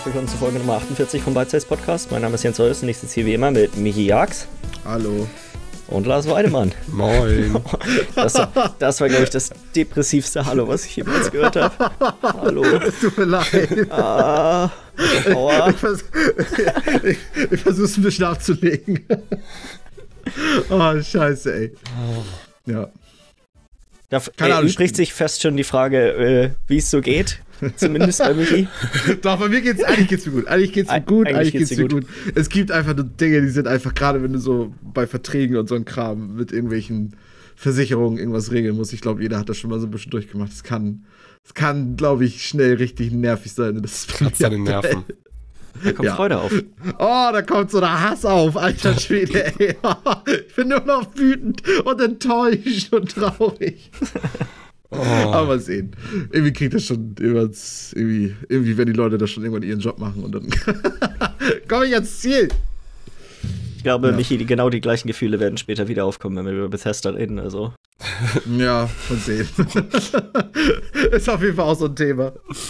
willkommen zur Folge Nummer 48 vom Bite Size Podcast. Mein Name ist Jens Eus und ich sitze hier wie immer mit Michi Jax. Hallo. Und Lars Weidemann. Moin. Das war, glaube ich, das depressivste Hallo, was ich jemals gehört habe. Hallo. Tut mir leid. Aua. Ich versuche es ein bisschen abzulegen. Oh, scheiße, ey. Ja. Da spricht sich fast schon die Frage, wie es so geht. Zumindest bei Michi. Doch, bei mir geht's mir gut. Eigentlich geht's mir gut. Es gibt einfach nur Dinge, die sind einfach, gerade wenn du so bei Verträgen und so ein Kram mit irgendwelchen Versicherungen irgendwas regeln musst. Ich glaube, jeder hat das schon mal so ein bisschen durchgemacht. Es kann, glaube ich, schnell richtig nervig sein. Das kratzt an den Nerven. Da kommt Freude auf. Oh, da kommt so der Hass auf, alter Schwede, ey. Ich bin nur noch wütend und enttäuscht und traurig. Oh. Aber mal sehen. Irgendwie kriegt das schon irgendwie, wenn die Leute das schon irgendwann ihren Job machen und dann komme ich ans Ziel. Ich glaube, Michi, genau die gleichen Gefühle werden später wieder aufkommen, wenn wir über Bethesda reden. Also. Ja, mal sehen. Ist auf jeden Fall auch so ein Thema.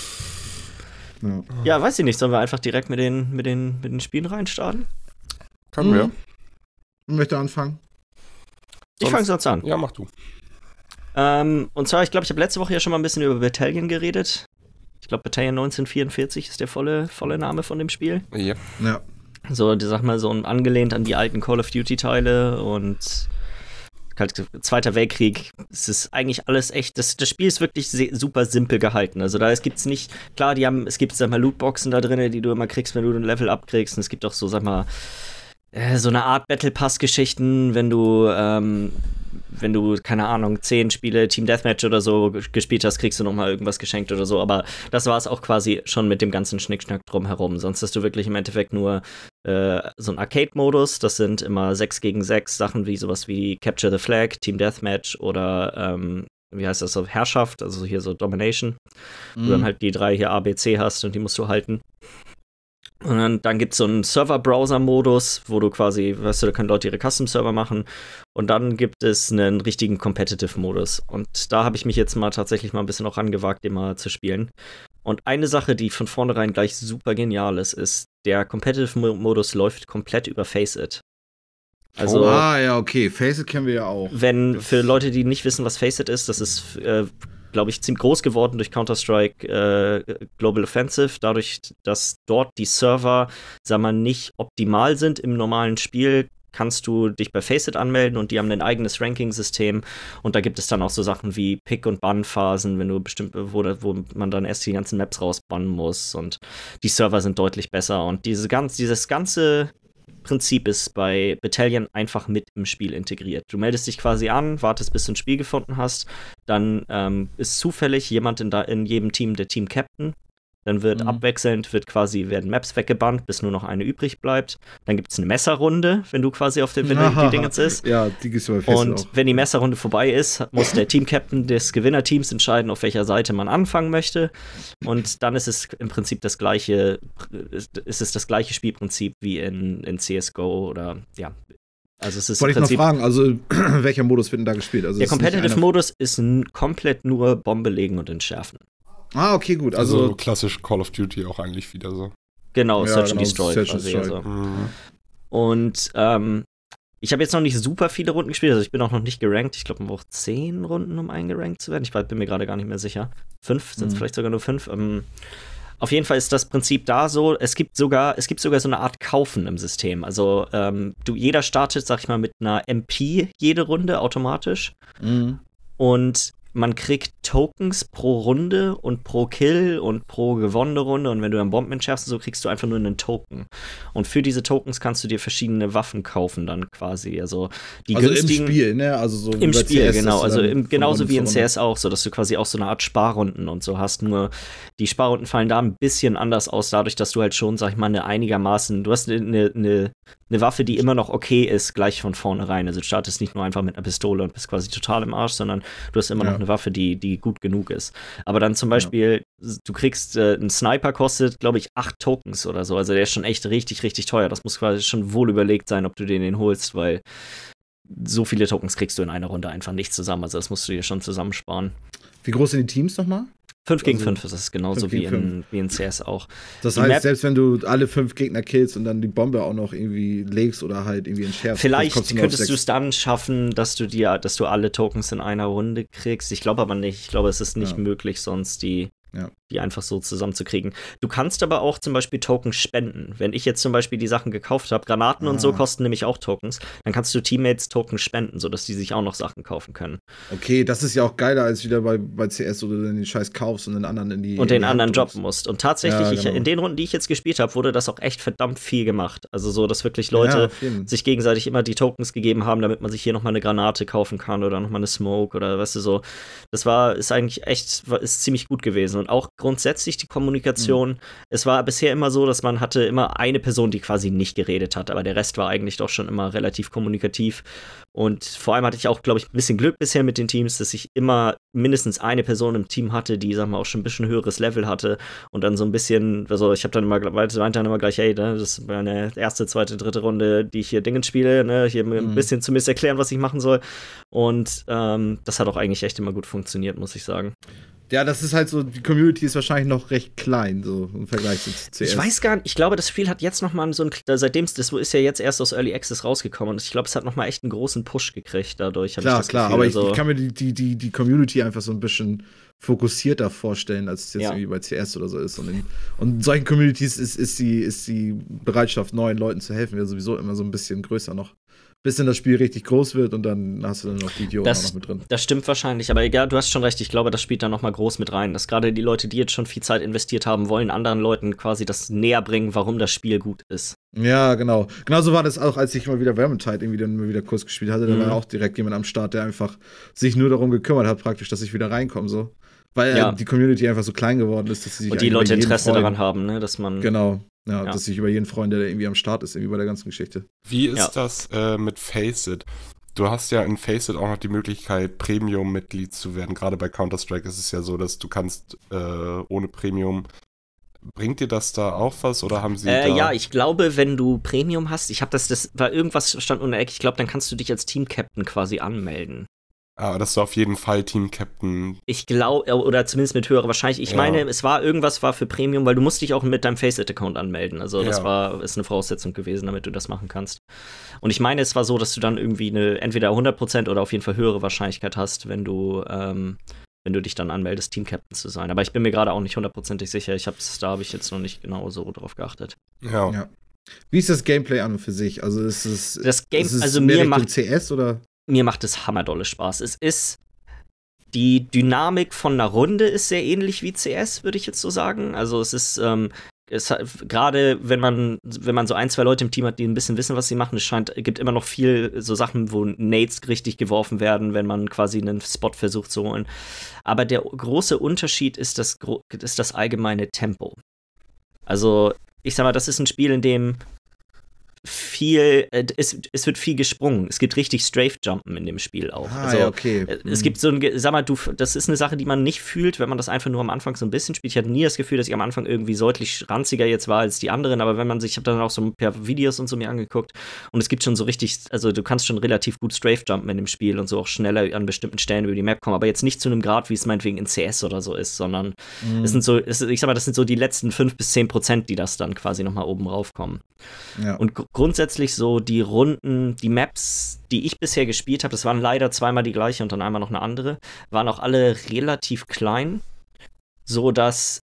Ja, weiß ich nicht. Sollen wir einfach direkt mit den Spielen reinstarten? Können wir. Möchte anfangen? Ich fange sonst an. Ja, mach du. Und zwar, ich glaube, ich habe letzte Woche ja schon mal ein bisschen über Battalion geredet. Ich glaube, Battalion 1944 ist der volle Name von dem Spiel. Ja. So, sag mal, so angelehnt an die alten Call of Duty-Teile und Zweiter Weltkrieg. Es ist eigentlich alles echt, das Spiel ist wirklich super simpel gehalten. Also da gibt's nicht, klar, es gibt, sag mal, Lootboxen da drin, die du immer kriegst, wenn du ein Level abkriegst. Und es gibt auch so, sag mal, so eine Art Battle Pass-Geschichten, wenn du, keine Ahnung, 10 Spiele Team Deathmatch oder so gespielt hast, kriegst du nochmal irgendwas geschenkt oder so. Aber das war es auch quasi schon mit dem ganzen Schnickschnack drumherum. Sonst hast du wirklich im Endeffekt nur so einen Arcade-Modus. Das sind immer 6 gegen 6 Sachen wie sowas wie Capture the Flag, Team Deathmatch oder wie heißt das so, Herrschaft, also hier so Domination. Wo du dann halt die 3 hier A, B, C hast und die musst du halten. Und dann gibt es so einen Server-Browser-Modus, wo du quasi, weißt du, da können Leute ihre Custom-Server machen. Und dann gibt es einen richtigen Competitive-Modus. Und da habe ich mich jetzt tatsächlich mal ein bisschen auch rangewagt, den mal zu spielen. Und eine Sache, die von vornherein gleich super genial ist, der Competitive-Modus läuft komplett über Faceit. Also, ja, okay. Faceit kennen wir ja auch. Für Leute, die nicht wissen, was Faceit ist, das ist glaube ich, ziemlich groß geworden durch Counter-Strike Global Offensive, dadurch, dass dort die Server, sagen wir mal, nicht optimal sind im normalen Spiel, kannst du dich bei Faceit anmelden und die haben ein eigenes Ranking-System und da gibt es dann auch so Sachen wie Pick- und Bann-Phasen, wenn du wo man dann erst die ganzen Maps rausbannen muss und die Server sind deutlich besser und dieses ganze Prinzip ist bei Battalion einfach mit im Spiel integriert. Du meldest dich quasi an, wartest, bis du ein Spiel gefunden hast, dann ist zufällig jemand in jedem Team der Team-Captain. Dann wird abwechselnd, werden Maps weggebannt, bis nur noch eine übrig bleibt. Dann gibt es eine Messerrunde, wenn du quasi wenn die Dingens ist. Ja, die gibt's bei Faceit und auch. wenn die Messerrunde vorbei ist, muss der Team-Captain des Gewinnerteams entscheiden, auf welcher Seite man anfangen möchte. Und dann ist es im Prinzip das gleiche Spielprinzip wie in CSGO oder ja. Also es ist Wollte ich mal fragen, also welcher Modus wird denn da gespielt? Also der Competitive-Modus ist komplett nur Bombe legen und entschärfen. Ah, okay, gut. Also klassisch Call of Duty auch eigentlich wieder so. Genau, Search and Destroy quasi. Also. Und ich habe jetzt noch nicht super viele Runden gespielt, also ich bin auch noch nicht gerankt. Ich glaube, man braucht 10 Runden, um eingerankt zu werden. Ich bin mir gerade gar nicht mehr sicher. 5, sind es vielleicht sogar nur 5. Auf jeden Fall ist das Prinzip da so, es gibt sogar so eine Art Kaufen im System. Also jeder startet, sag ich mal, mit einer MP jede Runde automatisch. Und man kriegt Tokens pro Runde und pro Kill und pro gewonnene Runde. Und wenn du dann Bomben entschärfst, so kriegst du einfach nur einen Token. Und für diese Tokens kannst du dir verschiedene Waffen kaufen dann quasi. Also günstigen, im Spiel, ne? Also so im Spiel, CS, genau. Also genauso wie in Runde. CS auch, so dass du quasi auch so eine Art Sparrunden und so hast. Nur die Sparrunden fallen da ein bisschen anders aus, dadurch, dass du halt schon, sag ich mal, du hast eine Waffe, die immer noch okay ist, gleich von vornherein. Also du startest nicht nur einfach mit einer Pistole und bist quasi total im Arsch, sondern du hast immer noch eine Waffe, die gut genug ist. Aber dann zum Beispiel, du kriegst, ein Sniper kostet, glaube ich, 8 Tokens oder so. Also der ist schon echt richtig, richtig teuer. Das muss quasi schon wohl überlegt sein, ob du den holst, weil so viele Tokens kriegst du in einer Runde einfach nicht zusammen. Also das musst du dir schon zusammensparen. Wie groß sind die Teams nochmal? 5 gegen Also, 5 ist es genauso 5 wie gegen in CS auch. Das Die heißt, Map, selbst wenn du alle 5 Gegner killst und dann die Bombe auch noch irgendwie legst oder halt irgendwie entschärfst, vielleicht kommst nur auf könntest du 6. es dann schaffen, dass du alle Tokens in einer Runde kriegst. Ich glaube aber nicht. Ich glaube, es ist nicht möglich, sonst die einfach so zusammenzukriegen. Du kannst aber auch zum Beispiel Tokens spenden. Wenn ich jetzt zum Beispiel die Sachen gekauft habe, Granaten und so kosten nämlich auch Tokens, dann kannst du Teammates Tokens spenden, sodass die sich auch noch Sachen kaufen können. Okay, das ist ja auch geiler, als wieder bei CS, wo du dann den Scheiß kaufst und den anderen in die. Und den Hand anderen drückst. droppen musst. Und tatsächlich, Ja, genau. in den Runden, die ich jetzt gespielt habe, wurde das auch echt verdammt viel gemacht. Also so, dass wirklich Leute sich gegenseitig immer die Tokens gegeben haben, damit man sich hier nochmal eine Granate kaufen kann oder nochmal eine Smoke oder weißt du so. Ist eigentlich ist ziemlich gut gewesen. Und auch grundsätzlich die Kommunikation. Es war bisher immer so, dass man hatte immer eine Person, die quasi nicht geredet hat, aber der Rest war eigentlich doch schon immer relativ kommunikativ. Und vor allem hatte ich auch, glaube ich, ein bisschen Glück bisher mit den Teams, dass ich immer mindestens eine Person im Team hatte, die, sag mal, auch schon ein bisschen höheres Level hatte und dann so ein bisschen, also ich habe dann immer meinte dann immer gleich, hey, ne, das ist meine erste, zweite, dritte Runde, die ich hier Dingens spiele, ne, hier ein bisschen zumindest erklären, was ich machen soll. Und das hat auch eigentlich echt immer gut funktioniert, muss ich sagen. Ja, das ist halt so, die Community ist wahrscheinlich noch recht klein, so im Vergleich zu CS. Ich weiß gar nicht, ich glaube, das Spiel hat jetzt noch mal so seitdem das ist ja jetzt erst aus Early Access rausgekommen und ich glaube, es hat noch mal echt einen großen Push gekriegt dadurch. Klar, aber ich kann mir die Community einfach so ein bisschen fokussierter vorstellen, als es jetzt irgendwie bei CS oder so ist. Und in solchen Communities ist die Bereitschaft, neuen Leuten zu helfen, ja sowieso immer so ein bisschen größer noch. Bis dann das Spiel richtig groß wird und dann hast du dann noch die Idioten noch mit drin. Das stimmt wahrscheinlich, aber egal, du hast schon recht, ich glaube, das spielt da noch mal groß mit rein, dass gerade die Leute, die jetzt schon viel Zeit investiert haben, wollen anderen Leuten quasi das näher bringen, warum das Spiel gut ist. Ja, genau. Genauso war das auch, als ich mal wieder Vermintide irgendwie dann mal wieder kurz gespielt hatte, da war auch direkt jemand am Start, der einfach sich nur darum gekümmert hat, praktisch, dass ich wieder reinkomme, so. Weil die Community einfach so klein geworden ist, dass sie sich und die Leute Interesse daran haben, ne, dass man genau. Ja, dass sich über jeden freuen, der irgendwie am Start ist, irgendwie bei der ganzen Geschichte. Wie ist das mit Faceit? Du hast ja in Faceit auch noch die Möglichkeit, Premium-Mitglied zu werden. Gerade bei Counter-Strike ist es ja so, dass du kannst ohne Premium. Bringt dir das da auch was oder haben sie ja, ich glaube, wenn du Premium hast, das war irgendwas stand unter der Ecke, ich glaube, dann kannst du dich als Team-Captain quasi anmelden. Ah, das ist auf jeden Fall Team-Captain. Ich glaube, oder zumindest mit höherer Wahrscheinlichkeit. Ich meine, es war für Premium, weil du musst dich auch mit deinem Faceit-Account anmelden. Also das ist eine Voraussetzung gewesen, damit du das machen kannst. Und ich meine, es war so, dass du dann irgendwie entweder 100% oder auf jeden Fall höhere Wahrscheinlichkeit hast, wenn du dich dann anmeldest, Team-Captain zu sein. Aber ich bin mir gerade auch nicht hundertprozentig sicher. Da habe ich jetzt noch nicht genau so drauf geachtet. Ja. Wie ist das Gameplay an und für sich? Also ist es also mehr mir Richtung macht CS oder? Mir macht es hammerdolle Spaß. Es ist die Dynamik von einer Runde ist sehr ähnlich wie CS, würde ich jetzt so sagen. Also es ist gerade wenn man so ein, zwei Leute im Team hat, die ein bisschen wissen, was sie machen, gibt immer noch viel so Sachen, wo Nades richtig geworfen werden, wenn man quasi einen Spot versucht zu holen. Aber der große Unterschied ist das allgemeine Tempo. Also ich sag mal, das ist ein Spiel, in dem es wird viel gesprungen. Es gibt richtig Strafe-Jumpen in dem Spiel auch. Okay. Es gibt so das ist eine Sache, die man nicht fühlt, wenn man das einfach nur am Anfang so ein bisschen spielt. Ich hatte nie das Gefühl, dass ich am Anfang irgendwie deutlich ranziger jetzt war als die anderen, aber ich habe dann auch so ein paar Videos und so mir angeguckt und es gibt schon so richtig, also du kannst schon relativ gut Strafe-Jumpen in dem Spiel und so auch schneller an bestimmten Stellen über die Map kommen, aber jetzt nicht zu einem Grad, wie es meinetwegen in CS oder so ist, sondern das sind so die letzten 5-10%, die das dann quasi nochmal oben raufkommen. Ja. Und grundsätzlich so die Runden, die Maps, die ich bisher gespielt habe, das waren leider zweimal die gleiche und dann einmal noch eine andere, waren auch alle relativ klein, so dass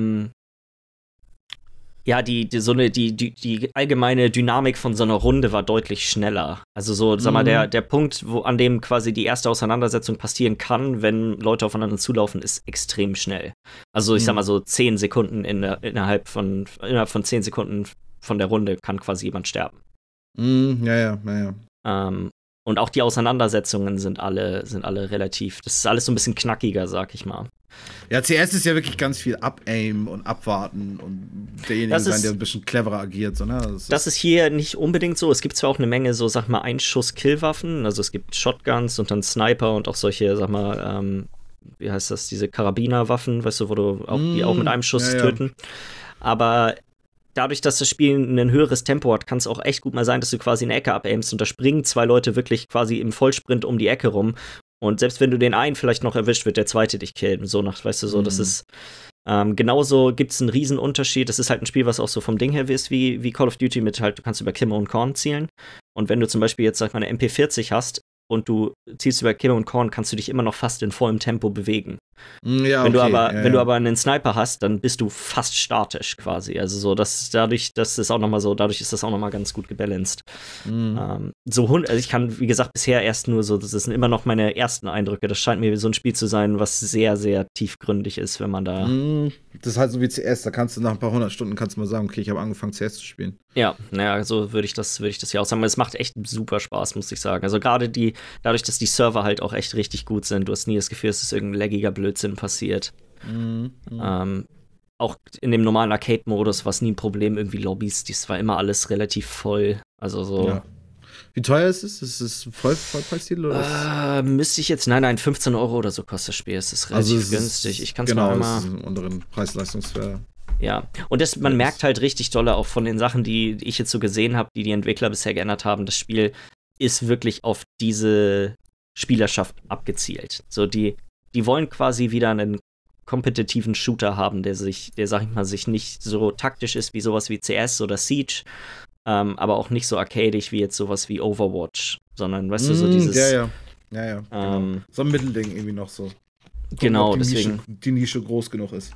die allgemeine Dynamik von so einer Runde war deutlich schneller. Also so, sag mal, der Punkt, an dem quasi die erste Auseinandersetzung passieren kann, wenn Leute aufeinander zulaufen, ist extrem schnell. Also ich sag mal so 10 Sekunden innerhalb von 10 Sekunden von der Runde kann quasi jemand sterben. Ja. Und auch die Auseinandersetzungen sind alle relativ, das ist alles so ein bisschen knackiger, sag ich mal. Ja, CS ist ja wirklich ganz viel Up-Aim und Abwarten und derjenige sein, der ein bisschen cleverer agiert. So, ne? Das ist hier nicht unbedingt so. Es gibt zwar auch eine Menge so, sag mal, Einschuss-Kill-Waffen. Also es gibt Shotguns und dann Sniper und auch solche, sag mal, wie heißt das, diese Karabinerwaffen, weißt du, die auch mit einem Schuss töten. Aber dadurch, dass das Spiel ein höheres Tempo hat, kann es auch echt gut mal sein, dass du quasi eine Ecke abaimst und da springen zwei Leute wirklich quasi im Vollsprint um die Ecke rum Und selbst wenn du den einen vielleicht noch erwischt, wird der zweite dich killen. So weißt du, so, das ist genauso gibt es einen riesen Unterschied. Das ist halt ein Spiel, was auch so vom Ding her ist wie Call of Duty mit halt, du kannst über Kimme und Korn zielen. Und wenn du zum Beispiel jetzt, sag mal, eine MP40 hast und du zielst über Kimme und Korn, kannst du dich immer noch fast in vollem Tempo bewegen. Ja, wenn okay, du aber einen Sniper hast, dann bist du fast statisch quasi. Also so, dadurch ist das auch nochmal ganz gut gebalanced. Also ich kann, wie gesagt, bisher erst nur so, das sind immer noch meine ersten Eindrücke. Das scheint mir so ein Spiel zu sein, was sehr, sehr tiefgründig ist, wenn man da. Das ist halt so wie CS, da kannst du nach ein paar 100 Stunden kannst du mal sagen, okay, ich habe angefangen CS zu spielen. Ja, naja, so würde ich das ja auch sagen. Es macht echt super Spaß, muss ich sagen. Also gerade dadurch, dass die Server halt auch echt richtig gut sind, du hast nie das Gefühl, es ist irgendein laggiger Blödsinn passiert. Auch in dem normalen Arcade-Modus war es nie ein Problem, irgendwie Lobbys, das war immer alles relativ voll. Also so. Ja. Wie teuer ist es? Ist es Vollpreistitel oder? Müsste ich jetzt, nein, 15 € oder so kostet das Spiel. Es ist relativ günstig. Ich kann es mal einmal. Es ist im unteren Preis-Leistungsfeld. Ja, und man merkt halt richtig doll auch von den Sachen, die ich jetzt so gesehen habe, die Entwickler bisher geändert haben. Das Spiel ist wirklich auf diese Spielerschaft abgezielt. So, die wollen quasi wieder einen kompetitiven Shooter haben, der sag ich mal, sich nicht so taktisch ist wie sowas wie CS oder Siege, aber auch nicht so arcadisch wie jetzt sowas wie Overwatch, sondern, weißt du, so dieses. Ja. Genau. So ein Mittelding irgendwie noch so. Genau, ob deswegen. Die Nische groß genug ist.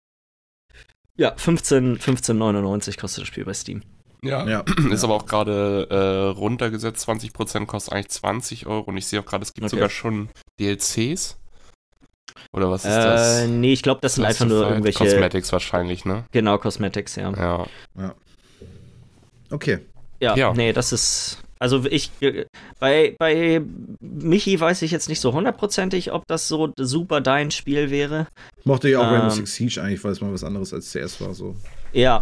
Ja, 15,99 kostet das Spiel bei Steam. Ja. Ist aber auch gerade runtergesetzt, 20% kostet eigentlich 20 € und ich sehe auch gerade, es gibt sogar schon DLCs. Oder was ist das? Nee, ich glaube, das sind einfach nur irgendwelche Cosmetics wahrscheinlich, ne? Genau, Cosmetics, ja. Okay. Ja, nee, das ist. Also bei Michi weiß ich jetzt nicht so hundertprozentig, ob das so super dein Spiel wäre. Ich mochte ja auch Rainbow Six Siege eigentlich, weil es mal was anderes als CS war. So. Ja,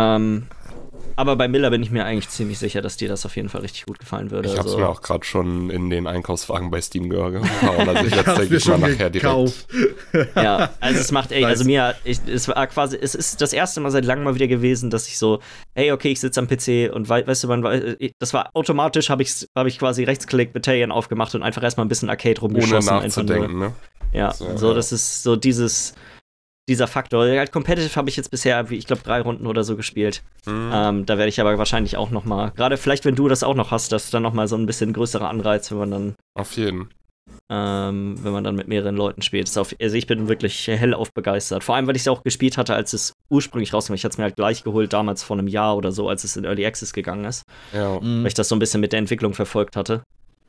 aber bei Miller bin ich mir eigentlich ziemlich sicher, dass dir das auf jeden Fall richtig gut gefallen würde. Ich hab's mir auch gerade schon in den Einkaufswagen bei Steam gehört. Also ich hab's mir schon nachher gekauft. Ja, also es macht echt, also es war quasi, es ist das erste Mal seit langem mal wieder gewesen, dass ich so, hey, okay, ich sitze am PC und weißt du, das war automatisch, habe ich quasi Rechtsklick, Battalion aufgemacht und einfach erstmal ein bisschen Arcade rumgeschossen. Ohne nachzudenken, ne? Ja, so das ist so dieser Faktor. Halt Competitive habe ich jetzt bisher, ich glaube, 3 Runden oder so gespielt. Da werde ich aber wahrscheinlich auch noch mal, gerade vielleicht, wenn du das auch noch hast, das ist dann noch mal so ein bisschen größerer Anreiz, wenn man dann auf jeden. Wenn man dann mit mehreren Leuten spielt. Also ich bin wirklich hellauf begeistert. Vor allem, weil ich es auch gespielt hatte, als es ursprünglich rauskam. Ich hatte es mir halt gleich geholt, damals vor einem Jahr oder so, als es in Early Access gegangen ist. Ja. Weil ich das so ein bisschen mit der Entwicklung verfolgt hatte.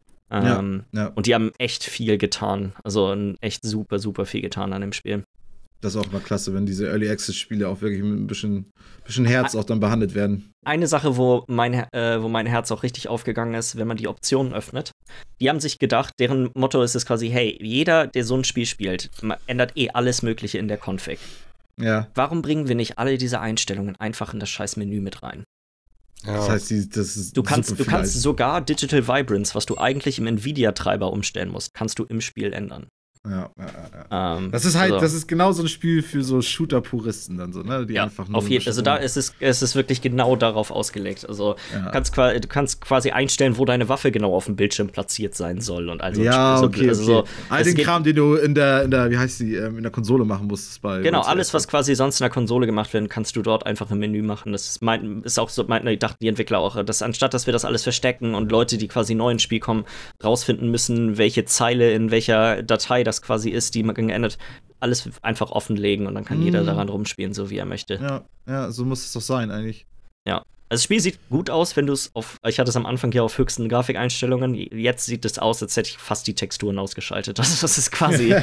Und die haben echt viel getan. Also echt super, super viel getan an dem Spiel. Das ist auch mal klasse, wenn diese Early Access Spiele auch wirklich mit ein bisschen Herz auch dann behandelt werden. Eine Sache, wo mein Herz auch richtig aufgegangen ist, wenn man die Optionen öffnet. Die haben sich gedacht, deren Motto ist es quasi, hey, jeder, der so ein Spiel spielt, ändert alles Mögliche in der Config. Ja. Warum bringen wir nicht alle diese Einstellungen einfach in das scheiß Menü mit rein? Ja. Das heißt, das ist du kannst sogar Digital Vibrance, was du eigentlich im Nvidia-Treiber umstellen musst, kannst du im Spiel ändern. Ja. Das ist halt, also, das ist genau so ein Spiel für so Shooter-Puristen dann so, ne? Die einfach nur also da ist es wirklich genau darauf ausgelegt. Also du kannst quasi einstellen, wo deine Waffe genau auf dem Bildschirm platziert sein soll und also okay. So, all den Kram, den du in der wie heißt die, in der Konsole machen musstest bei. Genau, alles, was quasi sonst in der Konsole gemacht wird, kannst du dort einfach im Menü machen. Das ist auch so, dachten die Entwickler auch, dass anstatt, dass wir das alles verstecken und Leute, die quasi neu ins Spiel kommen, rausfinden müssen, welche Zeile in welcher Datei das quasi ist, die man geändert, alles einfach offenlegen und dann kann jeder daran rumspielen, so wie er möchte. Ja, so muss es doch sein eigentlich. Ja, also das Spiel sieht gut aus, wenn du es ich hatte es am Anfang hier auf höchsten Grafikeinstellungen, jetzt sieht es aus, als hätte ich fast die Texturen ausgeschaltet. Das ist quasi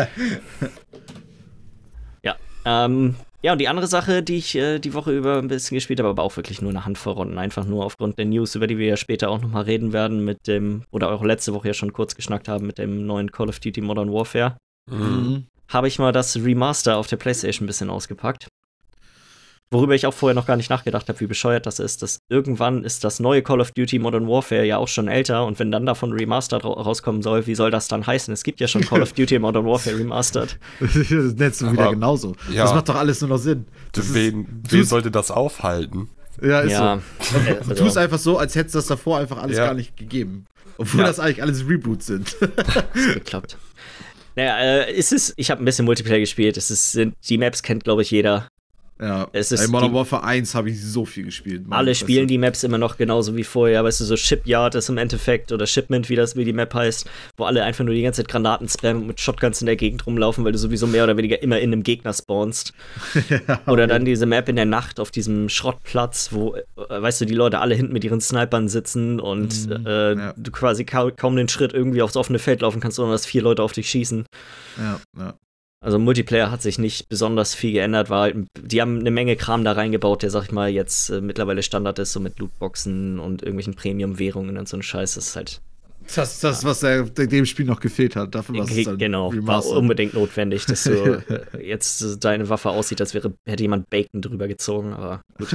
Ja, und die andere Sache, die ich die Woche über ein bisschen gespielt habe, aber auch wirklich nur eine Handvoll Runden, einfach nur aufgrund der News, über die wir ja später auch nochmal reden werden, oder auch letzte Woche ja schon kurz geschnackt haben mit dem neuen Call of Duty Modern Warfare, habe ich mal das Remaster auf der PlayStation ein bisschen ausgepackt. Worüber ich auch vorher noch gar nicht nachgedacht habe, wie bescheuert das ist, dass irgendwann ist das neue Call of Duty Modern Warfare ja auch schon älter und wenn dann davon Remastered rauskommen soll, wie soll das dann heißen? Es gibt ja schon Call of Duty Modern Warfare Remastered. Das nennst du wieder genauso. Ja. Das macht doch alles nur noch Sinn. Wen sollte das aufhalten? Ja, ist so. Du tust einfach so, als hättest du das davor einfach alles gar nicht gegeben. Obwohl das eigentlich alles Reboots sind. Ist geklappt. Naja, ich habe ein bisschen Multiplayer gespielt. Die Maps kennt, glaube ich, jeder. Ja, bei Modern Warfare 1 habe ich so viel gespielt. Alle spielen die Maps immer noch genauso wie vorher, weißt du, so Shipyard ist im Endeffekt, oder Shipment, wie die Map heißt, wo alle einfach nur die ganze Zeit Granaten spammen und mit Shotguns in der Gegend rumlaufen, weil du sowieso mehr oder weniger immer in einem Gegner spawnst. Ja, oder dann diese Map in der Nacht auf diesem Schrottplatz, wo, weißt du, die Leute alle hinten mit ihren Snipern sitzen und du quasi kaum den Schritt irgendwie aufs offene Feld laufen kannst, sondern dass 4 Leute auf dich schießen. Ja. Also Multiplayer hat sich nicht besonders viel geändert, die haben eine Menge Kram da reingebaut, der, sag ich mal, jetzt mittlerweile Standard ist, so mit Lootboxen und irgendwelchen Premium-Währungen und so ein Scheiß. Das ist halt. Das, was dem Spiel noch gefehlt hat. Dafür war es dann genau, war unbedingt notwendig, dass so jetzt deine Waffe aussieht, als hätte jemand Bacon drüber gezogen, aber gut.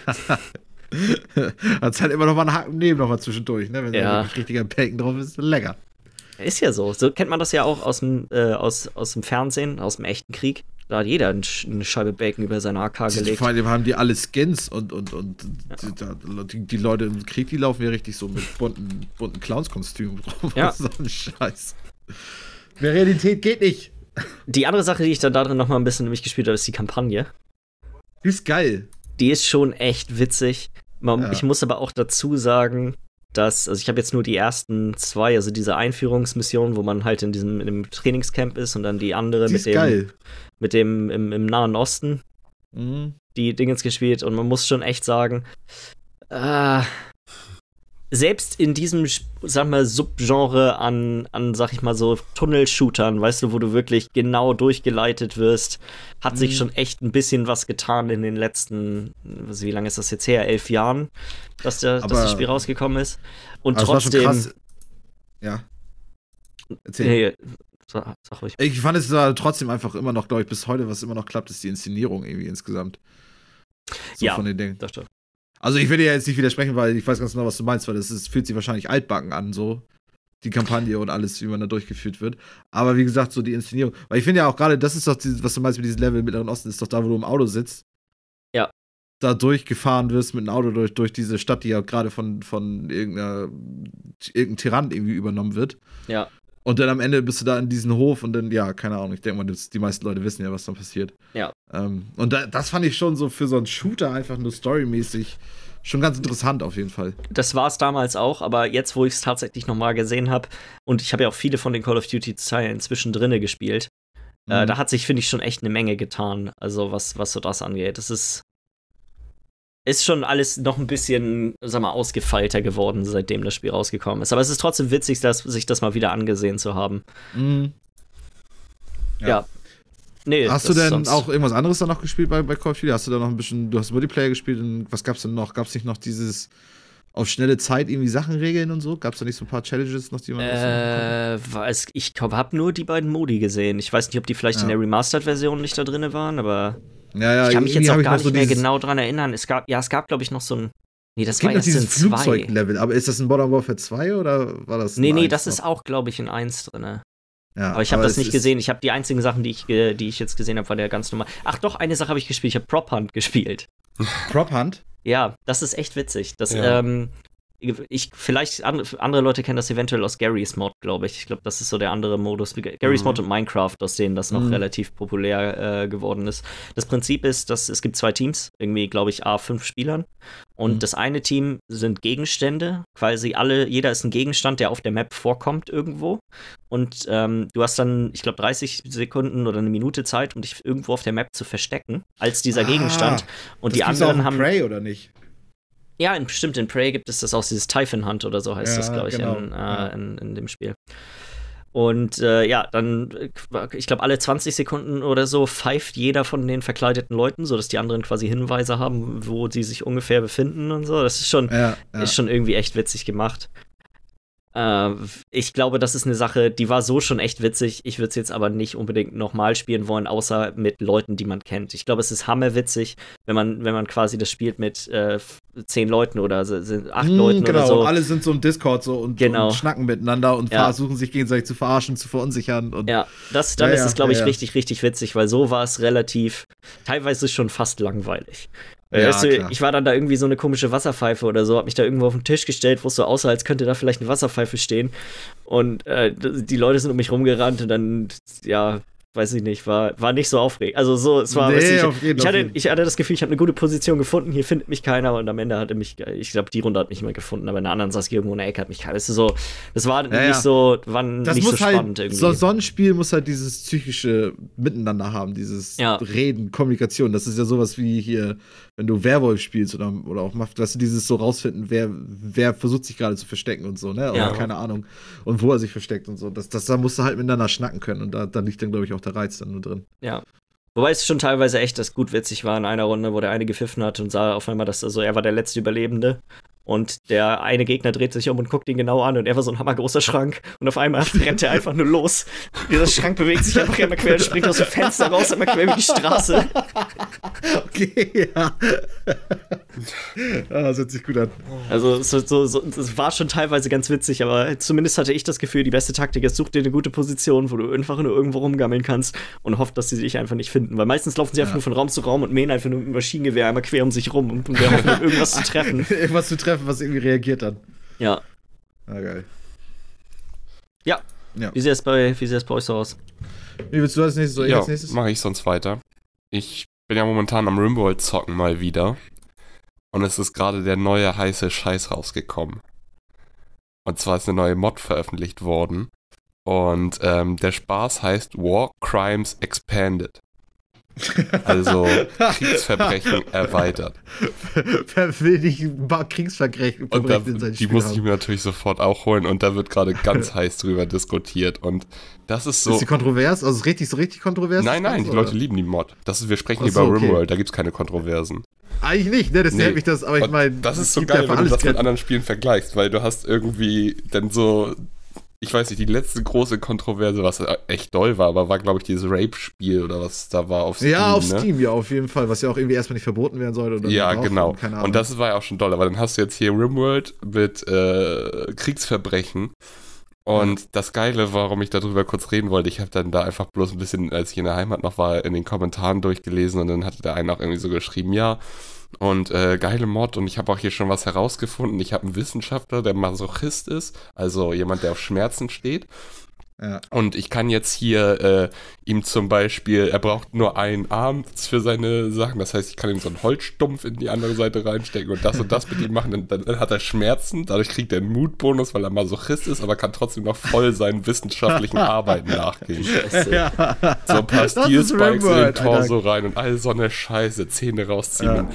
Hat's halt immer noch mal einen Haken neben noch mal zwischendurch, ne? Wenn da richtiger Bacon drauf ist, lecker. Ist ja so. So kennt man das ja auch aus dem Fernsehen, aus dem echten Krieg. Da hat jeder eine Scheibe Bacon über seine AK gelegt. Vor allem haben die alle Skins und die Leute im Krieg, die laufen ja richtig so mit bunten Clowns-Kostümen drauf. Ja. So ein Scheiß. Mehr Realität geht nicht. Die andere Sache, die ich da drin noch mal ein bisschen nämlich gespielt habe, ist die Kampagne. Die ist geil. Die ist schon echt witzig. Ich muss aber auch dazu sagen, also ich habe jetzt nur die ersten 2, also diese Einführungsmission, wo man halt in dem Trainingscamp ist und dann die andere mit dem im Nahen Osten, die Dingens gespielt, und man muss schon echt sagen, selbst in diesem, sag mal, Subgenre an, sag ich mal so, Tunnel-Shootern, weißt du, wo du wirklich genau durchgeleitet wirst, hat sich schon echt ein bisschen was getan in den letzten, wie lange ist das jetzt her, 11 Jahren, dass das Spiel rausgekommen ist. Und trotzdem. War schon krass. Ja. Erzähl. Nee, sag ruhig. Ich fand es da trotzdem einfach immer noch, glaube ich, bis heute, was immer noch klappt, ist die Inszenierung irgendwie insgesamt. So von den Dingen. Das stimmt. Also ich will dir ja jetzt nicht widersprechen, weil ich weiß ganz genau, was du meinst, weil fühlt sich wahrscheinlich altbacken an, so die Kampagne und alles, wie man da durchgeführt wird. Aber wie gesagt, so die Inszenierung. Weil ich finde ja auch gerade, das ist doch, was du meinst mit diesem Level im Mittleren Osten, ist doch da, wo du im Auto sitzt. Ja. Da durchgefahren wirst mit dem Auto durch diese Stadt, die ja gerade von irgendeinem Tyrann irgendwie übernommen wird. Ja. Und dann am Ende bist du da in diesem Hof und dann, ja, keine Ahnung, ich denke mal, die meisten Leute wissen ja, was dann passiert. Ja. Und das fand ich schon so für so einen Shooter einfach nur storymäßig schon ganz interessant auf jeden Fall. Das war es damals auch, aber jetzt, wo ich es tatsächlich nochmal gesehen habe, und ich habe ja auch viele von den Call of Duty-Teilen zwischendrin gespielt, da hat sich, finde ich, schon echt eine Menge getan, also was so das angeht. Das ist schon alles noch ein bisschen, sag mal, ausgefeilter geworden, seitdem das Spiel rausgekommen ist. Aber es ist trotzdem witzig, sich das mal wieder angesehen zu haben. Ja. Nee, hast du denn auch irgendwas anderes da noch gespielt bei Call of Duty? Hast du da noch ein bisschen, du hast Multiplayer gespielt und was gab's denn noch? Gab's nicht noch dieses auf schnelle Zeit irgendwie Sachen regeln und so? Gab's da nicht so ein paar Challenges noch, die man ich habe nur die beiden Modi gesehen. Ich weiß nicht, ob die vielleicht in der Remastered-Version nicht da drin waren, aber ich kann mich jetzt auch gar nicht mehr genau dran erinnern. Es gab, glaube ich, noch so ein. Nee, das war erst in 2. Flugzeuglevel, aber ist das ein Modern Warfare 2 oder war das? Nee, das ist auch, glaube ich, in 1 drin. Ja, aber ich habe das nicht gesehen. Ich habe die einzigen Sachen, die ich jetzt gesehen habe, war der ganz normal. Ach doch, eine Sache habe ich gespielt. Ich habe Prop Hunt gespielt. Prop Hunt? Ja, das ist echt witzig. Vielleicht andere Leute kennen das eventuell aus Garry's Mod, glaube ich. Ich glaube, das ist so der andere Modus. Garry's Mod und Minecraft, aus denen das noch relativ populär geworden ist. Das Prinzip ist, dass es gibt 2 Teams, irgendwie, glaube ich, 5 Spielern. Und das eine Team sind Gegenstände, quasi jeder ist ein Gegenstand, der auf der Map vorkommt irgendwo. Und du hast dann, ich glaube, 30 Sekunden oder eine Minute Zeit, um dich irgendwo auf der Map zu verstecken, als dieser Gegenstand. Und die anderen haben. Prey oder nicht? Ja, bestimmt in Prey gibt es das auch, dieses Typhon Hunt oder so heißt das, glaube ich, genau. in dem Spiel. Und dann, ich glaube, alle 20 Sekunden oder so pfeift jeder von den verkleideten Leuten, sodass die anderen quasi Hinweise haben, wo sie sich ungefähr befinden und so. Das ist schon irgendwie echt witzig gemacht. Ich glaube, das ist eine Sache, die war so schon echt witzig. Ich würde es jetzt aber nicht unbedingt nochmal spielen wollen, außer mit Leuten, die man kennt. Ich glaube, es ist hammerwitzig, wenn man quasi das spielt mit 10 Leuten oder 8 Leuten oder so. Genau, alle sind so im Discord so und schnacken miteinander und versuchen sich gegenseitig zu verarschen, zu verunsichern. Und dann ist es, glaube ich, richtig, richtig witzig, weil so war es teilweise schon fast langweilig. Ja, weißt du, klar. ich war dann da irgendwie so eine komische Wasserpfeife oder so, hab mich da irgendwo auf den Tisch gestellt, wo es so aussah, als könnte da vielleicht eine Wasserpfeife stehen. Und die Leute sind um mich rumgerannt und dann, ja, weiß ich nicht, war nicht so aufregend. Also so, es war, weißt du, ich hatte das Gefühl, ich habe eine gute Position gefunden, hier findet mich keiner und am Ende hatte mich, ich glaube, die Runde hat mich jemand gefunden, aber in der anderen saß ich irgendwo in der Ecke, hat mich keiner. Weißt du, so, das war nicht so, das nicht muss so halt, spannend irgendwie. So ein Spiel muss halt dieses psychische Miteinander haben, dieses Reden, Kommunikation. Das ist ja sowas wie hier, wenn du Werwolf spielst oder auch Mafia, weißt du, dieses so rausfinden, wer versucht sich gerade zu verstecken und so, ne? Oder keine Ahnung. Und wo er sich versteckt und so. Da musst du halt miteinander schnacken können und da liegt dann, glaube ich, auch der Reiz dann nur drin. Ja. Wobei es schon teilweise echt das gut witzig war in einer Runde, wo der eine gepfiffen hat und sah auf einmal, dass er war der letzte Überlebende. Und der eine Gegner dreht sich um und guckt ihn genau an und er war so ein hammergroßer Schrank. Und auf einmal rennt er einfach nur los. Dieser Schrank bewegt sich einfach einmal quer, springt aus dem Fenster raus, einmal quer über die Straße. Okay, ja. Das hört sich gut an. Also es war schon teilweise ganz witzig, aber zumindest hatte ich das Gefühl, die beste Taktik ist, such dir eine gute Position, wo du einfach nur irgendwo rumgammeln kannst und hofft, dass sie dich einfach nicht finden. Weil meistens laufen sie einfach nur von Raum zu Raum und mähen einfach nur mit dem Maschinengewehr einmal quer um sich rum und der hofft, irgendwas zu treffen. Irgendwas zu treffen, was irgendwie reagiert dann. Ja. Ah, geil. Ja. Wie sieht es bei euch so aus? Wie willst du als nächstes? Ja, mache ich sonst weiter. Ich bin ja momentan am Rimworld zocken mal wieder. Und es ist gerade der neue heiße Scheiß rausgekommen. Und zwar ist eine neue Mod veröffentlicht worden. Und der Spaß heißt War Crimes Expanded. Also Kriegsverbrechen erweitert. Wer will nicht ein paar Kriegsverbrechen in sein Spiel Die muss ich mir natürlich sofort auch holen und da wird gerade ganz heiß drüber diskutiert und das ist so... Ist die kontrovers? Also so richtig kontrovers? Nein, die Leute lieben die Mod. Wir sprechen hier über Rimworld, da gibt's keine Kontroversen. Eigentlich nicht, ne? Deswegen mich das, aber ich meine... Das ist so geil, wenn du das mit anderen Spielen vergleichst, weil du hast irgendwie dann so... Ich weiß nicht, die letzte große Kontroverse, was echt doll war, aber war, glaube ich, dieses Rape-Spiel oder was da war auf Steam. Ja, auf Steam, ja, auf jeden Fall, was ja auch irgendwie erstmal nicht verboten werden sollte. Oder ja, genau. Und das war ja auch schon doll, aber dann hast du jetzt hier Rimworld mit Kriegsverbrechen. Und das Geile, warum ich darüber kurz reden wollte, ich habe dann da einfach bloß ein bisschen, als ich in der Heimat noch war, in den Kommentaren durchgelesen und dann hatte der eine auch irgendwie so geschrieben, ja, und geile Mod und ich habe auch hier schon was herausgefunden. Ich habe einen Wissenschaftler, der Masochist ist, also jemand, der auf Schmerzen steht. Ja. Und ich kann jetzt hier ihm zum Beispiel, er braucht nur einen Arm für seine Sachen, das heißt, ich kann ihm so einen Holzstumpf in die andere Seite reinstecken und das mit ihm machen, dann hat er Schmerzen, dadurch kriegt er einen Mutbonus, weil er Masochist ist, aber kann trotzdem noch voll seinen wissenschaftlichen Arbeiten nachgehen. Ja. So ein paar Steel-Spikes in den Torso rein und all so eine Scheiße, Zähne rausziehen. Ja.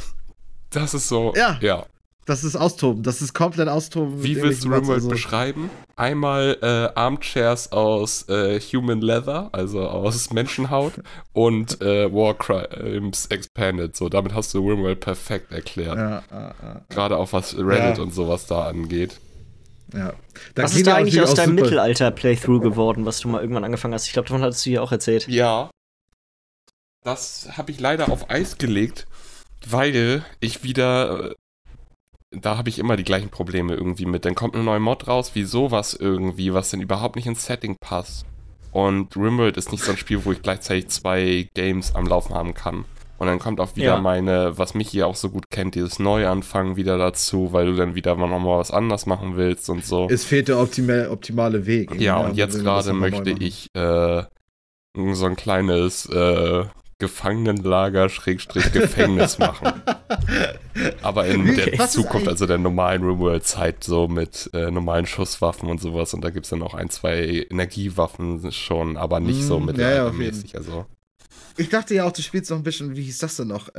Das ist so, ja. Das ist Austoben, das ist komplett Austoben. Wie willst du Rimworld beschreiben? Einmal Armchairs aus Human Leather, also aus Menschenhaut und War Crimes Expanded. So, damit hast du Rimworld perfekt erklärt. Ja. Gerade auch was Reddit und sowas da angeht. Ja. Was ist da eigentlich aus deinem Mittelalter-Playthrough geworden, was du mal irgendwann angefangen hast? Ich glaube, davon hattest du ja auch erzählt. Ja. Das habe ich leider auf Eis gelegt, weil ich wieder... Da habe ich immer die gleichen Probleme irgendwie mit. Dann kommt eine neue Mod raus, wie sowas irgendwie, was denn überhaupt nicht ins Setting passt. Und Rimworld ist nicht so ein Spiel, wo ich gleichzeitig 2 Games am Laufen haben kann. Und dann kommt auch wieder was mich hier auch so gut kennt, dieses Neuanfangen wieder dazu, weil du dann wieder nochmal was anders machen willst und so. Es fehlt der optimale Weg. Ja, und jetzt gerade möchte ich so ein kleines Gefangenenlager Gefängnis machen. Aber in der Zukunft, also der normalen Rimworld-Zeit, so mit normalen Schusswaffen und sowas. Und da gibt es dann auch 1, 2 Energiewaffen schon, aber nicht so mittelaltermäßig. Also. Ich dachte ja auch, du spielst noch ein bisschen, wie hieß das denn noch?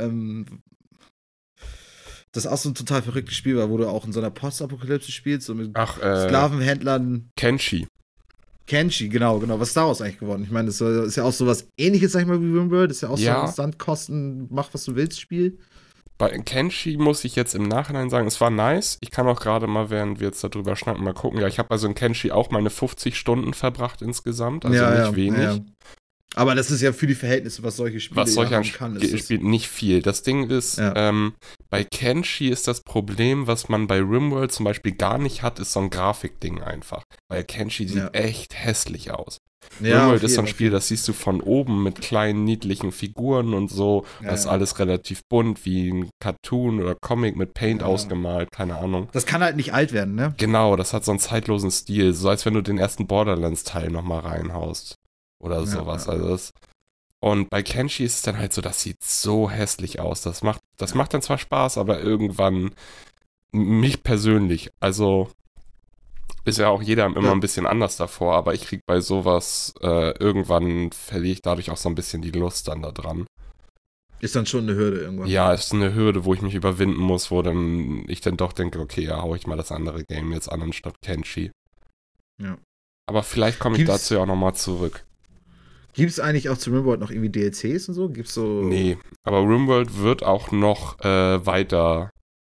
Das auch so ein total verrücktes Spiel war, wo du auch in so einer Postapokalypse spielst, so mit Sklavenhändlern. Kenshi, genau. Was ist daraus eigentlich geworden? Ich meine, das ist ja auch sowas Ähnliches, sag ich mal, wie Rimworld. Das ist ja auch so ein Sandkosten, mach was du willst Spiel. Bei Kenshi muss ich jetzt im Nachhinein sagen, es war nice. Ich kann auch gerade mal, während wir jetzt darüber schnacken, mal gucken. Ja, ich habe also in Kenshi auch meine 50 Stunden verbracht insgesamt, also nicht wenig. Ja. Aber das ist ja für die Verhältnisse, was solche Spiele haben kann. Spielt nicht viel. Das Ding ist, bei Kenshi ist das Problem, was man bei RimWorld zum Beispiel gar nicht hat, ist so ein Grafikding einfach. Weil Kenshi sieht echt hässlich aus. Ja, RimWorld ist so ein Spiel, das siehst du von oben mit kleinen, niedlichen Figuren und so. Das ist alles relativ bunt, wie ein Cartoon oder Comic mit Paint ausgemalt, keine Ahnung. Das kann halt nicht alt werden, ne? Genau, das hat so einen zeitlosen Stil. So als wenn du den ersten Borderlands-Teil nochmal reinhaust. Oder sowas. Also und bei Kenshi ist es dann halt so, das sieht so hässlich aus. Das macht dann zwar Spaß, aber irgendwann mich persönlich, also ist ja auch jeder immer ein bisschen anders davor, aber ich krieg bei sowas, irgendwann verliere ich dadurch auch so ein bisschen die Lust dann da dran. Ist dann schon eine Hürde irgendwann. Ja, ist eine Hürde, wo ich mich überwinden muss, wo dann ich dann doch denke, okay, ja, hau ich mal das andere Game jetzt an anstatt Kenshi. Ja. Aber vielleicht komme ich dazu ja auch nochmal zurück. Gibt es eigentlich auch zu RimWorld noch irgendwie DLCs und so? Gibt's so? Nee, aber RimWorld wird auch noch weiter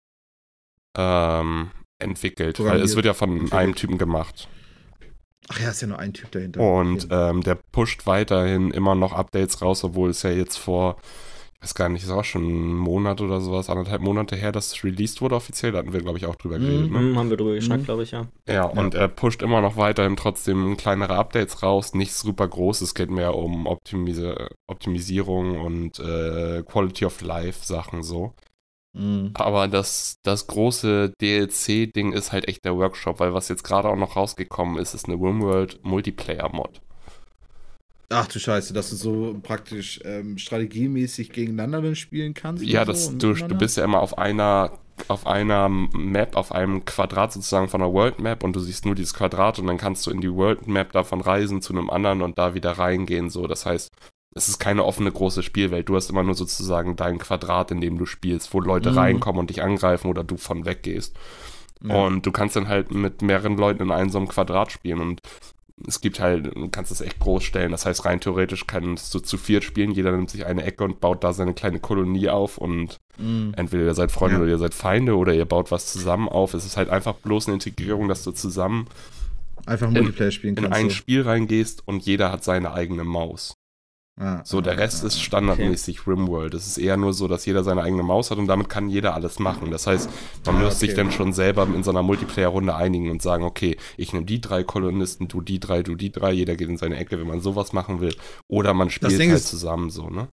entwickelt, weil es wird ja von einem Typen gemacht. Ach ja, ist ja nur ein Typ dahinter. Und der pusht weiterhin immer noch Updates raus, obwohl es ja jetzt vor, ich weiß gar nicht, ist auch schon ein Monat oder sowas, 1,5 Monate her, dass es released wurde offiziell. Da hatten wir, glaube ich, auch drüber geredet. Ne? Haben wir drüber geschnackt, glaube ich, ja. Ja, und er pusht immer noch weiterhin trotzdem kleinere Updates raus, nichts super groß. Es geht mehr um Optimisierung und Quality of Life Sachen so. Aber das große DLC-Ding ist halt echt der Workshop, weil was jetzt gerade auch noch rausgekommen ist, ist eine RimWorld Multiplayer-Mod. Ach du Scheiße, dass du so praktisch strategiemäßig gegeneinander dann spielen kannst? Ja, so du bist ja immer auf einer Map, auf einem Quadrat sozusagen von einer World Map und du siehst nur dieses Quadrat und dann kannst du in die World Map davon reisen zu einem anderen und da wieder reingehen. So, das heißt, es ist keine offene große Spielwelt. Du hast immer nur sozusagen dein Quadrat, in dem du spielst, wo Leute reinkommen und dich angreifen oder du von weggehst. Ja. Und du kannst dann halt mit mehreren Leuten in einem so einem Quadrat spielen und es gibt halt, du kannst es echt groß stellen. Das heißt, rein theoretisch kannst du zu 4 spielen. Jeder nimmt sich eine Ecke und baut da seine kleine Kolonie auf und entweder ihr seid Freunde oder ihr seid Feinde oder ihr baut was zusammen auf. Es ist halt einfach bloß eine Integrierung, dass du zusammen einfach Multiplayer spielen kannst. In ein Spiel reingehst und jeder hat seine eigene Maus. So, der Rest ist standardmäßig RimWorld. Es ist eher nur so, dass jeder seine eigene Maus hat und damit kann jeder alles machen. Das heißt, man muss sich dann schon selber in so einer Multiplayer-Runde einigen und sagen, okay, ich nehme die 3 Kolonisten, du die 3, jeder geht in seine Ecke, wenn man sowas machen will. Oder man spielt halt zusammen so, ne?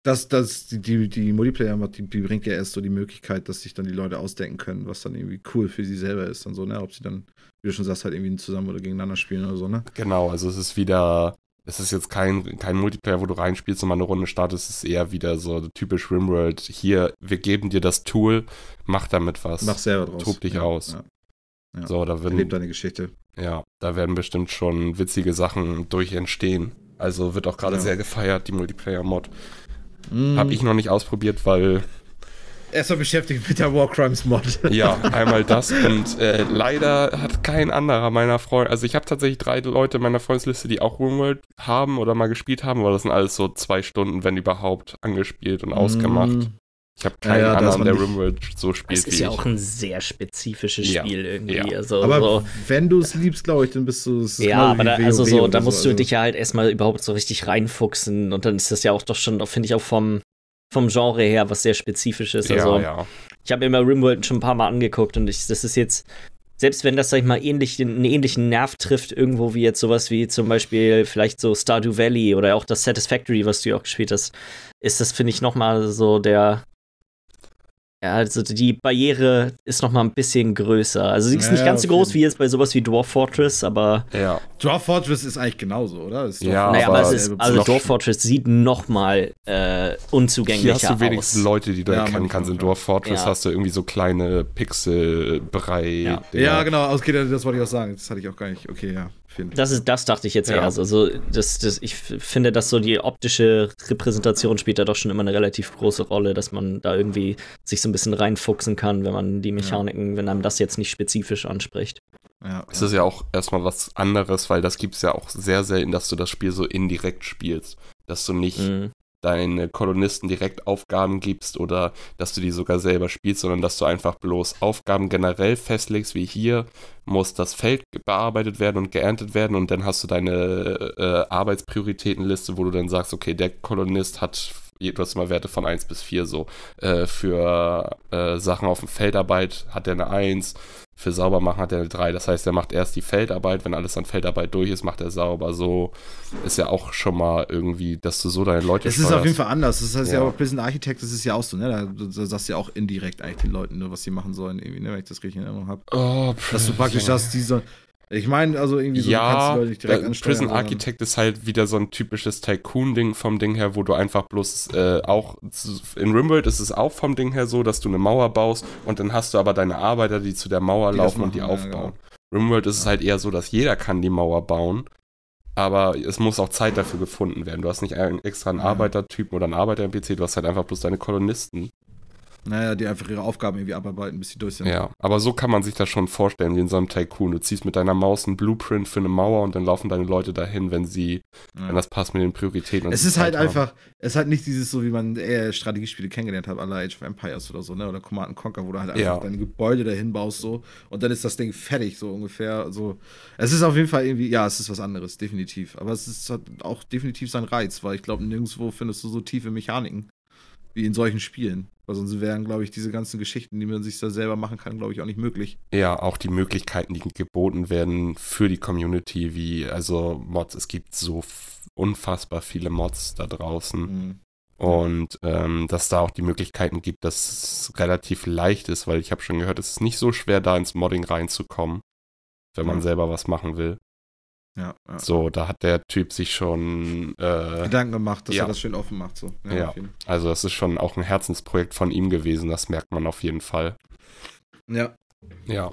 Die Multiplayer, die bringt ja erst so die Möglichkeit, dass sich dann die Leute ausdenken können, was dann irgendwie cool für sie selber ist und so, ne? Ob sie dann, wie du schon sagst, halt irgendwie zusammen oder gegeneinander spielen oder so, ne? Genau, also es ist jetzt kein Multiplayer, wo du reinspielst und mal eine Runde startest, es ist eher wieder so typisch RimWorld. Hier, wir geben dir das Tool, mach damit was. Mach selber draus. Tob dich aus. Ja. So, erlebt deine Geschichte. Ja, da werden bestimmt schon witzige Sachen durch entstehen. Also wird auch gerade sehr gefeiert, die Multiplayer-Mod. Hab ich noch nicht ausprobiert, weil erstmal beschäftigt mit der Warcrimes-Mod. Ja, einmal das und leider hat kein anderer meiner Freunde, also ich habe tatsächlich 3 Leute in meiner Freundesliste, die auch RimWorld haben oder mal gespielt haben, aber das sind alles so 2 Stunden, wenn überhaupt, angespielt und ausgemacht. Ich habe keinen anderen, der RimWorld so spielt wie ich. Das ist ja auch ein sehr spezifisches Spiel irgendwie. Ja. Also, aber so, wenn du es liebst, glaube ich, dann bist du es. Ja, aber da musst du dich ja halt erstmal überhaupt so richtig reinfuchsen und dann ist das ja auch doch schon, finde ich, auch vom Genre her was sehr Spezifisches. Also, ich habe mir mal RimWorld schon ein paar Mal angeguckt und das ist jetzt, selbst wenn das, sag ich mal, einen ähnlichen Nerv trifft, irgendwo wie jetzt sowas wie zum Beispiel vielleicht so Stardew Valley oder auch das Satisfactory, was du ja auch gespielt hast, ist das, finde ich, nochmal so also die Barriere ist noch mal ein bisschen größer. Also sie ist nicht ganz so groß wie jetzt bei sowas wie Dwarf Fortress, aber Dwarf Fortress ist eigentlich genauso, oder? Aber Dwarf Fortress sieht noch mal unzugänglicher aus. Hier hast du wenigstens Leute, die du erkennen kannst. In Dwarf Fortress hast du irgendwie so kleine Pixelbrei. Ja, genau. Okay, das wollte ich auch sagen. Das hatte ich auch gar nicht. Okay, ja. Das dachte ich jetzt eher. Also ich finde, dass so die optische Repräsentation spielt da doch schon immer eine relativ große Rolle, dass man da irgendwie sich so ein bisschen reinfuchsen kann, wenn man die Mechaniken, wenn einem das jetzt nicht spezifisch anspricht. Es ist ja auch erstmal was anderes, weil das gibt es ja auch sehr selten, dass du das Spiel so indirekt spielst. Dass du nicht deine Kolonisten direkt Aufgaben gibst oder dass du die sogar selber spielst, sondern dass du einfach bloß Aufgaben generell festlegst, wie hier muss das Feld bearbeitet werden und geerntet werden und dann hast du deine Arbeitsprioritätenliste, wo du dann sagst, okay, der Kolonist hat, du hast mal Werte von 1 bis 4 so, für Sachen auf dem Feldarbeit hat er eine 1, für Saubermachen hat er eine 3, das heißt, er macht erst die Feldarbeit, wenn alles an Feldarbeit durch ist, macht er sauber, so ist ja auch schon mal irgendwie, dass du so deine Leute steuerst. Es ist auf jeden Fall anders, das heißt ja auch Business Architect, das ist ja auch so, ne, da sagst du ja auch indirekt eigentlich den Leuten, ne, was sie machen sollen, irgendwie, ne, wenn ich das richtig in Erinnerung habe. Dass du praktisch das, diese, ich meine, also irgendwie so, ja, du kannst die Leute nicht direkt ansteuern. Prison Architect ist halt wieder so ein typisches Tycoon-Ding vom Ding her, wo du einfach bloß auch, in RimWorld ist es auch vom Ding her so, dass du eine Mauer baust und dann hast du aber deine Arbeiter, die zu der Mauer laufen und die aufbauen. Genau. RimWorld ist es halt eher so, dass jeder kann die Mauer bauen, aber es muss auch Zeit dafür gefunden werden. Du hast nicht extra einen Arbeitertypen oder einen Arbeiter-NPC, du hast halt einfach bloß deine Kolonisten. Naja, die einfach ihre Aufgaben irgendwie abarbeiten, bis sie durch sind. Ja, aber so kann man sich das schon vorstellen, wie in so einem Tycoon. Du ziehst mit deiner Maus einen Blueprint für eine Mauer und dann laufen deine Leute dahin, wenn das passt mit den Prioritäten. Es ist halt einfach, es ist halt nicht dieses so, wie man Strategiespiele kennengelernt hat, à la Age of Empires oder so, ne, oder Command & Conquer, wo du halt einfach deine Gebäude dahin baust so und dann ist das Ding fertig, so ungefähr. So. Es ist auf jeden Fall irgendwie, ja, es ist was anderes, definitiv. Aber es hat auch definitiv seinen Reiz, weil ich glaube, nirgendwo findest du so tiefe Mechaniken wie in solchen Spielen. Weil sonst wären, glaube ich, diese ganzen Geschichten, die man sich da selber machen kann, glaube ich, auch nicht möglich. Ja, auch die Möglichkeiten, die geboten werden für die Community, wie, also Mods, es gibt so unfassbar viele Mods da draußen. Mhm. Und dass da auch die Möglichkeiten gibt, dass es relativ leicht ist, weil ich habe schon gehört, es ist nicht so schwer, da ins Modding reinzukommen, wenn man selber was machen will. Ja. So, da hat der Typ sich schon Gedanken gemacht, dass er das schön offen macht. So. Ja, also das ist schon auch ein Herzensprojekt von ihm gewesen, das merkt man auf jeden Fall. Ja. Ja.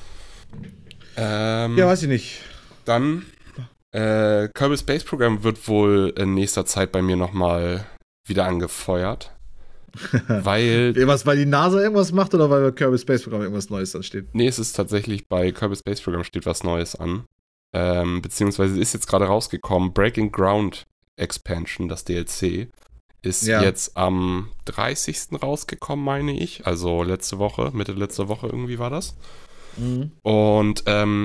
Ja, weiß ich nicht. Dann, Kerbal Space Program wird wohl in nächster Zeit bei mir nochmal wieder angefeuert. Weil die NASA irgendwas macht oder weil bei Kerbal Space Program irgendwas Neues ansteht? Nee, es ist tatsächlich bei Kerbal Space Program steht was Neues an. Beziehungsweise ist jetzt gerade rausgekommen, Breaking Ground Expansion, das DLC, ist jetzt am 30. rausgekommen, meine ich. Also Mitte letzte Woche irgendwie war das. Mhm. Und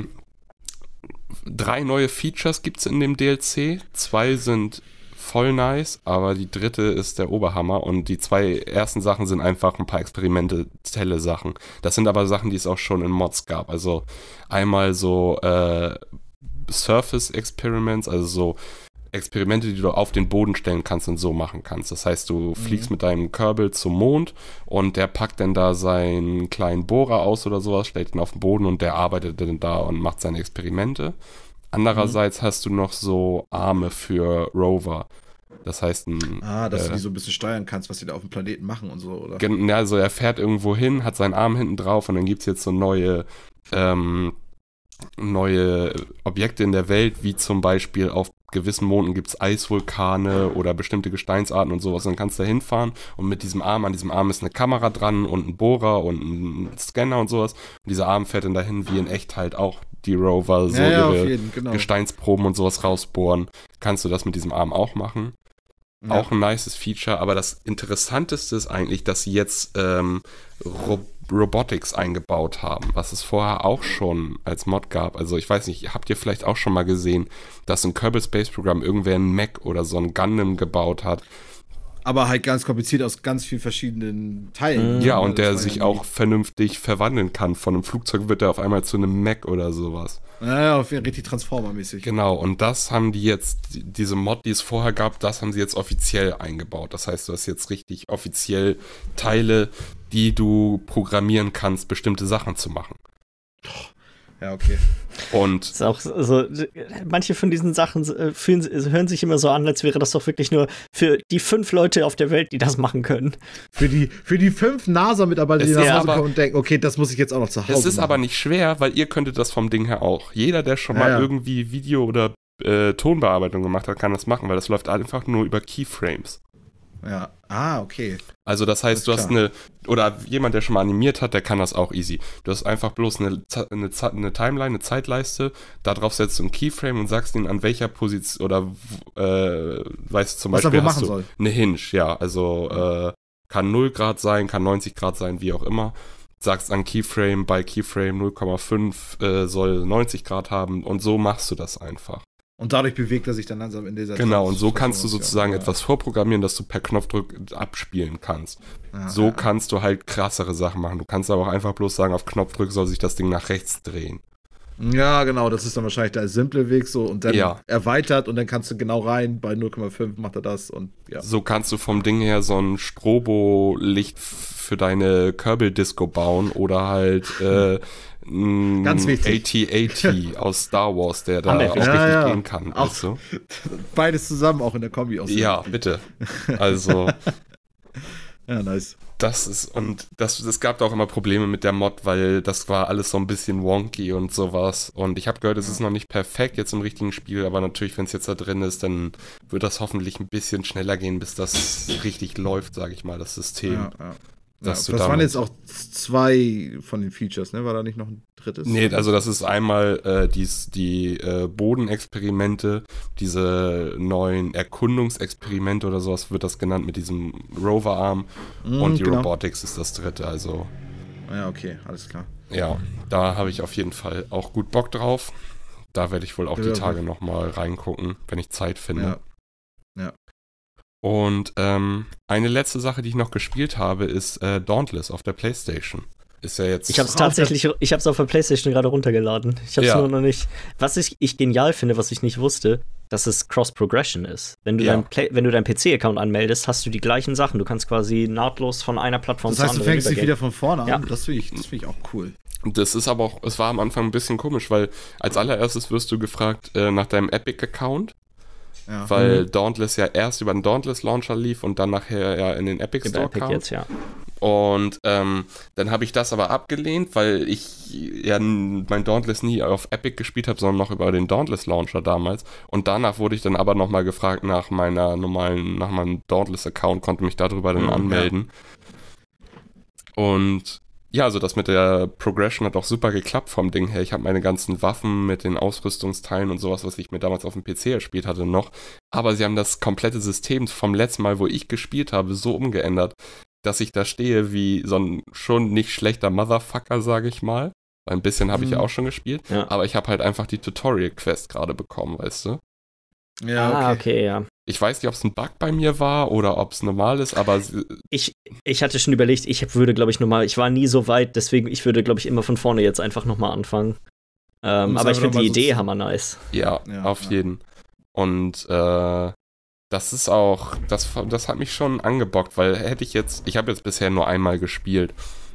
3 neue Features gibt es in dem DLC. 2 sind voll nice, aber die 3. ist der Oberhammer und die 2 ersten Sachen sind einfach ein paar experimentelle Sachen. Das sind aber Sachen, die es auch schon in Mods gab. Also einmal so Surface Experiments, also so Experimente, die du auf den Boden stellen kannst und so machen kannst. Das heißt, du fliegst mit deinem Kerbal zum Mond und der packt dann da seinen kleinen Bohrer aus oder sowas, stellt ihn auf den Boden und der arbeitet dann da und macht seine Experimente. Andererseits hast du noch so Arme für Rover. Das heißt, dass du die so ein bisschen steuern kannst, was die da auf dem Planeten machen und so, oder? Also er fährt irgendwo hin, hat seinen Arm hinten drauf und dann gibt es jetzt so neue Objekte in der Welt, wie zum Beispiel auf gewissen Monden gibt es Eisvulkane oder bestimmte Gesteinsarten und sowas. Dann kannst du da hinfahren und mit diesem Arm, an diesem Arm ist eine Kamera dran und ein Bohrer und ein Scanner und sowas. Und dieser Arm fährt dann dahin, wie in echt halt auch die Rover so ihre Gesteinsproben und sowas rausbohren. Kannst du das mit diesem Arm auch machen. Ja. Auch ein nices Feature, aber das Interessanteste ist eigentlich, dass sie jetzt Robotics eingebaut haben, was es vorher auch schon als Mod gab. Also ich weiß nicht, habt ihr vielleicht auch schon mal gesehen, dass in Kerbal Space Program irgendwer einen Mech oder so ein Gundam gebaut hat? Aber halt ganz kompliziert aus ganz vielen verschiedenen Teilen. Ja, und der sich auch vernünftig verwandeln kann. Von einem Flugzeug wird er auf einmal zu einem Mech oder sowas. Ja, richtig Transformer-mäßig. Genau, und das haben die jetzt, diese Mod, die es vorher gab, das haben sie jetzt offiziell eingebaut. Das heißt, du hast jetzt richtig offiziell Teile, die du programmieren kannst, bestimmte Sachen zu machen. Ja, okay. Und ist auch so, manche von diesen Sachen hören sich immer so an, als wäre das doch wirklich nur für die 5 Leute auf der Welt, die das machen können. Für die 5 NASA-Mitarbeiter, die nach Hause kommen und denken, okay, das muss ich jetzt auch noch zu Hause machen. Es ist aber nicht schwer, weil ihr könntet das vom Ding her auch. Jeder, der schon mal irgendwie Video- oder Tonbearbeitung gemacht hat, kann das machen, weil das läuft einfach nur über Keyframes. Ja. Ah, okay. Also das heißt, du hast oder jemand, der schon mal animiert hat, der kann das auch easy. Du hast einfach bloß eine Timeline, eine Zeitleiste, darauf setzt du einen Keyframe und sagst ihnen, an welcher Position, oder weißt du, zum Beispiel hast du eine Hinge, ja, also kann 0 Grad sein, kann 90 Grad sein, wie auch immer. Sagst an Keyframe, bei Keyframe 0,5 soll 90 Grad haben und so machst du das einfach. Und dadurch bewegt er sich dann langsam in dieser Genau, und so kannst du sozusagen etwas vorprogrammieren, dass du per Knopfdruck abspielen kannst. So kannst du halt krassere Sachen machen. Du kannst aber auch einfach bloß sagen, auf Knopfdruck soll sich das Ding nach rechts drehen. Ja, genau, das ist dann wahrscheinlich der simple Weg so und dann erweitert und dann kannst du genau rein, bei 0,5 macht er das und ja. So kannst du vom Ding her so ein Strobo-Licht für deine Kerbal-Disco bauen oder halt ganz wichtig. AT-AT aus Star Wars, der da auch richtig gehen kann. Auch, weißt du? Beides zusammen auch in der Kombi aus. Ja, bitte. Also ja, nice. Es gab da auch immer Probleme mit der Mod, weil das war alles so ein bisschen wonky und sowas. Und ich habe gehört, es ist noch nicht perfekt jetzt im richtigen Spiel, aber natürlich, wenn es jetzt da drin ist, dann wird das hoffentlich ein bisschen schneller gehen, bis das richtig läuft, sage ich mal, das System. Ja. Das waren jetzt auch 2 von den Features, ne? War da nicht noch ein drittes? Nee, also das ist einmal die Bodenexperimente, diese neuen Erkundungsexperimente oder sowas wird das genannt mit diesem Rover-Arm und die Robotics ist das dritte, also. Ja, okay, alles klar. Ja, da habe ich auf jeden Fall auch gut Bock drauf. Da werde ich wohl auch die Tage nochmal reingucken, wenn ich Zeit finde. Ja. Und eine letzte Sache, die ich noch gespielt habe, ist Dauntless auf der PlayStation. Ist ja jetzt. Ich habe es auf der PlayStation gerade runtergeladen. Ich habe es nur noch nicht. Was ich genial finde, was ich nicht wusste, dass es Cross-Progression ist. Wenn du deinen PC-Account anmeldest, hast du die gleichen Sachen. Du kannst quasi nahtlos von einer Plattform zur anderen. Das heißt, du fängst dich wieder von vorne an. Ja. Das finde ich auch cool. Das ist aber auch, es war am Anfang ein bisschen komisch, weil als allererstes wirst du gefragt nach deinem Epic-Account. Ja. Weil Dauntless ja erst über den Dauntless-Launcher lief und dann nachher ja in den Epic Store kam. Jetzt, ja. Und dann habe ich das aber abgelehnt, weil ich ja mein Dauntless nie auf Epic gespielt habe, sondern noch über den Dauntless-Launcher damals. Und danach wurde ich dann aber nochmal gefragt nach meinem Dauntless-Account, konnte mich darüber dann anmelden. Und ja, also das mit der Progression hat auch super geklappt vom Ding her. Ich habe meine ganzen Waffen mit den Ausrüstungsteilen und sowas, was ich mir damals auf dem PC erspielt hatte, noch. Aber sie haben das komplette System vom letzten Mal, wo ich gespielt habe, so umgeändert, dass ich da stehe wie so ein schon nicht schlechter Motherfucker, sage ich mal. Ein bisschen habe ich ja auch schon gespielt. Ja. Aber ich habe halt einfach die Tutorial-Quest gerade bekommen, weißt du? Ja, okay, ja. Ich weiß nicht, ob es ein Bug bei mir war oder ob es normal ist, aber ich hatte schon überlegt, ich würde, glaube ich, ich war nie so weit, deswegen, ich würde, glaube ich, immer von vorne jetzt einfach nochmal anfangen. Aber ich finde die Idee hammer nice. Ja, auf jeden. Und das ist auch, das hat mich schon angebockt, weil ich habe jetzt bisher nur einmal gespielt,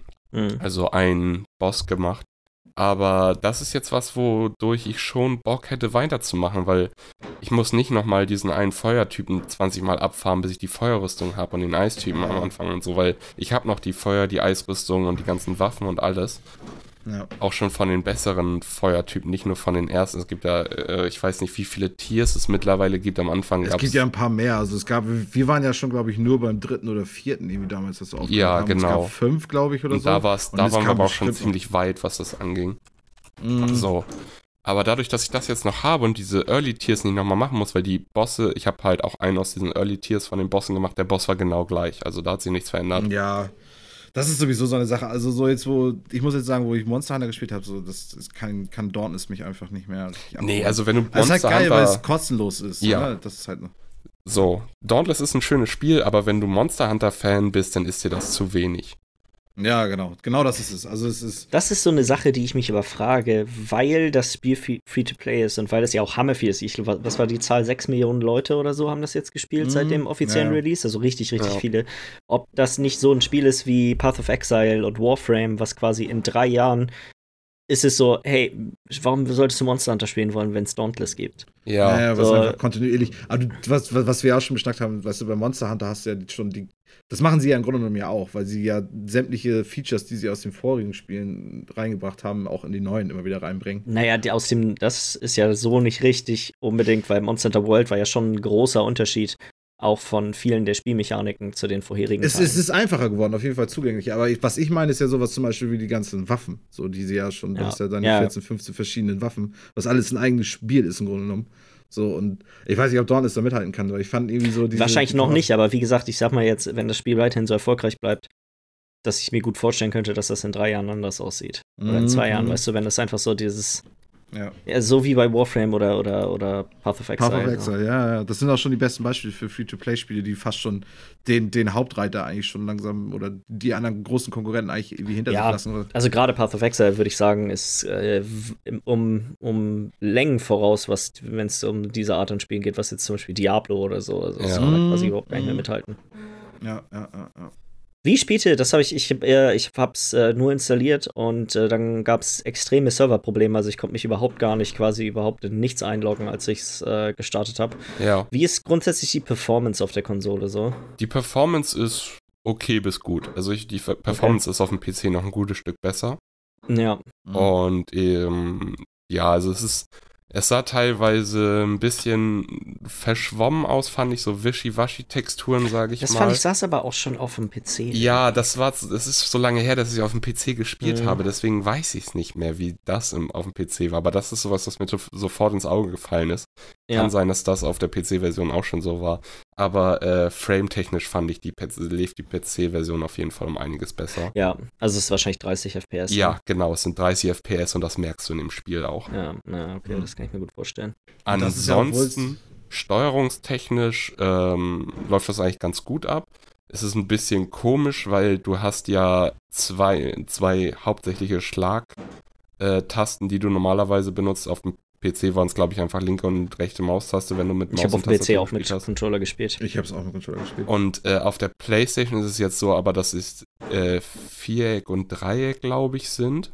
also einen Boss gemacht. Aber das ist jetzt was, wodurch ich schon Bock hätte weiterzumachen, weil ich muss nicht nochmal diesen einen Feuertypen 20 Mal abfahren, bis ich die Feuerrüstung habe und den Eistypen am Anfang und so, weil ich habe noch die die Eisrüstung und die ganzen Waffen und alles. Ja. Auch schon von den besseren Feuertypen, nicht nur von den ersten. Es gibt ja, ich weiß nicht, wie viele Tiers es mittlerweile gibt am Anfang. Es gibt ja ein paar mehr. Also wir waren ja schon, glaube ich, nur beim 3. oder 4. irgendwie damals das aufgehört. Ja, genau. Es gab 5, glaube ich, oder und so. Da waren wir aber auch schon ziemlich weit, was das anging. So. Aber dadurch, dass ich das jetzt noch habe und diese Early Tiers nicht nochmal machen muss, weil die Bosse, ich habe halt auch einen aus diesen Early Tiers von den Bossen gemacht, der Boss war genau gleich. Also da hat sich nichts verändert. Ja. Das ist sowieso so eine Sache. Also so jetzt, ich muss jetzt sagen, wo ich Monster Hunter gespielt habe, so das kann Dauntless mich einfach nicht mehr. Nee, also wenn du Monster Hunter... Das ist halt geil, weil es kostenlos ist. Ja. Ne? Das ist halt so, Dauntless ist ein schönes Spiel, aber wenn du Monster Hunter Fan bist, dann ist dir das zu wenig. Ja, genau. Genau das ist es. Also es ist. Das ist so eine Sache, die ich mich aber frage, weil das Spiel Free-to-Play ist und weil das ja auch hammerviel ist. Was war die Zahl? 6 Millionen Leute oder so haben das jetzt gespielt seit dem offiziellen Release. Also richtig viele. Ob das nicht so ein Spiel ist wie Path of Exile und Warframe, was quasi in 3 Jahren ist es so, hey, warum solltest du Monster Hunter spielen wollen, wenn es Dauntless gibt? Ja, was einfach kontinuierlich. Aber was wir auch schon beschnackt haben, weißt du, bei Monster Hunter hast du ja schon das machen sie ja im Grunde genommen ja auch, weil sie ja sämtliche Features, die sie aus den vorigen Spielen reingebracht haben, auch in die neuen immer wieder reinbringen. Naja, das ist ja so nicht richtig unbedingt, weil Monster Hunter World war ja schon ein großer Unterschied. auch von vielen der Spielmechaniken zu den vorherigen Es Teilen. ist einfacher geworden, auf jeden Fall zugänglicher. Aber was ich meine, ist ja sowas zum Beispiel wie die ganzen Waffen. So, die sie ja schon, du hast ja dann 14, 15 verschiedenen Waffen, was alles ein eigenes Spiel ist im Grunde genommen. So, und ich weiß nicht, ob Dauntless da mithalten kann, weil ich fand irgendwie so diese. Wahrscheinlich noch nicht, aber wie gesagt, ich sag mal jetzt, wenn das Spiel weiterhin so erfolgreich bleibt, dass ich mir gut vorstellen könnte, dass das in 3 Jahren anders aussieht. Oder in 2 Jahren, weißt du, wenn das einfach so dieses. Ja, so wie bei Warframe oder Path of Exile. Path of Exile, ja. Das sind auch schon die besten Beispiele für Free-to-Play-Spiele, die fast schon den Hauptreiter eigentlich schon langsam oder die anderen großen Konkurrenten eigentlich irgendwie hinter sich lassen. Also gerade Path of Exile, würde ich sagen, ist um Längen voraus, wenn es um diese Art von Spielen geht, was jetzt zum Beispiel Diablo oder so. Also das kann man quasi überhaupt gar nicht mehr mithalten. Ja. Wie spielte, das habe ich hab's nur installiert und dann gab es extreme Serverprobleme, also ich konnte mich überhaupt in nichts einloggen, als ich es gestartet habe. Ja. Wie ist grundsätzlich die Performance auf der Konsole so? Die Performance ist okay bis gut. Also die Performance ist auf dem PC noch ein gutes Stück besser. Ja. Und also es sah teilweise ein bisschen verschwommen aus, fand ich, so Wischiwaschi-Texturen, sage ich mal. Das fand ich, saß aber auch schon auf dem PC. Ja, das ist so lange her, dass ich auf dem PC gespielt habe, deswegen weiß ich es nicht mehr, wie das auf dem PC war. Aber das ist sowas, was mir sofort ins Auge gefallen ist. Kann sein, dass das auf der PC-Version auch schon so war. Aber frame-technisch fand ich, lief die PC-Version auf jeden Fall um einiges besser. Ja, also es ist wahrscheinlich 30 FPS. Ja, genau, es sind 30 FPS und das merkst du in dem Spiel auch. Ja, okay, das kann ich mir gut vorstellen. Ansonsten, steuerungstechnisch läuft das eigentlich ganz gut ab. Es ist ein bisschen komisch, weil du hast ja zwei hauptsächliche Schlagtasten, die du normalerweise benutzt. Auf dem PC waren es, glaube ich, einfach linke und rechte Maustaste, wenn du mit Maus und Tastatur Ich habe auf dem PC auch mit Controller gespielt. Ich habe es auch mit Controller gespielt. Und auf der PlayStation ist es jetzt so, aber dass es Viereck und Dreieck, glaube ich, sind.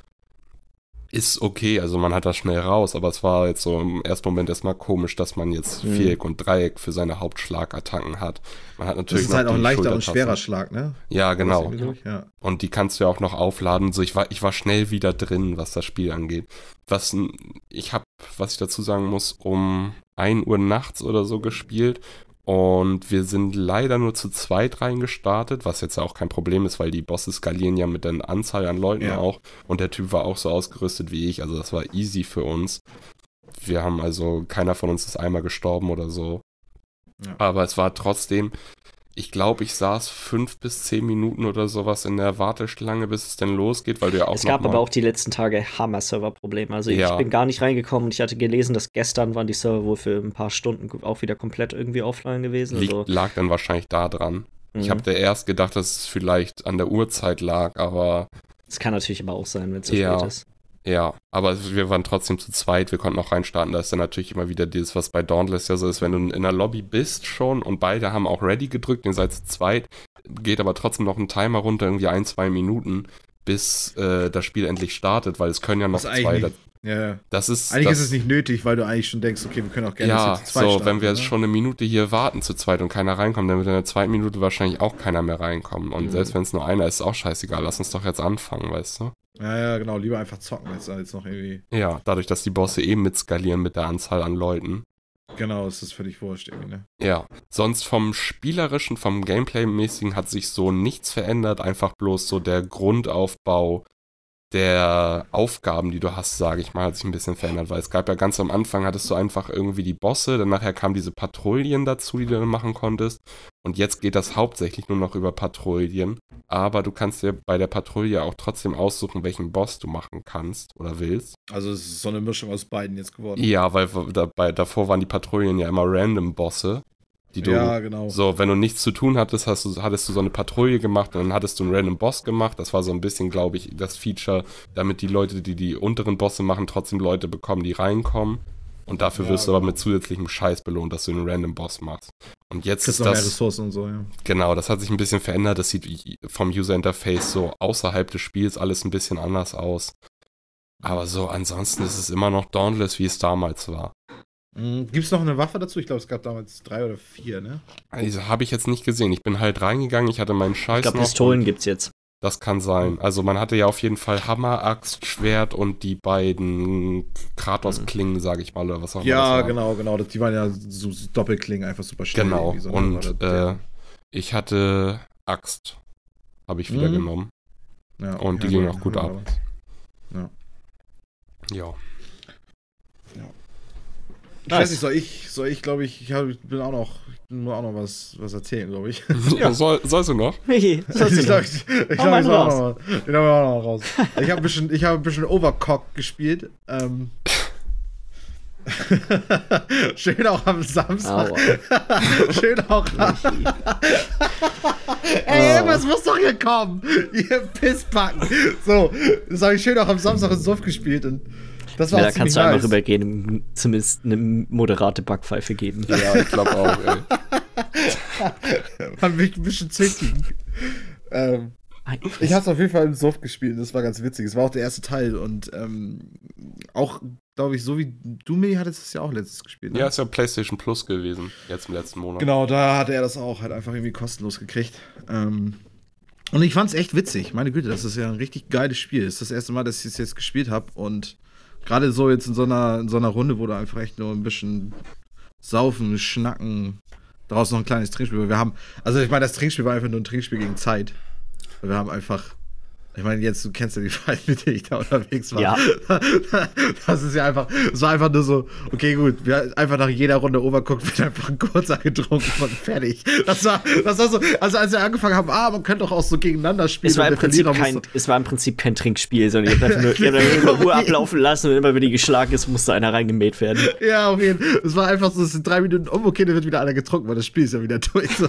Ist okay, also man hat das schnell raus, aber es war jetzt so im ersten Moment erstmal komisch, dass man jetzt Viereck und Dreieck für seine Hauptschlagattacken hat. Man hat natürlich das ist halt auch ein leichter und schwerer Schlag, ne? Ja, genau. Ja. Und die kannst du ja auch noch aufladen. So, ich war schnell wieder drin, was das Spiel angeht. Was ich dazu sagen muss, um 1 Uhr nachts oder so gespielt. Und wir sind leider nur zu zweit reingestartet, was jetzt auch kein Problem ist, weil die Bosse skalieren ja mit der Anzahl an Leuten auch. Und der Typ war auch so ausgerüstet wie ich, also das war easy für uns. Wir haben also, keiner von uns ist einmal gestorben oder so. Ja. Aber es war trotzdem, ich glaube, ich saß 5 bis 10 Minuten oder sowas in der Warteschlange, bis es denn losgeht, weil du ja auch Es gab aber auch die letzten Tage Hammer-Server-Probleme. Also ich bin gar nicht reingekommen und ich hatte gelesen, dass gestern waren die Server wohl für ein paar Stunden auch wieder komplett irgendwie offline gewesen. Lag dann wahrscheinlich da dran. Ich habe erst gedacht, dass es vielleicht an der Uhrzeit lag, aber... Es kann natürlich aber auch sein, wenn es zu spät ist. Ja, aber wir waren trotzdem zu zweit, wir konnten auch reinstarten. Da ist dann natürlich immer wieder dieses, was bei Dauntless ja so ist, wenn du in der Lobby bist schon und beide haben auch Ready gedrückt, ihr seid zu zweit, geht aber trotzdem noch ein Timer runter, irgendwie 1-2 Minuten, bis das Spiel endlich startet, weil es können ja noch zwei... Ja. Das ist, eigentlich ist es nicht nötig, weil du eigentlich schon denkst, okay, wir können auch gerne zu zweit starten. Wenn wir jetzt schon eine Minute hier warten zu zweit und keiner reinkommt, dann wird in der zweiten Minute wahrscheinlich auch keiner mehr reinkommen. Und selbst wenn es nur einer ist, ist auch scheißegal. Lass uns doch jetzt anfangen, weißt du? Ja, genau. Lieber einfach zocken, als jetzt noch irgendwie... Ja, dadurch, dass die Bosse eben mitskalieren mit der Anzahl an Leuten. Genau, es ist völlig wurscht irgendwie, ne? Ja, sonst vom Spielerischen, vom Gameplay-mäßigen hat sich so nichts verändert. Einfach bloß so der Grundaufbau der Aufgaben, die du hast, sage ich mal, hat sich ein bisschen verändert, weil es gab ja ganz am Anfang, hattest du einfach irgendwie die Bosse, dann nachher kamen diese Patrouillen dazu, die du dann machen konntest und jetzt geht das hauptsächlich nur noch über Patrouillen, aber du kannst dir bei der Patrouille auch trotzdem aussuchen, welchen Boss du machen kannst oder willst. Also es ist so eine Mischung aus beiden jetzt geworden. Ja, weil davor waren die Patrouillen ja immer random Bosse. Genau. So, wenn du nichts zu tun hattest, hattest du so eine Patrouille gemacht und dann hattest du einen random Boss gemacht. Das war so ein bisschen, glaube ich, das Feature, damit die Leute, die unteren Bosse machen, trotzdem Leute bekommen, die reinkommen. Und dafür wirst du aber mit zusätzlichem Scheiß belohnt, dass du einen random Boss machst. Und jetzt ist das... mehr Ressourcen und so, ja. Genau, das hat sich ein bisschen verändert. Das sieht vom User-Interface so außerhalb des Spiels alles ein bisschen anders aus. Aber so, ansonsten ist es immer noch Dauntless, wie es damals war. Gibt es noch eine Waffe dazu? Ich glaube, es gab damals 3 oder 4, ne? Also habe ich jetzt nicht gesehen. Ich bin halt reingegangen, ich hatte meinen Scheiß noch. Ich glaube, Pistolen gibt's jetzt. Das kann sein. Also man hatte ja auf jeden Fall Hammer, Axt, Schwert und die beiden Kratos-Klingen, sage ich mal, oder was auch immer. Ja, genau. Die waren ja so Doppelklingen, einfach super schnell. Genau. So, und ich hatte Axt, habe ich wieder genommen. Ja, und die ging auch gut ab. Ja. Ja. Ich weiß nicht, soll ich glaube ich, will auch noch was erzählen, glaube ich. Ja, sollst du noch? Ich glaube, ich auch noch raus. Ich habe ein bisschen Overcooked gespielt. Schön auch am Samstag. Schön auch Ey, was muss doch hier kommen? Ihr Pissbacken. So, das habe ich schön auch am Samstag in Suff gespielt und das war da kannst du einfach rübergehen und zumindest eine moderate Backpfeife geben. Ja, ich glaube auch, ey. Man will ein bisschen züchtigen. Ich habe es auf jeden Fall im Suff gespielt, das war ganz witzig. Es war auch der erste Teil und auch, glaube ich, so wie du, Mini, hattest es ja auch letztes gespielt. Ne? Ja, ist ja PlayStation Plus gewesen, jetzt im letzten Monat. Genau, da hatte er das auch halt einfach irgendwie kostenlos gekriegt. Und ich fand es echt witzig. Meine Güte, das ist ja ein richtig geiles Spiel. Das ist das erste Mal, dass ich es jetzt gespielt habe und gerade so jetzt in so einer Runde, wo du einfach echt nur ein bisschen saufen, schnacken, daraus noch ein kleines Trinkspiel. Ich meine, das Trinkspiel war einfach nur ein Trinkspiel gegen Zeit. Wir haben einfach, ich meine, jetzt, du kennst ja die Fallen, mit denen ich da unterwegs war. Ja. Das ist ja einfach, es war einfach nur so, okay, gut, wir einfach nach jeder Runde Overcooked wird einfach ein kurzer getrunken und fertig. Das war so, also als wir angefangen haben, man könnte doch auch so gegeneinander spielen. Es war im Prinzip kein Trinkspiel, sondern ihr habt einfach nur Uhr ablaufen lassen und immer wenn die geschlagen ist, musste einer reingemäht werden. Ja, auf jeden Fall. Es war einfach so, es sind 3 Minuten okay, dann wird wieder einer getrunken, weil das Spiel ist ja wieder durch. So.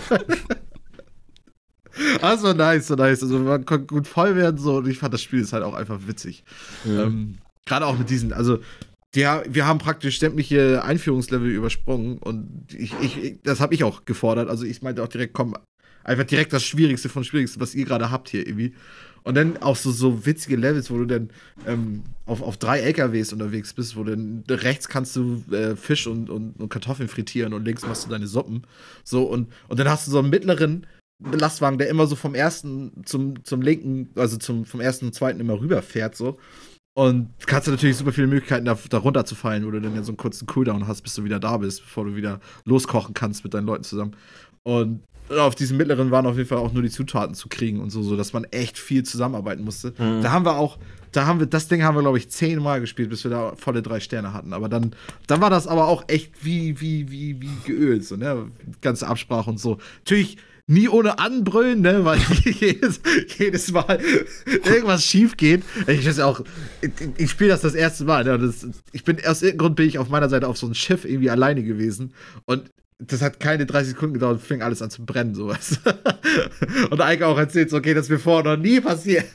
Das war nice. Also man konnte gut voll werden so und ich fand das Spiel ist halt auch einfach witzig. Gerade auch mit diesen, also wir haben praktisch sämtliche Einführungslevel übersprungen und das habe ich auch gefordert. Also ich meinte auch direkt, komm, einfach direkt das Schwierigste von Schwierigste, was ihr gerade habt hier irgendwie. Und dann auch so witzige Levels, wo du dann auf 3 LKWs unterwegs bist, wo dann rechts kannst du Fisch und Kartoffeln frittieren und links machst du deine Suppen. So, und dann hast du so einen mittleren Lastwagen, der immer so vom ersten zum linken, also vom ersten und zweiten immer rüberfährt, so. Und kannst du natürlich super viele Möglichkeiten, da runterzufallen, wo du dann ja so einen kurzen Cooldown hast, bis du wieder da bist, bevor du wieder loskochen kannst mit deinen Leuten zusammen. Und auf diesem mittleren waren auf jeden Fall auch nur die Zutaten zu kriegen und so, dass man echt viel zusammenarbeiten musste. Das Ding haben wir, glaube ich, 10-mal gespielt, bis wir da volle 3 Sterne hatten. Aber dann war das aber auch echt wie geölt, so, ne? Ganze Absprache und so. Natürlich nie ohne Anbrüllen, ne, weil jedes Mal irgendwas schief geht. Ich spiele das erste Mal, ne, aus irgendeinem Grund bin ich auf meiner Seite auf so ein Schiff irgendwie alleine gewesen und das hat keine 30 Sekunden gedauert und fing alles an zu brennen, sowas. Und Eike auch erzählt so, okay, das ist mir vorher noch nie passiert.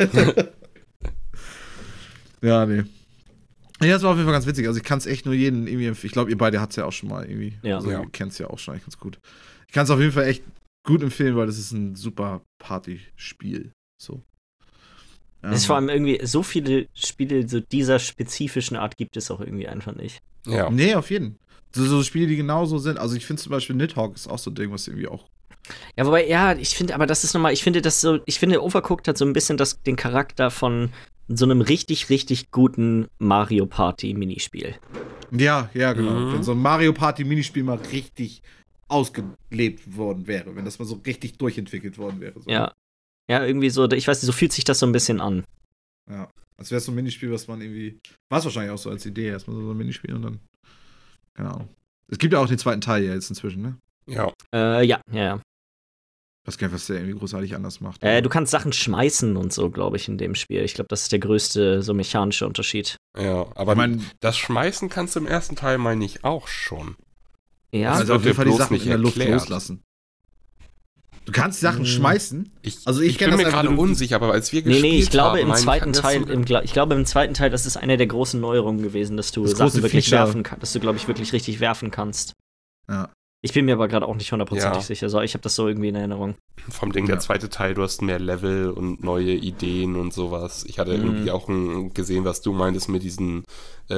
Ja, nee. Ja, das war auf jeden Fall ganz witzig. Also ich kann es echt nur jedem irgendwie empfehlen. Ich glaube, ihr beide habt es ja auch schon mal irgendwie. Ja. Also ihr kennt es ja auch schon eigentlich ganz gut. Ich kann es auf jeden Fall echt gut empfehlen, weil das ist ein super Partyspiel. So. Es ist vor allem irgendwie, so viele Spiele so dieser spezifischen Art gibt es auch irgendwie einfach nicht. Ja. Nee, auf jeden Fall. So Spiele, die genauso sind. Also ich finde zum Beispiel Nidhogg ist auch so ein Ding, was irgendwie auch. Ja, wobei, ja, ich finde, aber das ist nochmal, ich finde Overcooked hat so ein bisschen den Charakter von so einem richtig, richtig guten Mario Party Minispiel. Ja, genau. Wenn so ein Mario Party Minispiel mal richtig ausgelebt worden wäre, wenn das mal so richtig durchentwickelt worden wäre. So. Ja. Ja, irgendwie so, ich weiß nicht, so fühlt sich das so ein bisschen an. Ja, als wäre es so ein Minispiel, was man irgendwie, war es wahrscheinlich auch so als Idee, erstmal so ein Minispiel und dann, keine Ahnung. Es gibt ja auch den zweiten Teil ja jetzt inzwischen, ne? Ja. Ja. Ich weiß gar nicht, was der irgendwie großartig anders macht. Du kannst Sachen schmeißen und so, glaube ich, in dem Spiel. Ich glaube, das ist der größte so mechanische Unterschied. Ja, aber das Schmeißen kannst du im ersten Teil, meine ich, auch schon. Ja. Also auf jeden Fall die bloß Sachen nicht in der Luft erklärt. loslassen. Du kannst die Sachen schmeißen? Ich kenn bin mir das gerade einfach, unsicher, aber als wir gespielt ich glaube haben, im zweiten Teil, das ist eine der großen Neuerungen gewesen, dass du das Sachen wirklich Feature. werfen kannst, dass du, glaube ich, wirklich richtig werfen kannst. Ja. Ich bin mir aber gerade auch nicht 100% sicher, so, ich habe das so irgendwie in Erinnerung. vom Ding, der zweite Teil, du hast mehr Level und neue Ideen und sowas. Ich hatte irgendwie auch gesehen, was du meintest mit diesen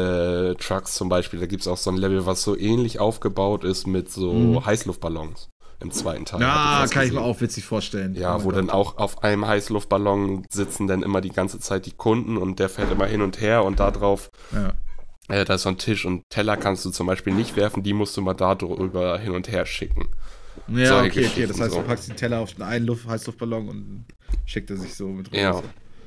Trucks zum Beispiel. Da gibt es auch so ein Level, was so ähnlich aufgebaut ist mit so Heißluftballons. im zweiten Teil. Ja, kann ich mir auch witzig vorstellen. Ja, wo dann auch auf einem Heißluftballon sitzen dann immer die ganze Zeit die Kunden und der fährt immer hin und her und da drauf, da ist so ein Tisch und Teller kannst du zum Beispiel nicht werfen, die musst du mal da drüber hin und her schicken. Ja, okay, das heißt, du packst den Teller auf den einen Heißluftballon und schickt er sich so mit rüber.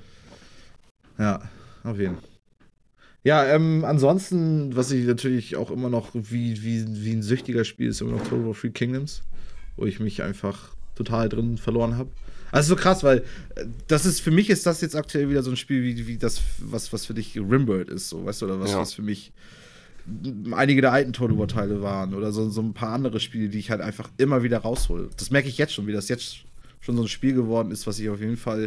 Ja, auf jeden Fall. Ja, ansonsten, was ich natürlich auch immer noch wie ein süchtiger Spiel ist, immer noch Total War Three Kingdoms, wo ich mich einfach total drin verloren habe. Also so krass, weil für mich ist das jetzt aktuell wieder so ein Spiel wie das, was für dich Rimworld ist, so, weißt du, oder was für mich einige der alten Total War Teile waren oder so ein paar andere Spiele, die ich halt einfach immer wieder raushole. Das merke ich jetzt schon, wie das jetzt schon so ein Spiel geworden ist, was ich auf jeden Fall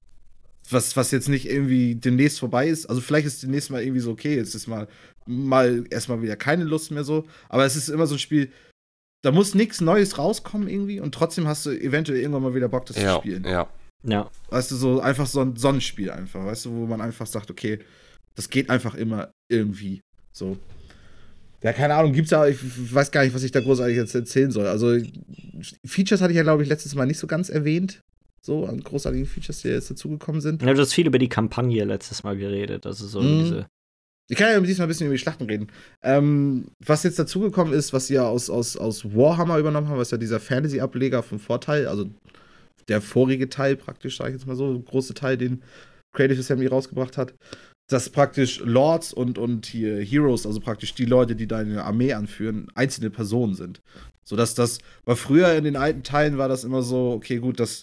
was jetzt nicht irgendwie demnächst vorbei ist. Also vielleicht ist demnächst mal irgendwie so, okay, jetzt ist mal erstmal wieder keine Lust mehr so. Aber es ist immer so ein Spiel, da muss nichts Neues rauskommen irgendwie und trotzdem hast du eventuell irgendwann mal wieder Bock, das zu spielen. Ja. Weißt du, so einfach so ein Sonnenspiel einfach, weißt du, wo man einfach sagt, okay, das geht einfach immer irgendwie so. Ja, keine Ahnung, gibt's ja, ich weiß gar nicht, was ich da großartig jetzt erzählen soll. Also Features hatte ich ja, glaube ich, letztes Mal nicht so ganz erwähnt. So, an großartigen Features, die jetzt dazugekommen sind. Ja, du hast viel über die Kampagne letztes Mal geredet. Also so diese. Ich kann ja diesmal ein bisschen über die Schlachten reden. Was jetzt dazugekommen ist, was sie ja aus Warhammer übernommen haben, was ja dieser Fantasy-Ableger vom Vorteil, also der vorige Teil praktisch, sage ich jetzt mal so, der große Teil, den Creative Assembly rausgebracht hat, dass praktisch Lords und hier Heroes, also praktisch die Leute, die deine Armee anführen, einzelne Personen sind. Sodass weil früher in den alten Teilen war das immer so, okay, gut, dass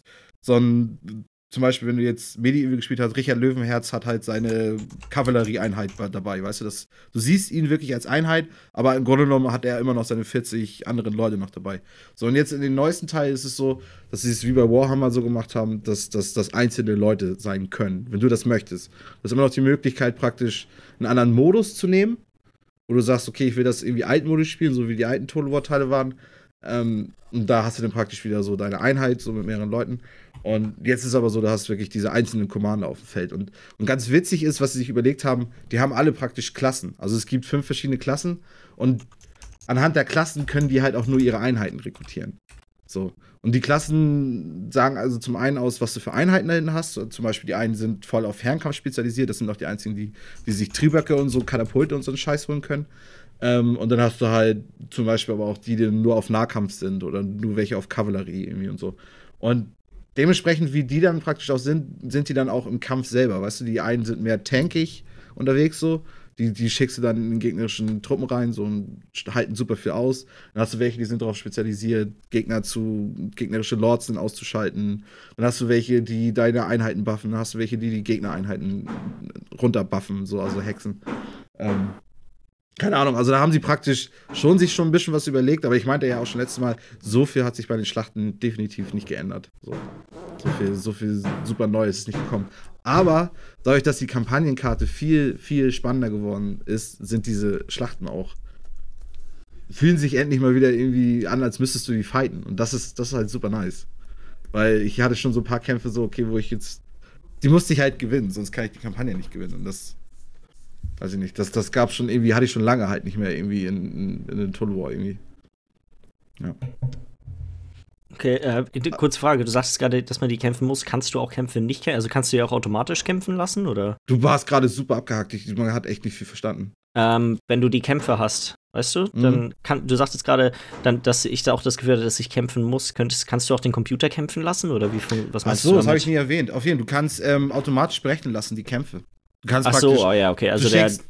zum Beispiel, wenn du jetzt Medieval gespielt hast, Richard Löwenherz hat halt seine Kavallerieeinheit dabei, weißt du, du siehst ihn wirklich als Einheit, aber im Grunde genommen hat er immer noch seine 40 anderen Leute noch dabei. So, und jetzt in den neuesten Teilen ist es so, dass sie es wie bei Warhammer so gemacht haben, dass das einzelne Leute sein können, wenn du das möchtest. Du hast immer noch die Möglichkeit, praktisch einen anderen Modus zu nehmen, wo du sagst, okay, ich will das irgendwie altmodisch spielen, so wie die alten Total War Teile waren. Und da hast du dann praktisch wieder so deine Einheit, so mit mehreren Leuten. Und jetzt ist aber so, du hast wirklich diese einzelnen Commander auf dem Feld. Und ganz witzig ist, was sie sich überlegt haben, die haben alle praktisch Klassen. Also es gibt 5 verschiedene Klassen und anhand der Klassen können die halt auch nur ihre Einheiten rekrutieren. So. Und die Klassen sagen also zum einen aus, was du für Einheiten dahin hast. Zum Beispiel die einen sind voll auf Fernkampf spezialisiert, das sind auch die einzigen, die sich Trieböcke und so Katapulte und so einen Scheiß holen können. Und dann hast du halt zum Beispiel aber auch die nur auf Nahkampf sind oder nur welche auf Kavallerie irgendwie und so. Und dementsprechend, wie die dann praktisch auch sind die dann auch im Kampf selber. Weißt du, die einen sind mehr tankig unterwegs so. Die schickst du dann in den gegnerischen Truppen rein so und halten super viel aus. Dann hast du welche, die sind darauf spezialisiert, gegnerische Lords auszuschalten. Dann hast du welche, die deine Einheiten buffen. Dann hast du welche, die Gegnereinheiten runterbuffen, so, also Hexen. Keine Ahnung, also da haben sie praktisch sich schon ein bisschen was überlegt, aber ich meinte ja auch schon letztes Mal, so viel hat sich bei den Schlachten definitiv nicht geändert. So viel super Neues ist nicht gekommen. Aber dadurch, dass die Kampagnenkarte viel, viel spannender geworden ist, sind diese Schlachten auch fühlen sich endlich mal wieder irgendwie an, als müsstest du die fighten. Und das ist halt super nice. Weil ich hatte schon so ein paar Kämpfe so, okay, wo ich jetzt die musste ich halt gewinnen, sonst kann ich die Kampagne nicht gewinnen. Und das weiß ich nicht, das gab schon irgendwie, hatte ich schon lange halt nicht mehr irgendwie in den Total War irgendwie. Ja. Okay, kurze Frage, du sagtest gerade, dass man die kämpfen muss. Kannst du auch Kämpfe nicht kämpfen? Also kannst du ja auch automatisch kämpfen lassen, oder? Du warst gerade super abgehackt, man hat echt nicht viel verstanden. Wenn du die Kämpfe hast, weißt du, dann du sagtest gerade, dass ich da auch das Gefühl hatte, dass ich kämpfen muss. Kannst du auch den Computer kämpfen lassen, oder was meinst du? Ach so, das habe ich nie erwähnt. Auf jeden Fall, du kannst automatisch berechnen lassen, die Kämpfe. Du kannst ja, okay. Also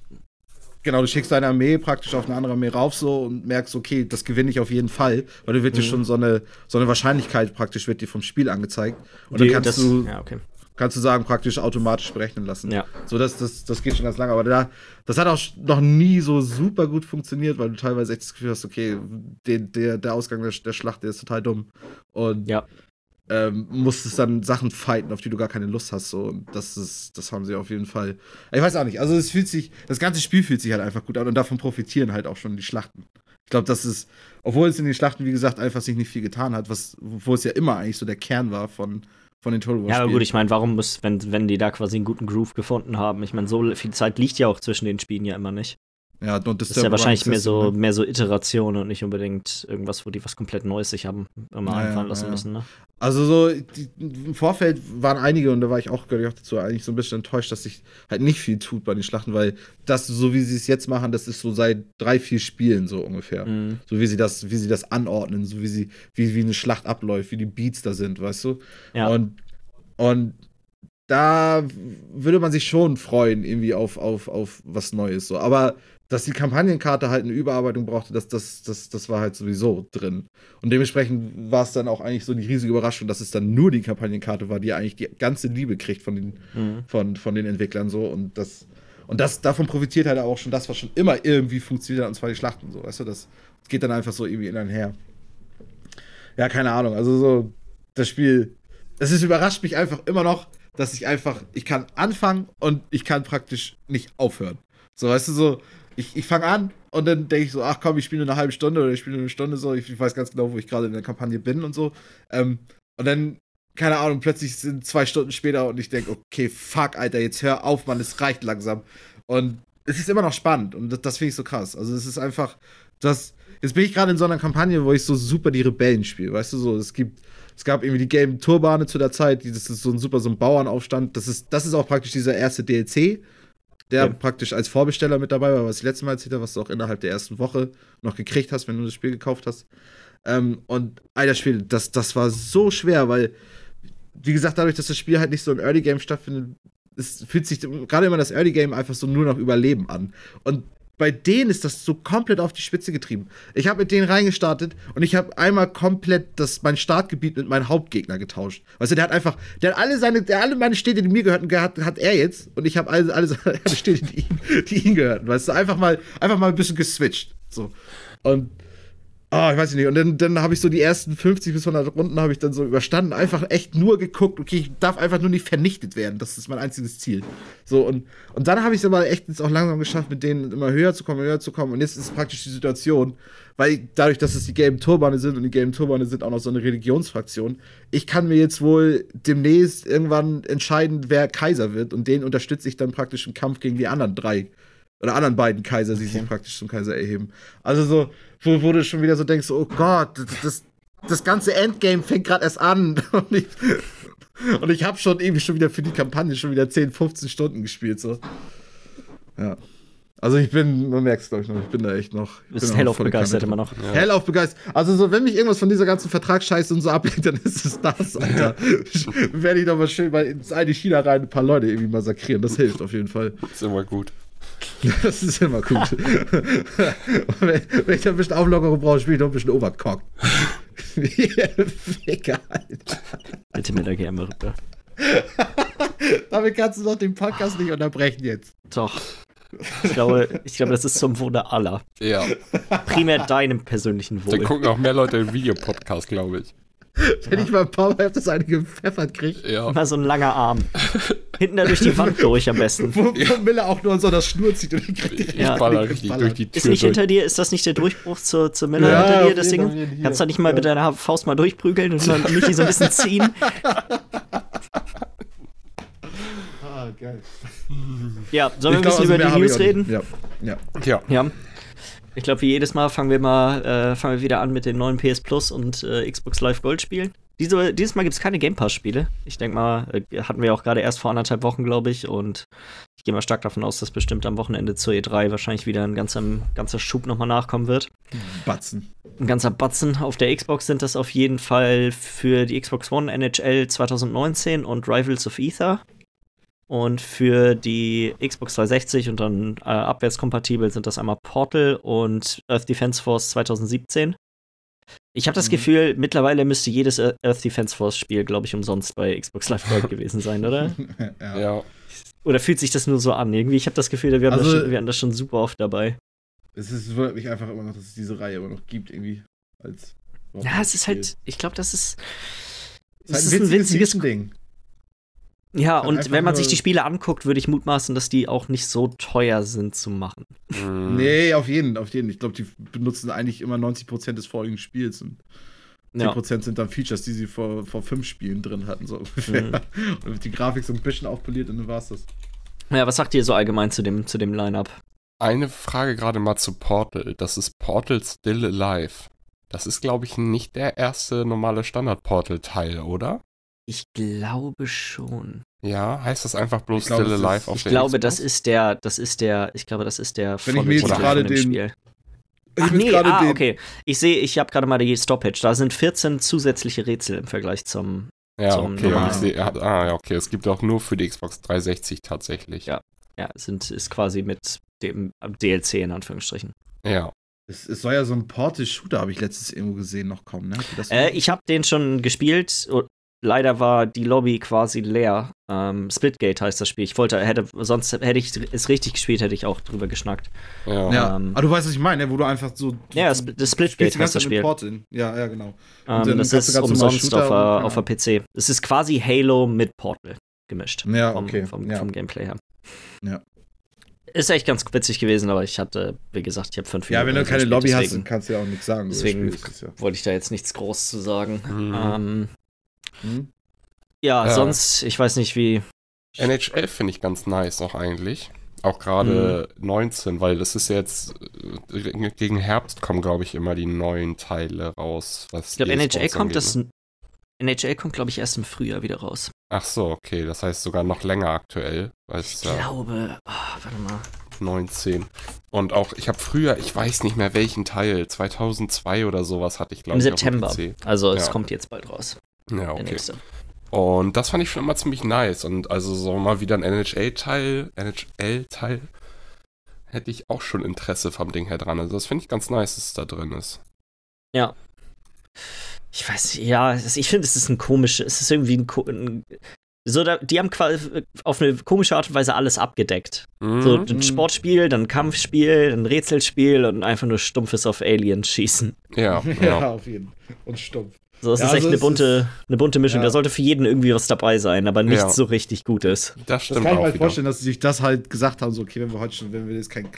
du schickst deine Armee praktisch auf eine andere Armee rauf so und merkst, okay, das gewinne ich auf jeden Fall, weil du wird dir schon so eine Wahrscheinlichkeit praktisch wird dir vom Spiel angezeigt. Und dann kannst du sagen, praktisch automatisch berechnen lassen. Ja. So, das geht schon ganz lange. Aber das hat auch noch nie so super gut funktioniert, weil du teilweise echt das Gefühl hast, okay, der Ausgang der Schlacht, der ist total dumm. Und musstest dann Sachen fighten, auf die du gar keine Lust hast. So. Und das haben sie auf jeden Fall. Ich weiß auch nicht. Also das ganze Spiel fühlt sich halt einfach gut an und davon profitieren halt auch schon die Schlachten. Ich glaube, das ist, obwohl es in den Schlachten, wie gesagt, einfach sich nicht viel getan hat, wo es ja immer eigentlich so der Kern war von den Total War. Ja, aber gut, ich meine, warum wenn die da quasi einen guten Groove gefunden haben? Ich meine, so viel Zeit liegt ja auch zwischen den Spielen ja immer nicht. Ja, Don't Das ist ja wahrscheinlich mehr so Iteration und nicht unbedingt irgendwas, wo die was komplett Neues sich haben immer einfallen lassen müssen, ne? Also so, im Vorfeld waren einige, und da war ich auch, gehöre ich auch dazu, eigentlich so ein bisschen enttäuscht, dass sich halt nicht viel tut bei den Schlachten, weil das, so wie sie es jetzt machen, das ist so seit 3-4 Spielen so ungefähr. So wie sie das anordnen, so wie eine Schlacht abläuft, wie die Beats da sind, weißt du? Ja. Und da würde man sich schon freuen, irgendwie auf was Neues, so. Aber dass die Kampagnenkarte halt eine Überarbeitung brauchte, das war halt sowieso drin. Und dementsprechend war es dann auch eigentlich so die riesige Überraschung, dass es dann nur die Kampagnenkarte war, die eigentlich die ganze Liebe kriegt von den Entwicklern so. Und davon profitiert halt auch schon das, was schon immer irgendwie funktioniert, und zwar die Schlachten so, weißt du, das geht dann einfach so irgendwie einher. Ja, keine Ahnung, also so, das Spiel, überrascht mich einfach immer noch, dass ich kann anfangen und ich kann praktisch nicht aufhören. So, weißt du, so, ich fange an und dann denke ich so, ach komm, ich spiele nur eine halbe Stunde oder ich spiele nur eine Stunde, so, ich weiß ganz genau, wo ich gerade in der Kampagne bin und so. Und dann, keine Ahnung, plötzlich sind 2 Stunden später und ich denke, okay, fuck, Alter, jetzt hör auf, Mann, es reicht langsam. Und es ist immer noch spannend und das finde ich so krass. Also es ist einfach, jetzt bin ich gerade in so einer Kampagne, wo ich so super die Rebellen spiele, weißt du, so, es gab irgendwie die gelben Turbane zu der Zeit, das ist so ein Bauernaufstand, das ist auch praktisch dieser erste DLC, der praktisch als Vorbesteller mit dabei war, was ich letztes Mal erzählt habe, was du auch innerhalb der ersten Woche noch gekriegt hast, wenn du das Spiel gekauft hast. Und alter Spiel, das war so schwer, weil, wie gesagt, dadurch, dass das Spiel halt nicht so im Early Game stattfindet, es fühlt sich gerade immer das Early Game einfach so nur noch Überleben an. Und bei denen ist das so komplett auf die Spitze getrieben. Ich habe mit denen reingestartet und ich habe einmal komplett mein Startgebiet mit meinem Hauptgegner getauscht. Weißt du, der hat alle meine Städte, die mir gehörten, hat er jetzt, und ich habe alle seine Städte, die ihm gehörten. Weißt du, einfach mal ein bisschen geswitcht. So. Und ich weiß nicht. Und dann habe ich so die ersten 50 bis 100 Runden habe ich dann so überstanden. Einfach echt nur geguckt, okay, ich darf einfach nur nicht vernichtet werden. Das ist mein einziges Ziel. So, und dann habe ich es aber echt jetzt auch langsam geschafft, mit denen immer höher zu kommen. Und jetzt ist praktisch die Situation, weil dadurch, dass es die gelben Turbane sind, und die gelben Turbane sind auch noch so eine Religionsfraktion, ich kann mir jetzt wohl demnächst irgendwann entscheiden, wer Kaiser wird. Und den unterstütze ich dann praktisch im Kampf gegen die anderen 3. Oder anderen beiden Kaiser, die sich praktisch zum Kaiser erheben. Also so, wo du schon wieder so denkst, oh Gott, das ganze Endgame fängt gerade erst an. Und ich habe schon irgendwie schon wieder für die Kampagne schon wieder 10, 15 Stunden gespielt. So. Ja. Also man merkt es, glaube ich, noch. Ich bin da echt noch. Du bist hellauf begeistert immer noch. Ja. Hellauf begeistert. Also so, wenn mich irgendwas von dieser ganzen Vertragsscheiße und so ablenkt, dann ist es das, Alter. Werde ich doch mal schön ins alte China rein ein paar Leute irgendwie massakrieren. Das hilft auf jeden Fall. Das ist immer gut. Das ist immer gut. wenn ich da ein bisschen Auflockerung brauche, spiele ich noch ein bisschen Overcock. Ficker, Alter. Bitte mit der Game rüber. Damit kannst du doch den Podcast nicht unterbrechen jetzt. Doch. Ich glaube, das ist zum Wohle aller. Ja. Primär deinem persönlichen Wohl. Dann gucken auch mehr Leute den Videopodcast, glaube ich. Wenn ich mal ein paar Mal das eine gepfeffert kriege. Ja. Immer so ein langer Arm. Hinten da durch die Wand durch am besten. Wo Miller auch nur so das Schnur zieht und ich krieg Ich baller richtig durch die Tür. Ist nicht hinter dir, ist das nicht der Durchbruch zur Miller hinter dir, das Ding? Kannst du da nicht mal mit deiner Faust mal durchprügeln und dann Michi so ein bisschen ziehen? Geil. Ja, sollen wir ein bisschen über die News reden? Ja. Ich glaube, wie jedes Mal fangen wir wieder an mit den neuen PS Plus und Xbox Live Gold Spielen. Dieses Mal gibt es keine Game Pass Spiele. Ich denke mal, hatten wir auch gerade erst vor 1,5 Wochen, glaube ich. Und ich gehe mal stark davon aus, dass bestimmt am Wochenende zur E3 wahrscheinlich wieder ein ganzer Schub nochmal nachkommen wird. Batzen. Ein ganzer Batzen. Auf der Xbox sind das auf jeden Fall für die Xbox One NHL 2019 und Rivals of Aether. Und für die Xbox 360 und dann abwärtskompatibel sind das einmal Portal und Earth Defense Force 2017. Ich habe das Gefühl, mittlerweile müsste jedes Earth Defense Force Spiel, glaube ich, umsonst bei Xbox Live Gold gewesen sein, oder? Ja. Oder fühlt sich das nur so an? Irgendwie, ich habe das Gefühl, wir hatten das schon super oft dabei. Es wundert mich einfach immer noch, dass es diese Reihe immer noch gibt, irgendwie. Ja, es ist halt, ich glaube, das ist ein witziges Ding. Ja, und wenn man sich die Spiele anguckt, würde ich mutmaßen, dass die auch nicht so teuer sind zu machen. Nee, auf jeden. Ich glaube, die benutzen eigentlich immer 90% des vorigen Spiels und 10% sind dann Features, die sie vor 5 Spielen drin hatten, so ungefähr. Und die Grafik so ein bisschen aufpoliert und dann war's das. Ja, was sagt ihr so allgemein zu dem Line-Up? Eine Frage gerade mal zu Portal. Das ist Portal Still Alive. Das ist, glaube ich, nicht der erste normale Standard-Portal-Teil, oder? Ich glaube schon. Ja, heißt das einfach bloß Ich glaube, Still das Alive ist- auf Ich der glaube, Xbox? ich glaube, das ist der Wenn ich mir jetzt Titel gerade von dem den- Spiel. Ich Ach hab jetzt nee, gerade den- okay. Ich habe gerade mal die Stoppage. Da sind 14 zusätzliche Rätsel im Vergleich zum Ja, zum okay. Und normalen. ich sehe, ja, okay. Es gibt auch nur für die Xbox 360 tatsächlich. Ja. Ja, ist quasi mit dem DLC in Anführungsstrichen. Ja. Es soll ja so ein Portal-Shooter, habe ich letztens irgendwo gesehen, noch kommen, ne? Habt ihr das Ich habe den schon gespielt. Leider war die Lobby quasi leer. Splitgate heißt das Spiel. Sonst hätte ich es richtig gespielt, hätte ich auch drüber geschnackt. Ja. Ja, Ähm, aber du weißt, was ich meine, ne? Wo du einfach so. Ja, das du Splitgate spielst die ganze heißt das Zeit Spiel. mit Portal. Ja, genau. Und dann Das kannst du ist ganz normal umsonst Shooter auf der PC. Es ist quasi Halo mit Portal gemischt. Ja, vom, okay, vom, ja. vom Gameplay her. Ja. Ist echt ganz witzig gewesen, aber ich hatte, wie gesagt, ich habe 5 Ja, wenn du oder so keine gespielt, Lobby hast, deswegen, dann kannst du ja auch nichts sagen. über das deswegen Spiel. Das ist ja- wollte ich da jetzt nichts groß zu sagen. Mhm. Hm? Ja, Ja. sonst, ich weiß nicht, wie. NHL finde ich ganz nice auch eigentlich. Auch gerade 19, weil das ist jetzt gegen Herbst kommen, glaube ich, immer die neuen Teile raus. Was Ich glaube, E-Sports angeht, ne? NHL kommt, glaube ich, erst im Frühjahr wieder raus. Ach so, okay. Das heißt sogar noch länger aktuell. Weil es Ich ist ja glaube, warte mal. 19. Und auch, ich habe früher, ich weiß nicht mehr welchen Teil, 2002 oder sowas hatte ich, glaube Im ich, auf dem September. PC. Also es Ja. kommt jetzt bald raus. Ja, Der okay. nächste. Und das fand ich schon immer ziemlich nice. Und also so mal wieder ein NHL-Teil hätte ich auch schon Interesse vom Ding her dran. Also das finde ich ganz nice, dass es da drin ist. Ja. Ich weiß, ja, ich finde, es ist es ist irgendwie die haben quasi auf eine komische Art und Weise alles abgedeckt. Mhm. So ein Sportspiel, dann ein Kampfspiel, ein Rätselspiel und einfach nur stumpfes auf Aliens schießen. Ja, Ja, ja. auf jeden Fall. Und stumpf. So, es Ja, ist echt also eine bunte Mischung. ja. Da sollte für jeden irgendwie was dabei sein, aber nichts Ja. so richtig Gutes. Das Das stimmt kann ich mir auch halt wieder. vorstellen, dass sie sich das halt gesagt haben, so, okay, wenn wir jetzt keinen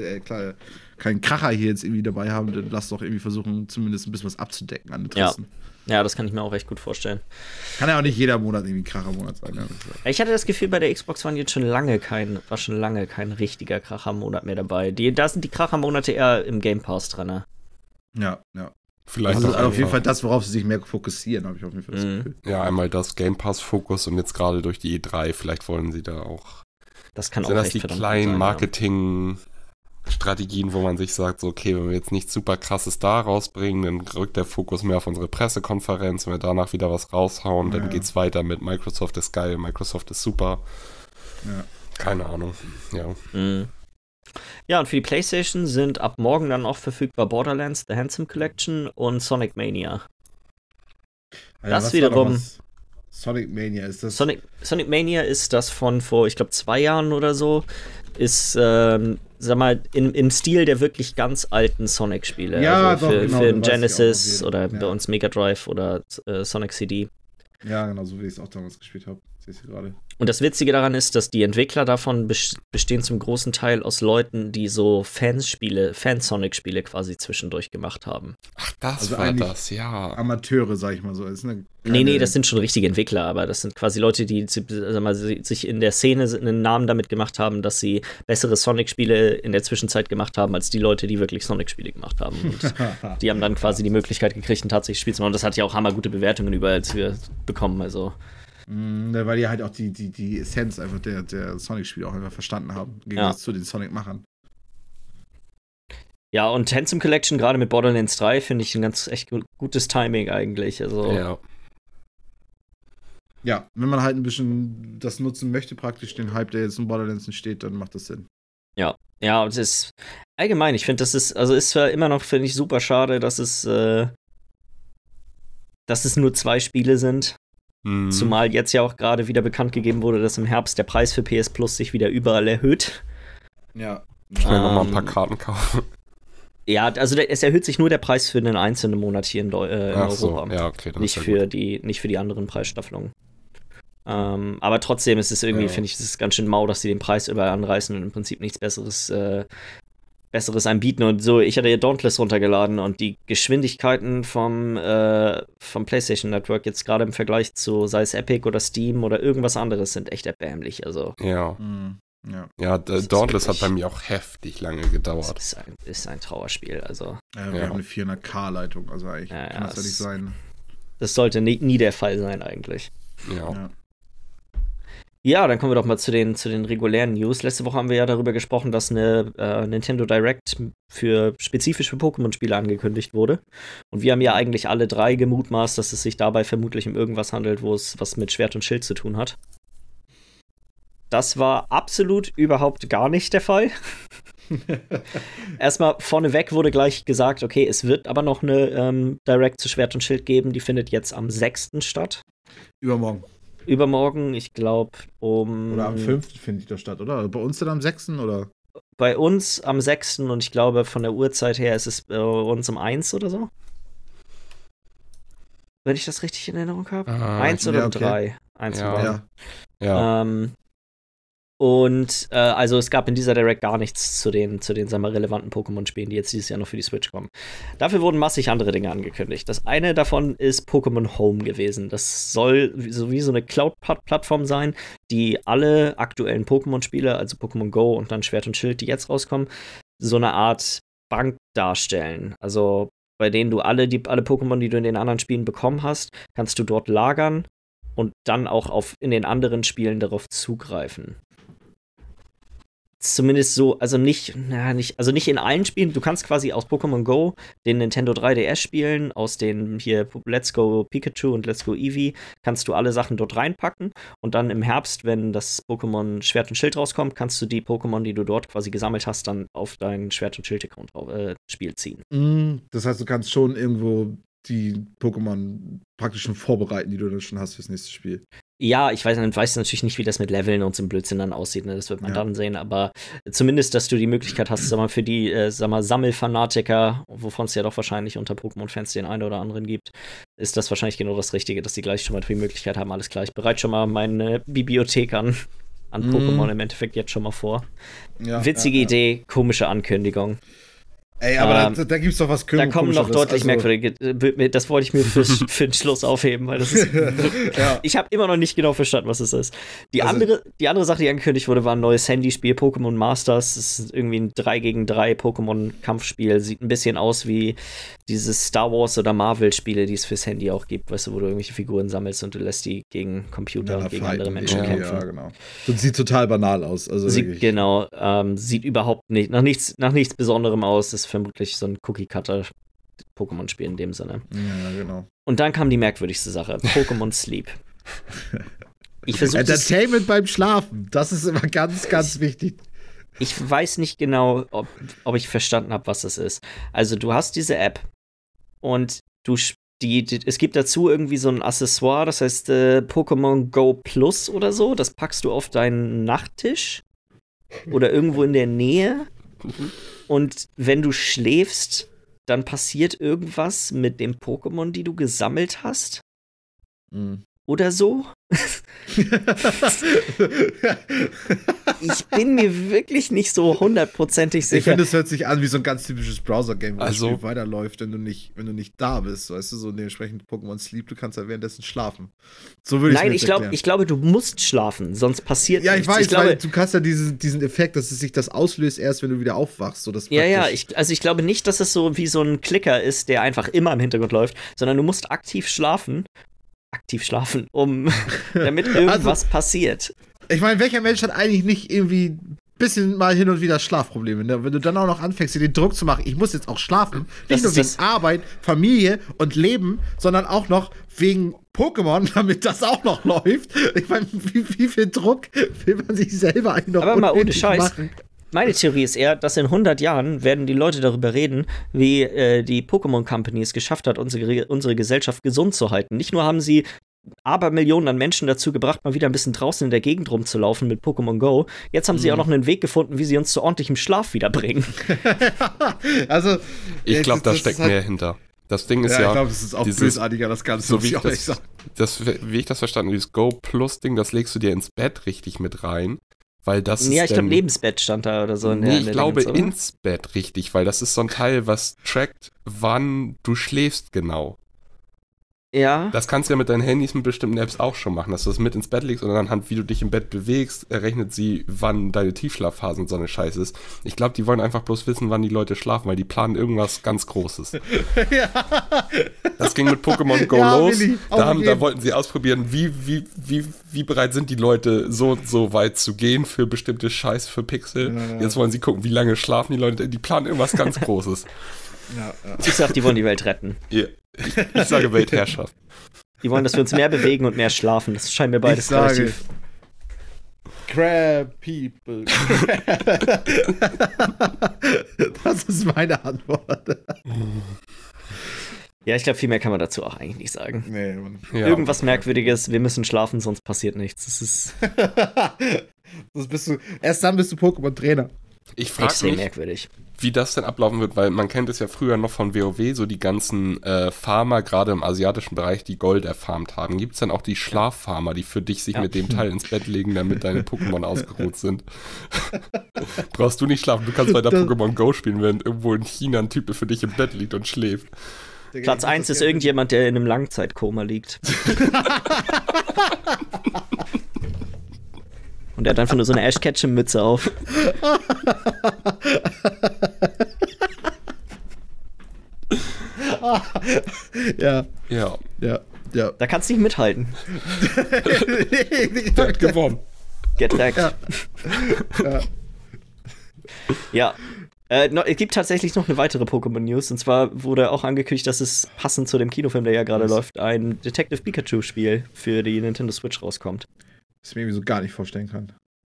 keinen Kracher hier jetzt irgendwie dabei haben, dann lass doch irgendwie versuchen, zumindest ein bisschen was abzudecken an Interessen. Ja, das kann ich mir auch echt gut vorstellen. Kann ja auch nicht jeder Monat irgendwie ein Krachermonat sein. Ne? Ich hatte das Gefühl, bei der Xbox war schon lange kein richtiger Krachermonat mehr dabei. Da sind die Krachermonate eher im Game Pass dran. Ne? Ja, ja. Vielleicht Das ist auch auf jeden einfach- Fall das, worauf sie sich mehr fokussieren, habe ich auf jeden Fall das Gefühl. Ja, einmal das Game Pass-Fokus und jetzt gerade durch die E3, vielleicht wollen sie da auch. Das kann Sind auch das echt die verdammt gut kleinen sein, ja. Marketing-Strategien, wo man sich sagt, so, okay, wenn wir jetzt nichts super krasses da rausbringen, dann rückt der Fokus mehr auf unsere Pressekonferenz, wenn wir danach wieder was raushauen, dann Ja. geht's weiter mit Microsoft ist geil, Microsoft ist super. Ja. Keine Ahnung. Ja. Mhm. Ja, und für die PlayStation sind ab morgen dann auch verfügbar Borderlands, The Handsome Collection und Sonic Mania. Alter, Das was war wiederum- noch was? Sonic Mania, ist das. Sonic Mania ist das von vor, ich glaube, 2 Jahren oder so. Ist, sag mal, im Stil der wirklich ganz alten Sonic-Spiele. Ja, also doch, für, genau, für da den weiß ich auch Genesis auf jeden- oder ja. bei uns Mega Drive oder Sonic CD. Ja, genau, so wie ich es auch damals gespielt habe. Sehe ich gerade. Und das Witzige daran ist, dass die Entwickler davon bestehen zum großen Teil aus Leuten, die so Fan-Sonic-Spiele quasi zwischendurch gemacht haben. Ach, das Also war eigentlich das, ja. Amateure, sag ich mal so. Ist Nee, das sind schon richtige Entwickler, aber das sind quasi Leute, die sag mal, sich in der Szene einen Namen damit gemacht haben, dass sie bessere Sonic-Spiele in der Zwischenzeit gemacht haben, als die Leute, die wirklich Sonic-Spiele gemacht haben. Und die haben dann quasi die Möglichkeit gekriegt, ein tatsächliches Spiel zu machen. Und das hat ja auch hammergute Bewertungen überall, als wir bekommen. Also, Weil die halt auch die Essenz einfach der Sonic-Spiele auch einfach verstanden haben. Im Gegensatz zu den Sonic-Machern. ja, und Handsome Collection, gerade mit Borderlands 3, finde ich ein ganz echt gutes Timing eigentlich. Also, Ja. Ja, wenn man halt ein bisschen das nutzen möchte, praktisch den Hype, der jetzt in Borderlands entsteht, dann macht das Sinn. ja, und es ist allgemein, ich finde, das ist zwar immer noch, finde ich, super schade, dass es nur 2 Spiele sind. Mhm. Zumal jetzt ja auch gerade wieder bekannt gegeben wurde, dass im Herbst der Preis für PS Plus sich wieder überall erhöht. Ja. Schnell nochmal ein paar Karten kaufen. Ja, also es erhöht sich nur der Preis für einen einzelnen Monat hier in Ach so, Europa. ja, okay. Das Nicht ist ja gut. für die anderen Preisstaffelungen. Aber trotzdem ist es irgendwie, Ja. finde ich, es ist ganz schön mau, dass sie den Preis überall anreißen und im Prinzip nichts Besseres anbieten. Und so, ich hatte ja Dauntless runtergeladen und die Geschwindigkeiten vom PlayStation Network jetzt gerade im Vergleich zu, sei es Epic oder Steam oder irgendwas anderes, sind echt erbärmlich. Also, Ja. Ja, Dauntless hat bei mir auch heftig lange gedauert. Das ist ein Trauerspiel, also. Ja, wir haben eine 400K-Leitung, also eigentlich kann das ja nicht sein. Das sollte nie der Fall sein, eigentlich. Ja. Ja, dann kommen wir doch mal zu den regulären News. Letzte Woche haben wir ja darüber gesprochen, dass eine Nintendo Direct spezifisch für Pokémon-Spiele angekündigt wurde. Und wir haben ja eigentlich alle drei gemutmaßt, dass es sich dabei vermutlich um irgendwas handelt, wo es was mit Schwert und Schild zu tun hat. Das war absolut überhaupt gar nicht der Fall. Erstmal vorneweg wurde gleich gesagt, okay, es wird aber noch eine Direct zu Schwert und Schild geben. Die findet jetzt am 6. statt. Übermorgen, ich glaube, Oder am 5. findet die doch statt, oder? Bei uns dann am 6. oder? Bei uns am 6. und ich glaube, von der Uhrzeit her ist es bei uns um 1 oder so. Wenn ich das richtig in Erinnerung habe. 1 oder um 3. 1 und 3. Ja. Und also es gab in dieser Direct gar nichts zu den sagen wir, relevanten Pokémon-Spielen, die jetzt dieses Jahr noch für die Switch kommen. Dafür wurden massig andere Dinge angekündigt. Das eine davon ist Pokémon Home gewesen. Das soll wie so eine Cloud-Plattform sein, die alle aktuellen Pokémon-Spiele, also Pokémon Go und dann Schwert und Schild, die jetzt rauskommen, so eine Art Bank darstellen. Also bei denen du alle Pokémon, die du in den anderen Spielen bekommen hast, kannst du dort lagern und dann auch in den anderen Spielen darauf zugreifen. Zumindest so, also nicht in allen Spielen. Du kannst quasi aus Pokémon Go den Nintendo 3DS spielen, aus den hier Let's Go Pikachu und Let's Go Eevee, kannst du alle Sachen dort reinpacken und dann im Herbst, wenn das Pokémon Schwert und Schild rauskommt, kannst du die Pokémon, die du dort quasi gesammelt hast, dann auf dein Schwert und Schild-Account Spiel ziehen. Das heißt, du kannst schon irgendwo die Pokémon praktisch schon vorbereiten, die du dann schon hast fürs nächste Spiel. Ja, ich weiß natürlich nicht, wie das mit Leveln und so einem Blödsinn dann aussieht, ne? Das wird man dann sehen, aber zumindest, dass du die Möglichkeit hast, sag mal, für die, Sammelfanatiker, wovon es ja doch wahrscheinlich unter Pokémon-Fans den einen oder anderen gibt, ist das wahrscheinlich genau das Richtige, dass die gleich schon mal die Möglichkeit haben, alles klar, ich bereite schon mal meine Bibliothek an Pokémon im Endeffekt jetzt schon mal vor. Ja, witzige Idee, komische Ankündigung. Ey, aber da gibt's doch was Da kommen noch deutlich merkwürdige. Das wollte ich mir für den Schluss aufheben, weil das ist. Ich habe immer noch nicht genau verstanden, was es ist. Die andere Sache, die angekündigt wurde, war ein neues Handyspiel, Pokémon Masters. Das ist irgendwie ein 3-gegen-3 Pokémon-Kampfspiel. Sieht ein bisschen aus wie dieses Star Wars oder Marvel-Spiele, die es fürs Handy auch gibt, weißt du, wo du irgendwelche Figuren sammelst und du lässt die gegen Computer und gegen andere Menschen kämpfen. Ja, genau. Das sieht total banal aus. Also sieht überhaupt nicht nach nichts Besonderem aus. Das ist vermutlich so ein Cookie-Cutter-Pokémon-Spiel in dem Sinne. Ja, genau. Und dann kam die merkwürdigste Sache: Pokémon Sleep. Entertainment beim Schlafen, das ist immer ganz, ganz wichtig. Ich weiß nicht genau, ob ich verstanden habe, was das ist. Also du hast diese App und es gibt dazu irgendwie so ein Accessoire, das heißt Pokémon Go Plus oder so. Das packst du auf deinen Nachttisch oder irgendwo in der Nähe. Und wenn du schläfst, dann passiert irgendwas mit dem Pokémon, die du gesammelt hast. Oder so. Ich bin mir wirklich nicht so hundertprozentig sicher. Ich finde, es hört sich an wie so ein ganz typisches Browser-Game, wo das Spiel weiterläuft, wenn du nicht da bist. Weißt du, so dementsprechend Pokémon Sleep, du kannst ja währenddessen schlafen. So würde ich ich glaube, du musst schlafen, sonst passiert nichts. Ja, ich weiß, weil du kannst ja diesen Effekt, dass sich das auslöst erst, wenn du wieder aufwachst. So, ich glaube nicht, dass es so wie so ein Klicker ist, der einfach immer im Hintergrund läuft, sondern du musst aktiv schlafen, damit irgendwas passiert. Ich meine, welcher Mensch hat eigentlich nicht irgendwie ein bisschen mal hin und wieder Schlafprobleme, ne? Wenn du dann auch noch anfängst, dir den Druck zu machen, ich muss jetzt auch schlafen, nicht nur wegen Arbeit, Familie und Leben, sondern auch noch wegen Pokémon, damit das auch noch läuft. Ich meine, wie viel Druck will man sich selber eigentlich noch aber mal ohne Scheiß machen? Meine Theorie ist eher, dass in 100 Jahren werden die Leute darüber reden, wie die Pokémon Company es geschafft hat, unsere Gesellschaft gesund zu halten. Nicht nur haben sie Abermillionen an Menschen dazu gebracht, mal wieder ein bisschen draußen in der Gegend rumzulaufen mit Pokémon Go. Jetzt haben sie auch noch einen Weg gefunden, wie sie uns zu ordentlichem Schlaf wiederbringen. Also, ich glaube, da steckt mehr hinter. Das Ding ist ich glaube, es ist auch bösartiger, das Ganze. So wie ich das verstanden habe, dieses Go Plus-Ding, das legst du dir ins Bett richtig mit rein. Weil das ich glaube, Lebensbett stand da oder so. Ich glaube, ins Bett richtig, weil das ist so ein Teil, was trackt, wann du schläfst genau. Ja. Das kannst du ja mit deinen Handys mit bestimmten Apps auch schon machen, dass du das mit ins Bett legst und anhand, wie du dich im Bett bewegst, errechnet sie, wann deine Tiefschlafphasen so eine Scheiße ist. Ich glaube, die wollen einfach bloß wissen, wann die Leute schlafen, weil die planen irgendwas ganz Großes. Ja. Das ging mit Pokémon Go Ja, los. Willi, Da wollten sie ausprobieren, wie bereit sind die Leute, so und so weit zu gehen für bestimmte Scheiße für Pixel. Ja. Jetzt wollen sie gucken, wie lange schlafen die Leute. Die planen irgendwas ganz Großes. Ja. Ich sag, die wollen die Welt retten. Ja. Ich sage Weltherrschaft. Die wollen, dass wir uns mehr bewegen und mehr schlafen. Das scheint mir beides Ich sage relativ. Crab People. Das ist meine Antwort. Ja, ich glaube, viel mehr kann man dazu auch eigentlich nicht sagen. Nee, Mann. Ja. Irgendwas Merkwürdiges, wir müssen schlafen, sonst passiert nichts. Das ist Erst dann bist du Pokémon-Trainer. Ich frage extrem mich, merkwürdig. wie das denn ablaufen wird, weil man kennt es ja früher noch von WoW, so die ganzen Farmer, gerade im asiatischen Bereich, die Gold erfarmt haben. Gibt es dann auch die Schlaffarmer, die für dich sich mit dem Teil ins Bett legen, damit deine Pokémon ausgeruht sind? Brauchst du nicht schlafen, du kannst weiter Pokémon Go spielen, während irgendwo in China ein Typ für dich im Bett liegt und schläft. Platz 1 ist irgendjemand, der in einem Langzeitkoma liegt. Und der hat einfach nur so eine Ash Ketchum-Mütze auf. Ja. Da kannst du nicht mithalten. Der hat gewonnen. Get wrecked. Ja. Ja. Es gibt tatsächlich noch eine weitere Pokémon-News. Und zwar wurde auch angekündigt, dass es passend zu dem Kinofilm, der ja gerade läuft, ein Detective Pikachu-Spiel für die Nintendo Switch rauskommt. Was ich mir irgendwie so gar nicht vorstellen kann.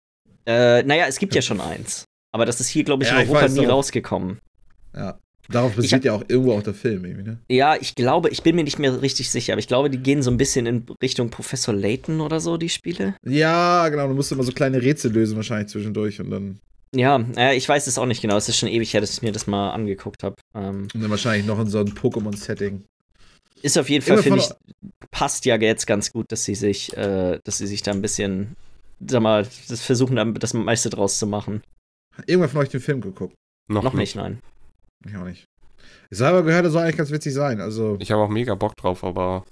Naja, es gibt ja schon eins. Aber das ist hier, glaube ich, in Europa nie rausgekommen. Ja. Darauf basiert ja auch irgendwo auch der Film irgendwie, ne? Ja, ich bin mir nicht mehr richtig sicher, aber ich glaube, die gehen so ein bisschen in Richtung Professor Layton oder so, die Spiele. Ja, genau, du musst immer so kleine Rätsel lösen wahrscheinlich zwischendurch und dann. Ja, ich weiß es auch nicht genau, es ist schon ewig her, dass ich mir das mal angeguckt habe. Und dann wahrscheinlich noch in so ein Pokémon-Setting. Ist auf jeden Fall, finde ich, passt ja jetzt ganz gut, dass sie sich da ein bisschen, sag mal, das versuchen, das meiste draus zu machen. Irgendwann von euch den Film geguckt? Noch nicht, nein. Ich auch nicht. Ich habe aber gehört, das soll eigentlich ganz witzig sein. Also Ich habe auch mega Bock drauf, aber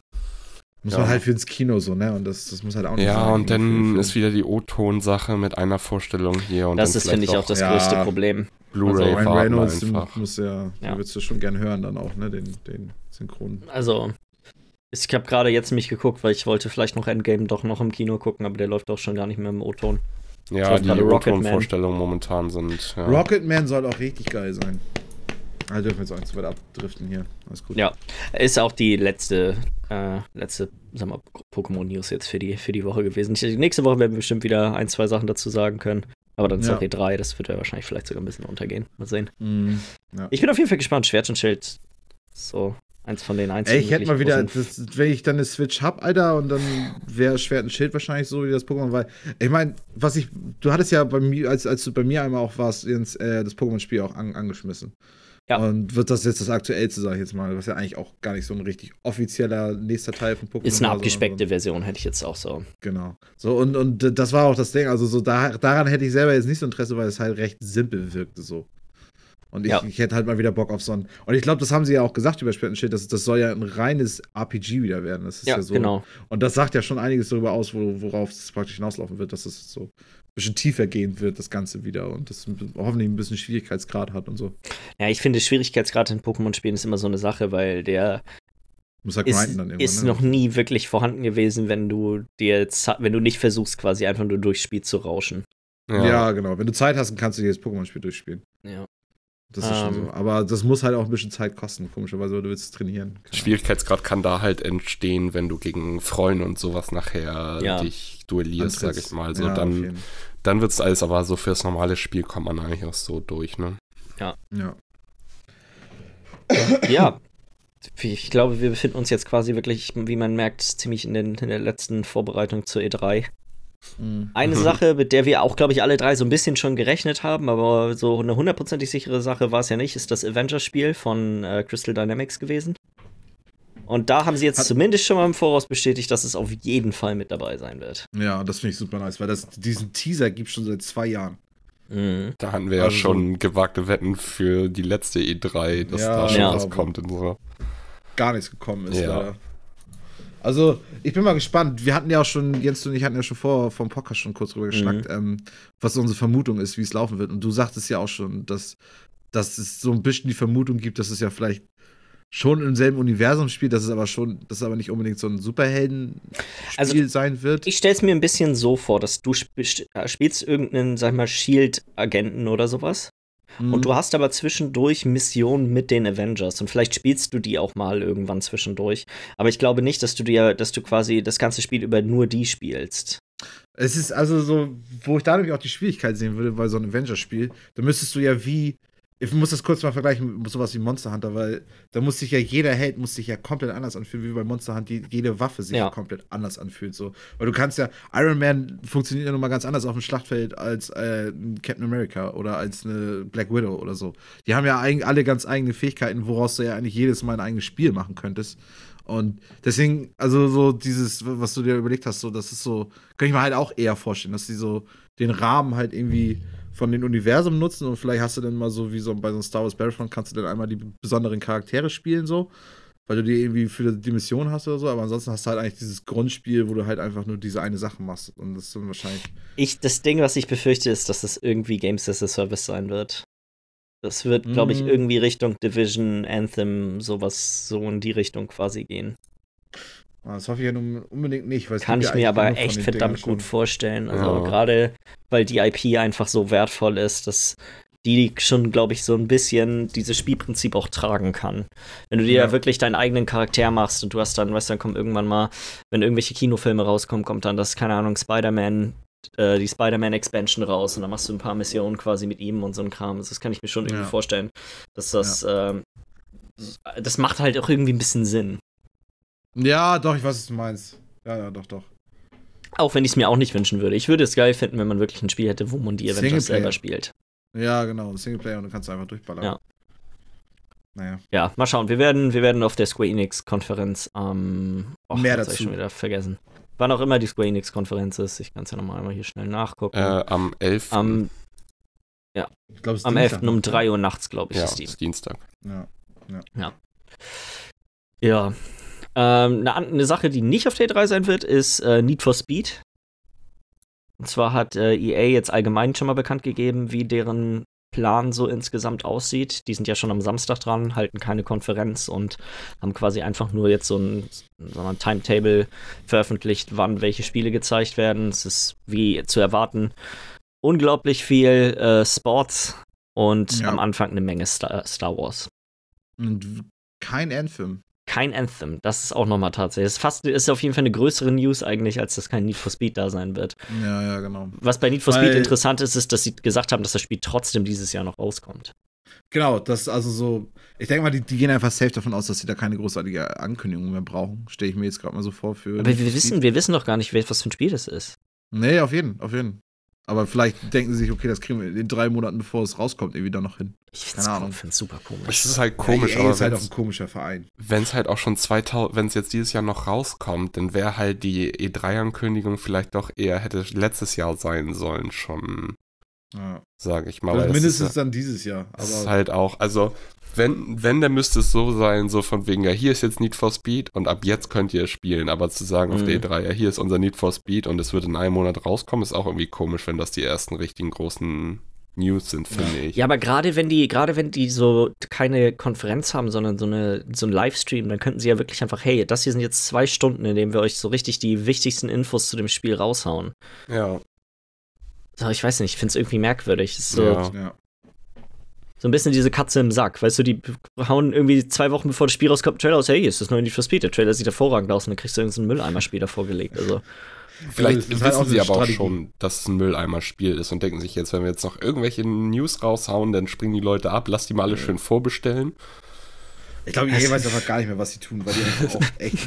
muss man halt für ins Kino so, ne? Und das muss halt auch nicht sein. ja, und dann ist wieder die O-Ton-Sache mit einer Vorstellung hier. Und Das dann ist, finde ich, auch das größte Problem. Blu-ray Ryan warten Reynolds einfach. muss ja, du willst du schon gern hören dann auch, ne? Den Synchron. Also, ich habe gerade jetzt mich geguckt, weil ich wollte vielleicht noch Endgame doch noch im Kino gucken, aber der läuft auch schon gar nicht mehr im O-Ton. Ja, die Rocketman. O-Ton-Vorstellungen momentan sind. Ja. Rocketman soll auch richtig geil sein. Also dürfen wir jetzt auch nicht so weit abdriften hier. Alles gut. Ja, ist auch die letzte sag mal, Pokémon-News jetzt für die Woche gewesen. Nächste Woche werden wir bestimmt wieder 1, 2 Sachen dazu sagen können. Aber dann ist auch E3, das wird ja wahrscheinlich vielleicht sogar ein bisschen untergehen. Mal sehen. Ja. Ich bin auf jeden Fall gespannt. Schwert und Schild, so eins von den einzigen. Ey, ich hätte mal wieder, großen- wenn ich dann eine Switch hab, Alter, und dann wäre Schwert und Schild wahrscheinlich so wie das Pokémon, weil, ich meine, du hattest ja bei mir, als du bei mir einmal auch warst, Jens, das Pokémon-Spiel auch angeschmissen. Ja. Und wird das jetzt das aktuellste, sag ich jetzt mal, was ja eigentlich auch gar nicht so ein richtig offizieller nächster Teil von Pokémon ist eine war, abgespeckte sondern Version, hätte ich jetzt auch so. genau. So, und das war auch das Ding, also so daran hätte ich selber jetzt nicht so Interesse, weil es halt recht simpel wirkte so. Und ich hätte halt mal wieder Bock auf so ein. Und ich glaube, das haben sie ja auch gesagt über Schwert und Schild, das soll ja ein reines RPG wieder werden. Das ist ja so. Genau. Und das sagt ja schon einiges darüber aus, worauf es praktisch hinauslaufen wird, dass es so ein bisschen tiefer gehen wird, das Ganze wieder. Und das hoffentlich ein bisschen Schwierigkeitsgrad hat und so. Ja, ich finde, Schwierigkeitsgrad in Pokémon-Spielen ist immer so eine Sache, weil der Muss halt grinden dann immer, ist ne? noch nie wirklich vorhanden gewesen, wenn du nicht versuchst, quasi einfach nur durchs Spiel zu rauschen. Ja, genau. Wenn du Zeit hast, dann kannst du dieses Pokémon-Spiel durchspielen. Ja. Das ist schon so. Aber das muss halt auch ein bisschen Zeit kosten, komischerweise, weil du willst trainieren. Schwierigkeitsgrad kann da halt entstehen, wenn du gegen Freunde und sowas nachher dich duellierst, sag ich mal. So, ja, dann wird's alles, aber so fürs normale Spiel kommt man eigentlich auch so durch, ne? Ja. Ja. Ich glaube, wir befinden uns jetzt quasi wirklich, wie man merkt, ziemlich in der letzten Vorbereitung zur E3. Eine Sache, mit der wir auch, glaube ich, alle drei so ein bisschen schon gerechnet haben, aber so eine 100%ig sichere Sache war es ja nicht, ist das Avengers-Spiel von Crystal Dynamics gewesen. Und da haben sie jetzt zumindest schon mal im Voraus bestätigt, dass es auf jeden Fall mit dabei sein wird. Ja, das finde ich super nice, weil diesen Teaser gibt es schon seit 2 Jahren. Da hatten wir ja schon gewagte Wetten für die letzte E3, dass da schon was kommt und so. gar nichts gekommen ist, Ja. leider. Also, ich bin mal gespannt. Wir hatten ja auch schon, Jens und ich hatten ja schon vom Podcast schon kurz drüber geschnackt, was unsere Vermutung ist, wie es laufen wird. Und du sagtest ja auch schon, dass es so ein bisschen die Vermutung gibt, dass es ja vielleicht schon im selben Universum spielt, dass es aber nicht unbedingt so ein Superhelden-Spiel sein wird. Ich stell's mir ein bisschen so vor, dass du spielst irgendeinen, sag ich mal, Shield-Agenten oder sowas. Und du hast aber zwischendurch Missionen mit den Avengers und vielleicht spielst du die auch mal irgendwann zwischendurch. Aber ich glaube nicht, dass du quasi das ganze Spiel über nur die spielst. Es ist also so, wo ich da nämlich auch die Schwierigkeit sehen würde, bei so einem Avengers-Spiel, da müsstest du ja ich muss das kurz mal vergleichen mit sowas wie Monster Hunter, weil da muss sich ja jeder Held komplett anders anfühlen, wie bei Monster Hunter jede Waffe sich ja komplett anders anfühlt. So. Weil du kannst ja, Iron Man funktioniert ja nochmal ganz anders auf dem Schlachtfeld als Captain America oder als eine Black Widow oder so. Die haben ja alle ganz eigene Fähigkeiten, woraus du ja eigentlich jedes Mal ein eigenes Spiel machen könntest. Und deswegen, also so dieses, was du dir überlegt hast, so, das ist so, kann ich mir halt auch eher vorstellen, dass die so den Rahmen halt irgendwie von den Universum nutzen und vielleicht hast du dann mal so wie so bei so einem Star Wars Battlefront kannst du dann einmal die besonderen Charaktere spielen, so, weil du die irgendwie für die Mission hast oder so, aber ansonsten hast du halt eigentlich dieses Grundspiel, wo du halt einfach nur diese eine Sache machst und das ist dann wahrscheinlich. Das Ding, was ich befürchte, ist, dass das irgendwie Games as a Service sein wird. Das wird, glaube ich, irgendwie Richtung Division, Anthem, sowas, so in die Richtung quasi gehen. Das hoffe ich ja nun unbedingt nicht. Weil kann ich mir aber echt verdammt gut vorstellen. Also gerade, weil die IP einfach so wertvoll ist, dass die schon, glaube ich, so ein bisschen dieses Spielprinzip auch tragen kann. Wenn du dir ja wirklich deinen eigenen Charakter machst und du hast dann, weißt du, dann kommt irgendwann mal, wenn irgendwelche Kinofilme rauskommen, kommt dann das, keine Ahnung, die Spider-Man-Expansion raus und dann machst du ein paar Missionen quasi mit ihm und so ein Kram. Das kann ich mir schon irgendwie vorstellen, dass das macht halt auch irgendwie ein bisschen Sinn. Ja, doch, ich weiß, was du meinst. Ja, doch. Auch wenn ich es mir auch nicht wünschen würde. Ich würde es geil finden, wenn man wirklich ein Spiel hätte, wo man die Avengers selber spielt. Ja, genau, ein Singleplayer und dann kannst du einfach durchballern. Ja. Naja. Ja, mal schauen. Wir werden auf der Square Enix-Konferenz mehr dazu. Ich schon wieder vergessen. Wann auch immer die Square Enix-Konferenz ist. Ich kann es ja nochmal einmal hier schnell nachgucken. Am 11. Ich glaub, am 11. um 3 Uhr nachts, glaube ich, ja, ist die. Ist Dienstag. Ja. Eine Sache, die nicht auf der E3 sein wird, ist Need for Speed. Und zwar hat EA jetzt allgemein schon mal bekannt gegeben, wie deren Plan so insgesamt aussieht. Die sind ja schon am Samstag dran, halten keine Konferenz und haben quasi einfach nur jetzt so ein Timetable veröffentlicht, wann welche Spiele gezeigt werden. Es ist wie zu erwarten unglaublich viel Sports und am Anfang eine Menge Star Wars. Und kein Anthem. Kein Anthem, das ist auch nochmal tatsächlich. Ist auf jeden Fall eine größere News eigentlich, als dass kein Need for Speed da sein wird. Ja, genau. Was bei Need for Speed interessant ist, dass sie gesagt haben, dass das Spiel trotzdem dieses Jahr noch rauskommt. Genau, das ist also so, ich denke mal, die gehen einfach safe davon aus, dass sie da keine großartige Ankündigung mehr brauchen. Stelle ich mir jetzt gerade mal so vor für. Aber wir wissen doch gar nicht, was für ein Spiel das ist. Nee, auf jeden. Aber vielleicht denken sie sich, okay, das kriegen wir in 3 Monaten, bevor es rauskommt, irgendwie da noch hin. Ich finde es super komisch. Es ist halt komisch, aber ist halt auch ein komischer Verein. Wenn es halt auch schon wenn es jetzt dieses Jahr noch rauskommt, dann wäre halt die E3-Ankündigung vielleicht doch eher, hätte letztes Jahr sein sollen schon, sage ich mal. Mindestens dann dieses Jahr. Aber ist halt auch, also wenn, dann müsste es so sein, so von wegen, ja, hier ist jetzt Need for Speed und ab jetzt könnt ihr es spielen, aber zu sagen auf der E3, ja, hier ist unser Need for Speed und es wird in einem Monat rauskommen, ist auch irgendwie komisch, wenn das die ersten richtigen großen News sind, finde ich. Ja, aber gerade wenn die so keine Konferenz haben, sondern so ein Livestream, dann könnten sie ja wirklich einfach, hey, das hier sind jetzt 2 Stunden, in denen wir euch so richtig die wichtigsten Infos zu dem Spiel raushauen. Ja. So, ich weiß nicht, ich finde es irgendwie merkwürdig. Ist so, so ein bisschen diese Katze im Sack, weißt du, die hauen irgendwie 2 Wochen bevor das Spiel rauskommt, Trailer aus, hey, ist das neue Need for Speed, der Trailer sieht hervorragend aus und dann kriegst du irgendeinen Mülleimer später vorgelegt, also. Vielleicht wissen sie aber auch schon, dass es ein Mülleimer-Spiel ist und denken sich jetzt, wenn wir jetzt noch irgendwelche News raushauen, dann springen die Leute ab, lass die mal alle schön vorbestellen. Ich glaube, EA weiß einfach gar nicht mehr, was sie tun, weil die einfach auch echt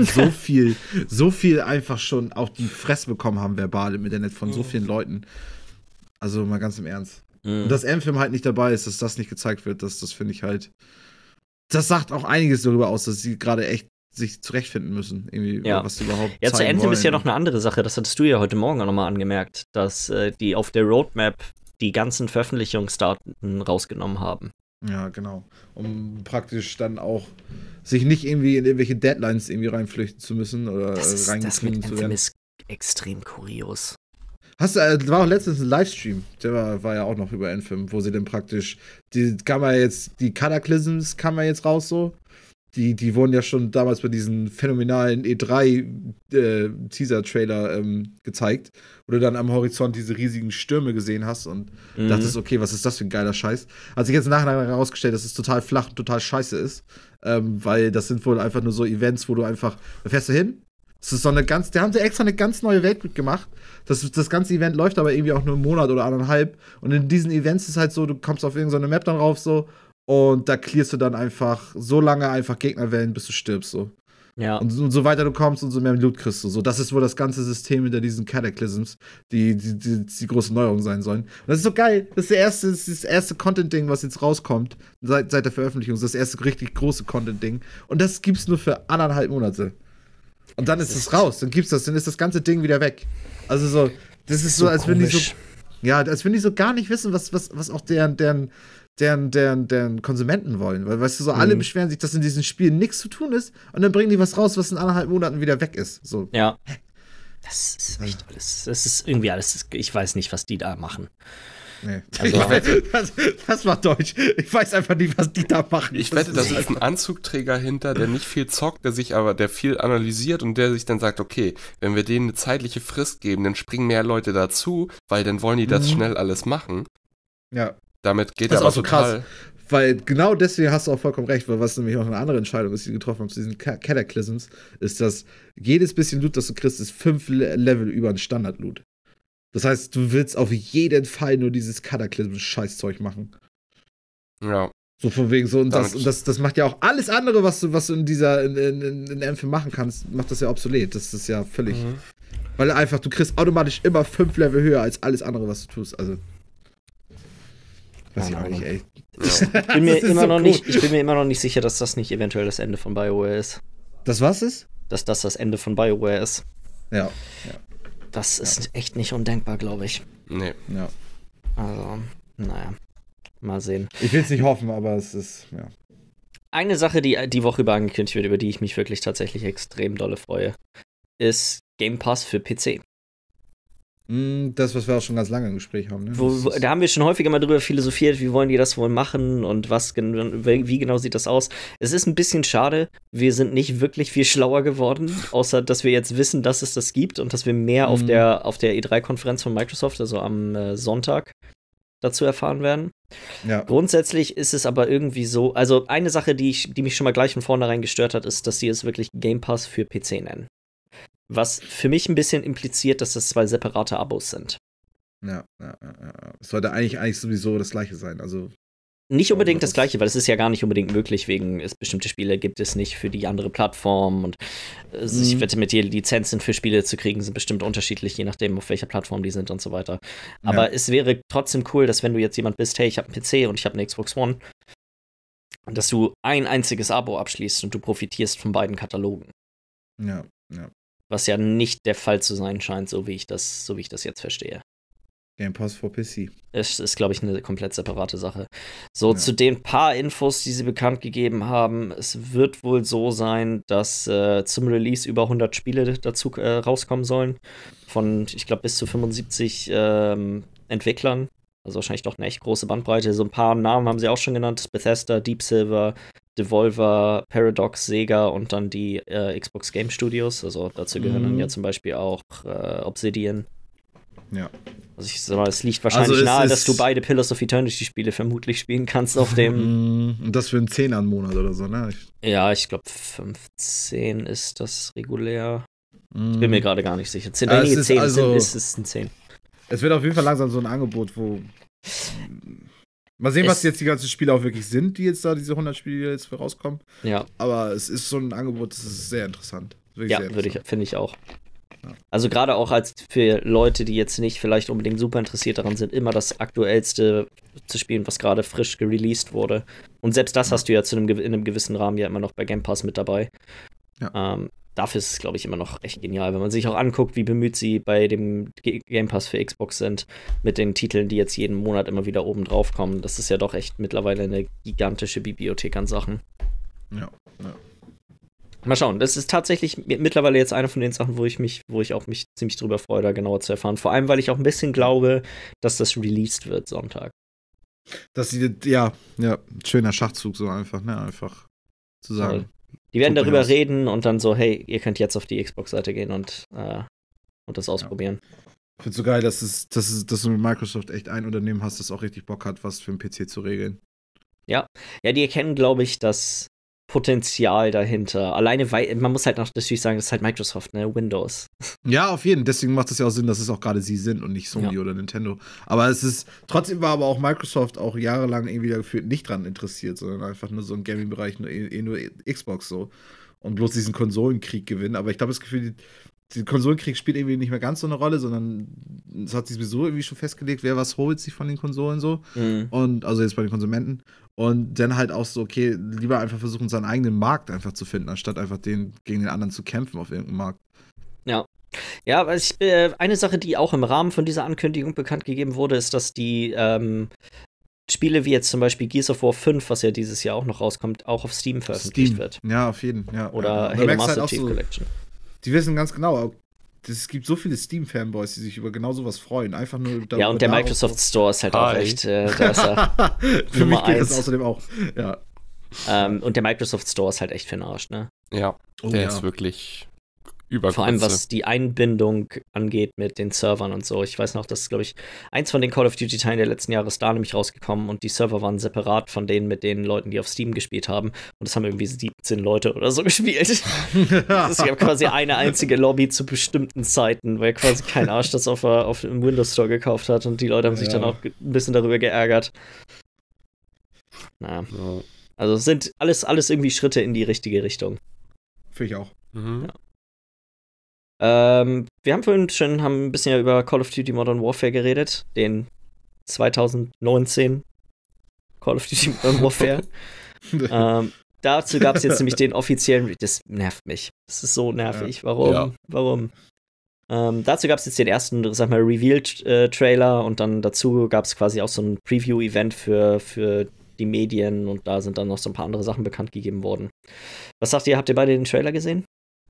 so viel einfach schon auf die Fresse bekommen haben, verbal im Internet von so vielen Leuten. Also mal ganz im Ernst. Und dass Anthem halt nicht dabei ist, dass das nicht gezeigt wird, das finde ich halt. Das sagt auch einiges darüber aus, dass sie gerade echt sich zurechtfinden müssen, irgendwie, was sie überhaupt Ja, zu Anthem ist ja noch eine andere Sache, das hattest du ja heute Morgen auch nochmal angemerkt, dass die auf der Roadmap die ganzen Veröffentlichungsdaten rausgenommen haben. Ja, genau. Um praktisch dann auch sich nicht irgendwie in irgendwelche Deadlines irgendwie reinflüchten zu müssen oder Das reingetrieben mit zu Anthem werden. ist extrem kurios. War auch letztens ein Livestream, der war ja auch noch über Anthem, wo sie dann praktisch, die Cataclysms kam ja jetzt raus so. Die wurden ja schon damals bei diesen phänomenalen E3 Teaser-Trailer gezeigt, wo du dann am Horizont diese riesigen Stürme gesehen hast und dachtest, okay, was ist das für ein geiler Scheiß? Hat sich jetzt im Nachhinein herausgestellt, dass es total flach und total scheiße ist, weil das sind wohl einfach nur so Events, wo da fährst du hin, das ist so da haben sie extra eine ganz neue Welt mitgemacht. Das ganze Event läuft aber irgendwie auch nur einen Monat oder anderthalb und in diesen Events ist halt so, du kommst auf irgendeine Map dann rauf so und da clearst du dann einfach so lange einfach Gegnerwellen, bis du stirbst, so. Ja. Und so weiter du kommst, umso mehr Loot kriegst du. So, das ist wohl das ganze System hinter diesen Cataclysms, die große Neuerung sein sollen. Und das ist so geil. Das ist das erste Content-Ding, was jetzt rauskommt, seit der Veröffentlichung. Das ist das erste richtig große Content-Ding. Und das gibt's nur für 1,5 Monate. Und dann ist es raus. Dann ist das ganze Ding wieder weg. Also so, das ist so, als wenn die so. Ja, als wenn die so gar nicht wissen, was auch deren Konsumenten wollen. Weil, weißt du, so alle beschweren sich, dass in diesen Spielen nichts zu tun ist und dann bringen die was raus, was in 1,5 Monaten wieder weg ist. So. Ja. Das ist echt alles. Das ist irgendwie alles. Ich weiß nicht, was die da machen. Nee. Also, das war Deutsch. Ich weiß einfach nicht, was die da machen. Ich wette, da ist ein Anzugträger hinter, der nicht viel zockt, der viel analysiert und der sich dann sagt, okay, wenn wir denen eine zeitliche Frist geben, dann springen mehr Leute dazu, weil dann wollen die das schnell alles machen. Ja. Damit geht das aber auch so total. Krass. Weil genau deswegen hast du auch vollkommen recht, weil was nämlich auch eine andere Entscheidung ist, die getroffen haben zu diesen Cataclysms, ist, dass jedes bisschen Loot, das du kriegst, ist 5 Level über ein Standard-Loot. Das heißt, du willst auf jeden Fall nur dieses Cataclysm-Scheißzeug machen. Ja. So von wegen so, und das macht ja auch alles andere, was du in Anthem machen kannst, macht das ja obsolet. Das ist ja völlig. Weil einfach, du kriegst automatisch immer 5 Level höher als alles andere, was du tust. Also. Weiß ich auch nicht, ey. Ich bin mir immer noch nicht sicher, dass das nicht eventuell das Ende von BioWare ist. Das was ist? Dass das Ende von BioWare ist. Ja. Das ist echt nicht undenkbar, glaube ich. Nee. Ja. Also, naja. Mal sehen. Ich will es nicht hoffen, aber es ist, ja. Eine Sache, die die Woche über angekündigt wird, über die ich mich wirklich tatsächlich extrem dolle freue, ist Game Pass für PC. Das, was wir auch schon ganz lange im Gespräch haben. Ne? Da haben wir schon häufiger mal drüber philosophiert, wie wollen die das wohl machen und wie genau sieht das aus. Es ist ein bisschen schade, wir sind nicht wirklich viel schlauer geworden, außer dass wir jetzt wissen, dass es das gibt und dass wir mehr auf der E3-Konferenz von Microsoft, also am Sonntag, dazu erfahren werden. Ja. Grundsätzlich ist es aber irgendwie so, also eine Sache, die mich schon mal gleich von vornherein gestört hat, ist, dass sie es wirklich Game Pass für PC nennen. Was für mich ein bisschen impliziert, dass das 2 separate Abos sind. Ja. Es sollte eigentlich sowieso das Gleiche sein. Also nicht unbedingt das Gleiche, weil es ist ja gar nicht unbedingt möglich, wegen bestimmte Spiele gibt es nicht für die andere Plattform und ich wette mit dir, Lizenzen für Spiele zu kriegen sind bestimmt unterschiedlich, je nachdem, auf welcher Plattform die sind und so weiter. Aber es wäre trotzdem cool, dass wenn du jetzt jemand bist, hey, ich habe einen PC und ich habe eine Xbox One, dass du ein einziges Abo abschließt und du profitierst von beiden Katalogen. Ja. Was ja nicht der Fall zu sein scheint, so wie ich das jetzt verstehe. Game Pass for PC. Es ist, glaube ich, eine komplett separate Sache. So, zu den paar Infos, die sie bekannt gegeben haben, es wird wohl so sein, dass zum Release über 100 Spiele dazu rauskommen sollen. Von, ich glaube, bis zu 75 Entwicklern. Also wahrscheinlich doch eine echt große Bandbreite. So ein paar Namen haben sie auch schon genannt. Bethesda, Deep Silver, Devolver, Paradox, Sega und dann die Xbox Game Studios. Also dazu gehören dann ja zum Beispiel auch Obsidian. Ja. Also ich sag mal, es liegt wahrscheinlich nahe, dass du beide Pillars of Eternity Spiele vermutlich spielen kannst auf dem. Und das für einen 10er im Monat oder so, ne? Ja, ich glaube 15 ist das regulär. Ich bin mir gerade gar nicht sicher. 10 ist ein 10. Es wird auf jeden Fall langsam so ein Angebot, wo. Mal sehen, was jetzt die ganzen Spiele auch wirklich sind, die jetzt da, diese 100 Spiele jetzt für rauskommen. Ja. Aber es ist so ein Angebot, das ist sehr interessant. Finde ich auch. Ja. Also gerade auch als für Leute, die jetzt nicht vielleicht unbedingt super interessiert daran sind, immer das Aktuellste zu spielen, was gerade frisch gereleased wurde. Und selbst das hast du ja in einem gewissen Rahmen ja immer noch bei Game Pass mit dabei. Ja. dafür ist es, glaube ich, immer noch echt genial, wenn man sich auch anguckt, wie bemüht sie bei dem Game Pass für Xbox sind, mit den Titeln, die jetzt jeden Monat immer wieder oben drauf kommen. Das ist ja doch echt mittlerweile eine gigantische Bibliothek an Sachen. Ja. Mal schauen, das ist tatsächlich mittlerweile jetzt eine von den Sachen, wo ich auch mich ziemlich drüber freue, da genauer zu erfahren. Vor allem, weil ich auch ein bisschen glaube, dass das released wird Sonntag. Dass sie, ja, schöner Schachzug so einfach, ne, einfach zu sagen. Die werden darüber reden und dann so, hey, ihr könnt jetzt auf die Xbox-Seite gehen und das ausprobieren. Ich finde es so geil, dass du mit Microsoft echt ein Unternehmen hast, das auch richtig Bock hat, was für den PC zu regeln. Ja, die erkennen, glaube ich, das Potenzial dahinter. Alleine, weil man muss halt noch natürlich sagen, das ist halt Microsoft, ne? Windows. Ja, auf jeden Fall. Deswegen macht es ja auch Sinn, dass es auch gerade sie sind und nicht Sony oder Nintendo. Aber trotzdem war aber auch Microsoft auch jahrelang irgendwie dafür nicht dran interessiert, sondern einfach nur so im Gaming-Bereich nur Xbox so. Und bloß diesen Konsolenkrieg gewinnen. Aber ich glaube, das Gefühl, der Konsolenkrieg spielt irgendwie nicht mehr ganz so eine Rolle, sondern es hat sich sowieso irgendwie schon festgelegt, wer was holt sich von den Konsolen so. Und also jetzt bei den Konsumenten. Und dann halt auch so, okay, lieber einfach versuchen, seinen eigenen Markt einfach zu finden, anstatt einfach gegen den anderen zu kämpfen auf irgendeinem Markt. Ja. Ja, aber eine Sache, die auch im Rahmen von dieser Ankündigung bekannt gegeben wurde, ist, dass die Spiele wie jetzt zum Beispiel Gears of War 5, was ja dieses Jahr auch noch rauskommt, auch auf Steam veröffentlicht wird. Ja, auf jeden Fall. Ja. Oder Halo Master Chief Collection. Die wissen ganz genau, es gibt so viele Steam-Fanboys, die sich über genau sowas freuen. Einfach nur Ja, und der Microsoft Store ist halt auch echt, da ist er Für mich geht das außerdem auch, ja. Und der Microsoft Store ist halt echt für den Arsch, ne? Ja, der ist wirklich übergröße. Vor allem, was die Einbindung angeht mit den Servern und so. Ich weiß noch, dass, glaube ich, eins von den Call of Duty-Teilen der letzten Jahre ist da nämlich rausgekommen und die Server waren separat von denen mit den Leuten, die auf Steam gespielt haben. Und das haben irgendwie 17 Leute oder so gespielt. Ich habe quasi eine einzige Lobby zu bestimmten Zeiten, weil quasi kein Arsch das auf dem Windows Store gekauft hat und die Leute haben sich dann auch ein bisschen darüber geärgert. Naja. Ja. Also sind alles irgendwie Schritte in die richtige Richtung. Finde ich auch. Mhm. Ja. Wir haben vorhin schon ein bisschen über Call of Duty Modern Warfare geredet, den 2019 Call of Duty Modern Warfare. Dazu gab es jetzt nämlich den offiziellen, das nervt mich, das ist so nervig, warum? Dazu gab es jetzt den ersten, sag mal, Revealed-Trailer und dann dazu gab es quasi auch so ein Preview-Event für die Medien und da sind dann noch so ein paar andere Sachen bekannt gegeben worden. Was sagt ihr, habt ihr beide den Trailer gesehen?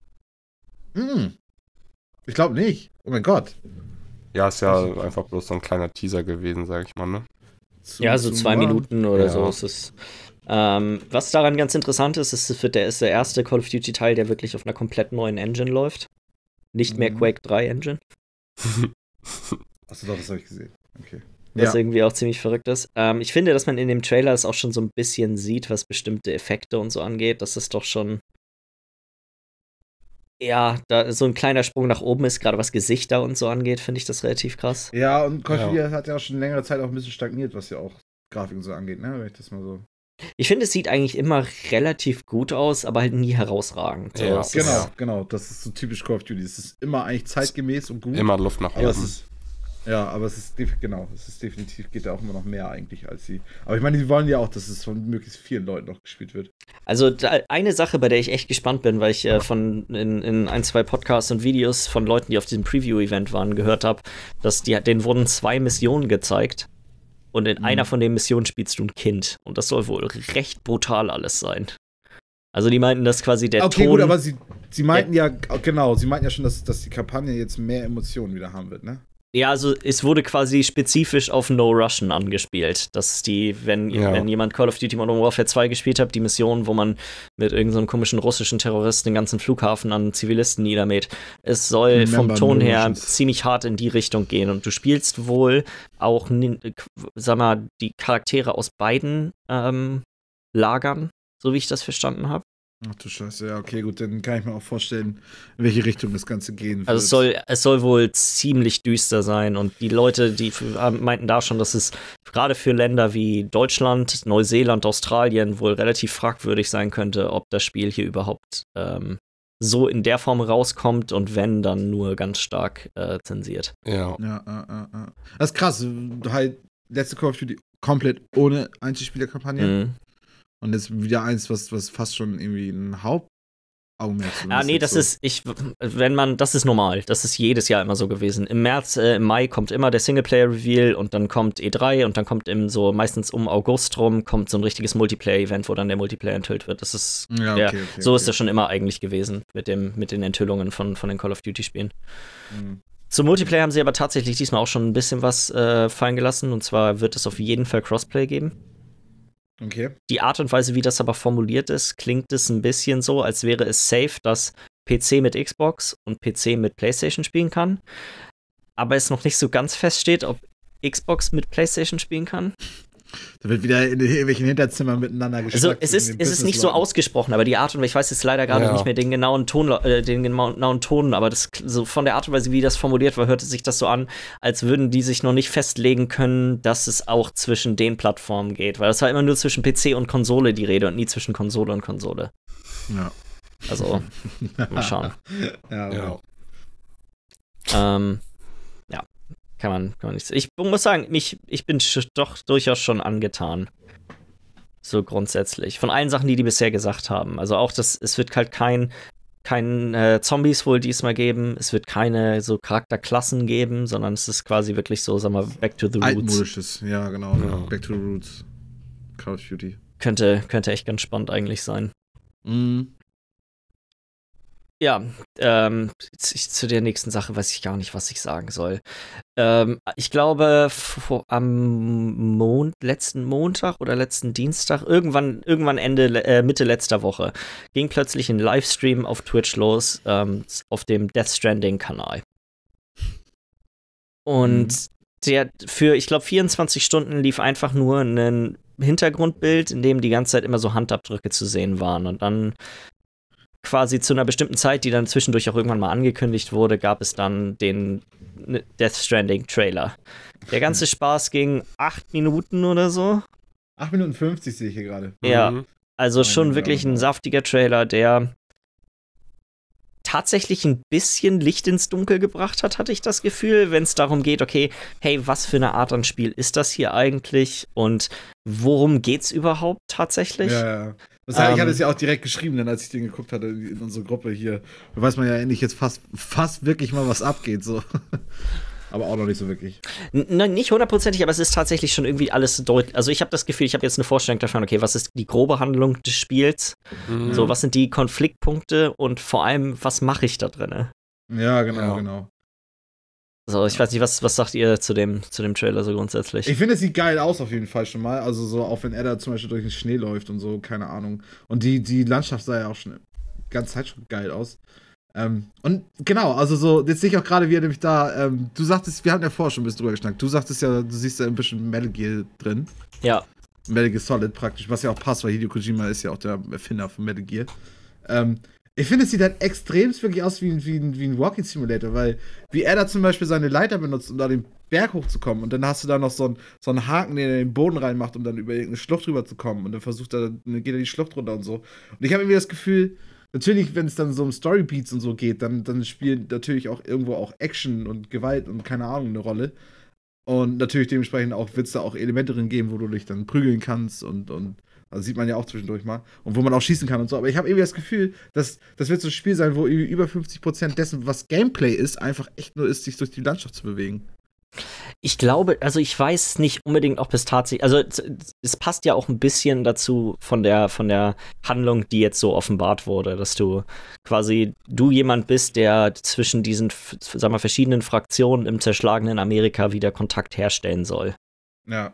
Ich glaube nicht. Oh mein Gott. Ja, ist ja einfach bloß so ein kleiner Teaser gewesen, sag ich mal, ne? Ja, so 2 Minuten oder so. Es ist, was daran ganz interessant ist, ist der erste Call of Duty Teil, der wirklich auf einer komplett neuen Engine läuft. Nicht mehr Quake 3 Engine. Achso, doch, das habe ich gesehen. Okay. Was irgendwie auch ziemlich verrückt ist. Ich finde, dass man in dem Trailer es auch schon so ein bisschen sieht, was bestimmte Effekte und so angeht. Das ist doch schon da so ein kleiner Sprung nach oben ist, gerade was Gesichter und so angeht, finde ich das relativ krass. Ja, und Call of Duty hat ja auch schon längere Zeit auch ein bisschen stagniert, was ja auch Grafiken so angeht, ne? Wenn ich das mal so. Ich finde, es sieht eigentlich immer relativ gut aus, aber halt nie herausragend. So, ja, genau. Das ist so typisch Call of Duty. Es ist immer eigentlich zeitgemäß und gut. Immer Luft nach oben. Aber es ist definitiv, geht ja auch immer noch mehr eigentlich als sie. Aber ich meine, die wollen ja auch, dass es von möglichst vielen Leuten noch gespielt wird. Also eine Sache, bei der ich echt gespannt bin, weil ich in 1, 2 Podcasts und Videos von Leuten, die auf diesem Preview-Event waren, gehört habe, dass denen wurden 2 Missionen gezeigt und in einer von den Missionen spielst du ein Kind. Und das soll wohl recht brutal alles sein. Also die meinten, dass quasi der Ton... Okay, gut, aber sie meinten sie meinten ja schon, dass die Kampagne jetzt mehr Emotionen wieder haben wird, ne? Ja, also es wurde quasi spezifisch auf No Russian angespielt. Dass wenn jemand Call of Duty Modern Warfare 2 gespielt hat, die Mission, wo man mit irgendeinem komischen russischen Terroristen den ganzen Flughafen an Zivilisten niedermäht, es soll vom Ton her ziemlich hart in die Richtung gehen. Und du spielst wohl auch, sag mal, die Charaktere aus beiden Lagern, so wie ich das verstanden habe. Ach du Scheiße, ja, okay, gut, dann kann ich mir auch vorstellen, in welche Richtung das Ganze gehen wird. Also es soll wohl ziemlich düster sein und die Leute, die meinten da schon, dass es gerade für Länder wie Deutschland, Neuseeland, Australien wohl relativ fragwürdig sein könnte, ob das Spiel hier überhaupt so in der Form rauskommt und wenn, dann nur ganz stark zensiert. Ja. Das ist krass, halt letzte Call of Duty komplett ohne Einzelspielerkampagne. Und jetzt wieder eins, was fast schon irgendwie ein Augenmerk. Nee, das ist normal. Das ist jedes Jahr immer so gewesen. Im Mai kommt immer der Singleplayer-Reveal und dann kommt E3 und dann kommt meistens um August rum, kommt so ein richtiges Multiplayer-Event, wo dann der Multiplayer enthüllt wird. Das ist, so ist das schon immer eigentlich gewesen mit den Enthüllungen von den Call of Duty-Spielen. Mhm. Zum Multiplayer haben sie aber tatsächlich diesmal auch schon ein bisschen was fallen gelassen, und zwar wird es auf jeden Fall Crossplay geben. Okay. Die Art und Weise, wie das aber formuliert ist, klingt es ein bisschen so, als wäre es safe, dass PC mit Xbox und PC mit PlayStation spielen kann, aber es noch nicht so ganz feststeht, ob Xbox mit PlayStation spielen kann. Da wird wieder in irgendwelchen Hinterzimmern miteinander geschnackt. Also es ist nicht so ausgesprochen, aber die Art und Weise, ich weiß jetzt leider gerade nicht mehr den genauen Ton, aber das, so von der Art und Weise, wie das formuliert war, hörte sich das so an, als würden die sich noch nicht festlegen können, dass es auch zwischen den Plattformen geht, weil das war immer nur zwischen PC und Konsole die Rede und nie zwischen Konsole und Konsole. Ja. Also, mal schauen. Ja. Kann man nicht. Ich muss sagen, ich bin doch durchaus schon angetan. So grundsätzlich. Von allen Sachen, die bisher gesagt haben. Also auch, es wird halt kein Zombies wohl diesmal geben. Es wird keine so Charakterklassen geben, sondern es ist quasi wirklich so, sagen wir, Back to the Roots. Altmodisches, ja, genau. Ja. Back to the Roots. Call of Duty. Könnte echt ganz spannend eigentlich sein. Mhm. Ja, zu der nächsten Sache weiß ich gar nicht, was ich sagen soll. Ich glaube, am letzten Montag oder letzten Dienstag, irgendwann Mitte letzter Woche, ging plötzlich ein Livestream auf Twitch los, auf dem Death Stranding-Kanal. Und für, ich glaube, 24 Stunden lief einfach nur ein Hintergrundbild, in dem die ganze Zeit immer so Handabdrücke zu sehen waren. Und dann quasi zu einer bestimmten Zeit, die dann zwischendurch auch irgendwann mal angekündigt wurde, gab es dann den Death Stranding Trailer. Der ganze Spaß ging 8 Minuten oder so. 8 Minuten 50 sehe ich hier gerade. Ja, also schon wirklich ein saftiger Trailer, der tatsächlich ein bisschen Licht ins Dunkel gebracht hat, hatte ich das Gefühl, wenn es darum geht, okay, hey, was für eine Art an Spiel ist das hier eigentlich und worum geht's überhaupt tatsächlich? Ja. Ich hatte es ja auch direkt geschrieben, denn als ich den geguckt hatte in unserer Gruppe hier, da weiß man ja endlich jetzt fast wirklich mal, was abgeht, so. Aber auch noch nicht so wirklich. Nein, nicht hundertprozentig, aber es ist tatsächlich schon irgendwie alles deutlich. Also ich habe das Gefühl, ich habe jetzt eine Vorstellung davon, okay, was ist die grobe Handlung des Spiels? Mhm. So, was sind die Konfliktpunkte und vor allem, was mache ich da drin? Ja, genau. Also ich weiß nicht, was sagt ihr zu dem Trailer so grundsätzlich? Ich finde, es sieht geil aus auf jeden Fall schon mal. Also so, auch wenn er da zum Beispiel durch den Schnee läuft und so, keine Ahnung. Und die Landschaft sah ja auch schon die ganze Zeit schon geil aus. Und genau, also so, jetzt sehe ich auch gerade, wie er nämlich da, du sagtest, wir hatten ja vorher schon ein bisschen drüber geschnackt, du sagtest ja, du siehst da ein bisschen Metal Gear drin. Ja. Metal Gear Solid praktisch, was ja auch passt, weil Hideo Kojima ist ja auch der Erfinder von Metal Gear. Ich finde, es sieht halt extremst wirklich aus wie ein Walking Simulator, weil wie er da zum Beispiel seine Leiter benutzt, um da den Berg hochzukommen und dann hast du da noch so einen Haken, den er in den Boden reinmacht, um dann über irgendeine Schlucht rüber zu kommen und dann geht er die Schlucht runter und so. Und ich habe irgendwie das Gefühl, natürlich, wenn es dann so um Storybeats und so geht, dann spielen natürlich auch irgendwo auch Action und Gewalt und keine Ahnung eine Rolle. Und natürlich dementsprechend auch wird es da auch Elemente drin geben, wo du dich dann prügeln kannst und also sieht man ja auch zwischendurch mal. Und wo man auch schießen kann und so. Aber ich habe irgendwie das Gefühl, das wird so ein Spiel sein, wo über 50% dessen, was Gameplay ist, einfach echt nur ist, sich durch die Landschaft zu bewegen. Ich glaube, also ich weiß nicht unbedingt, ob es tatsächlich, also es passt ja auch ein bisschen dazu von der Handlung, die jetzt so offenbart wurde, dass du jemand bist, der zwischen diesen, sagen wir, verschiedenen Fraktionen im zerschlagenen Amerika wieder Kontakt herstellen soll. Ja.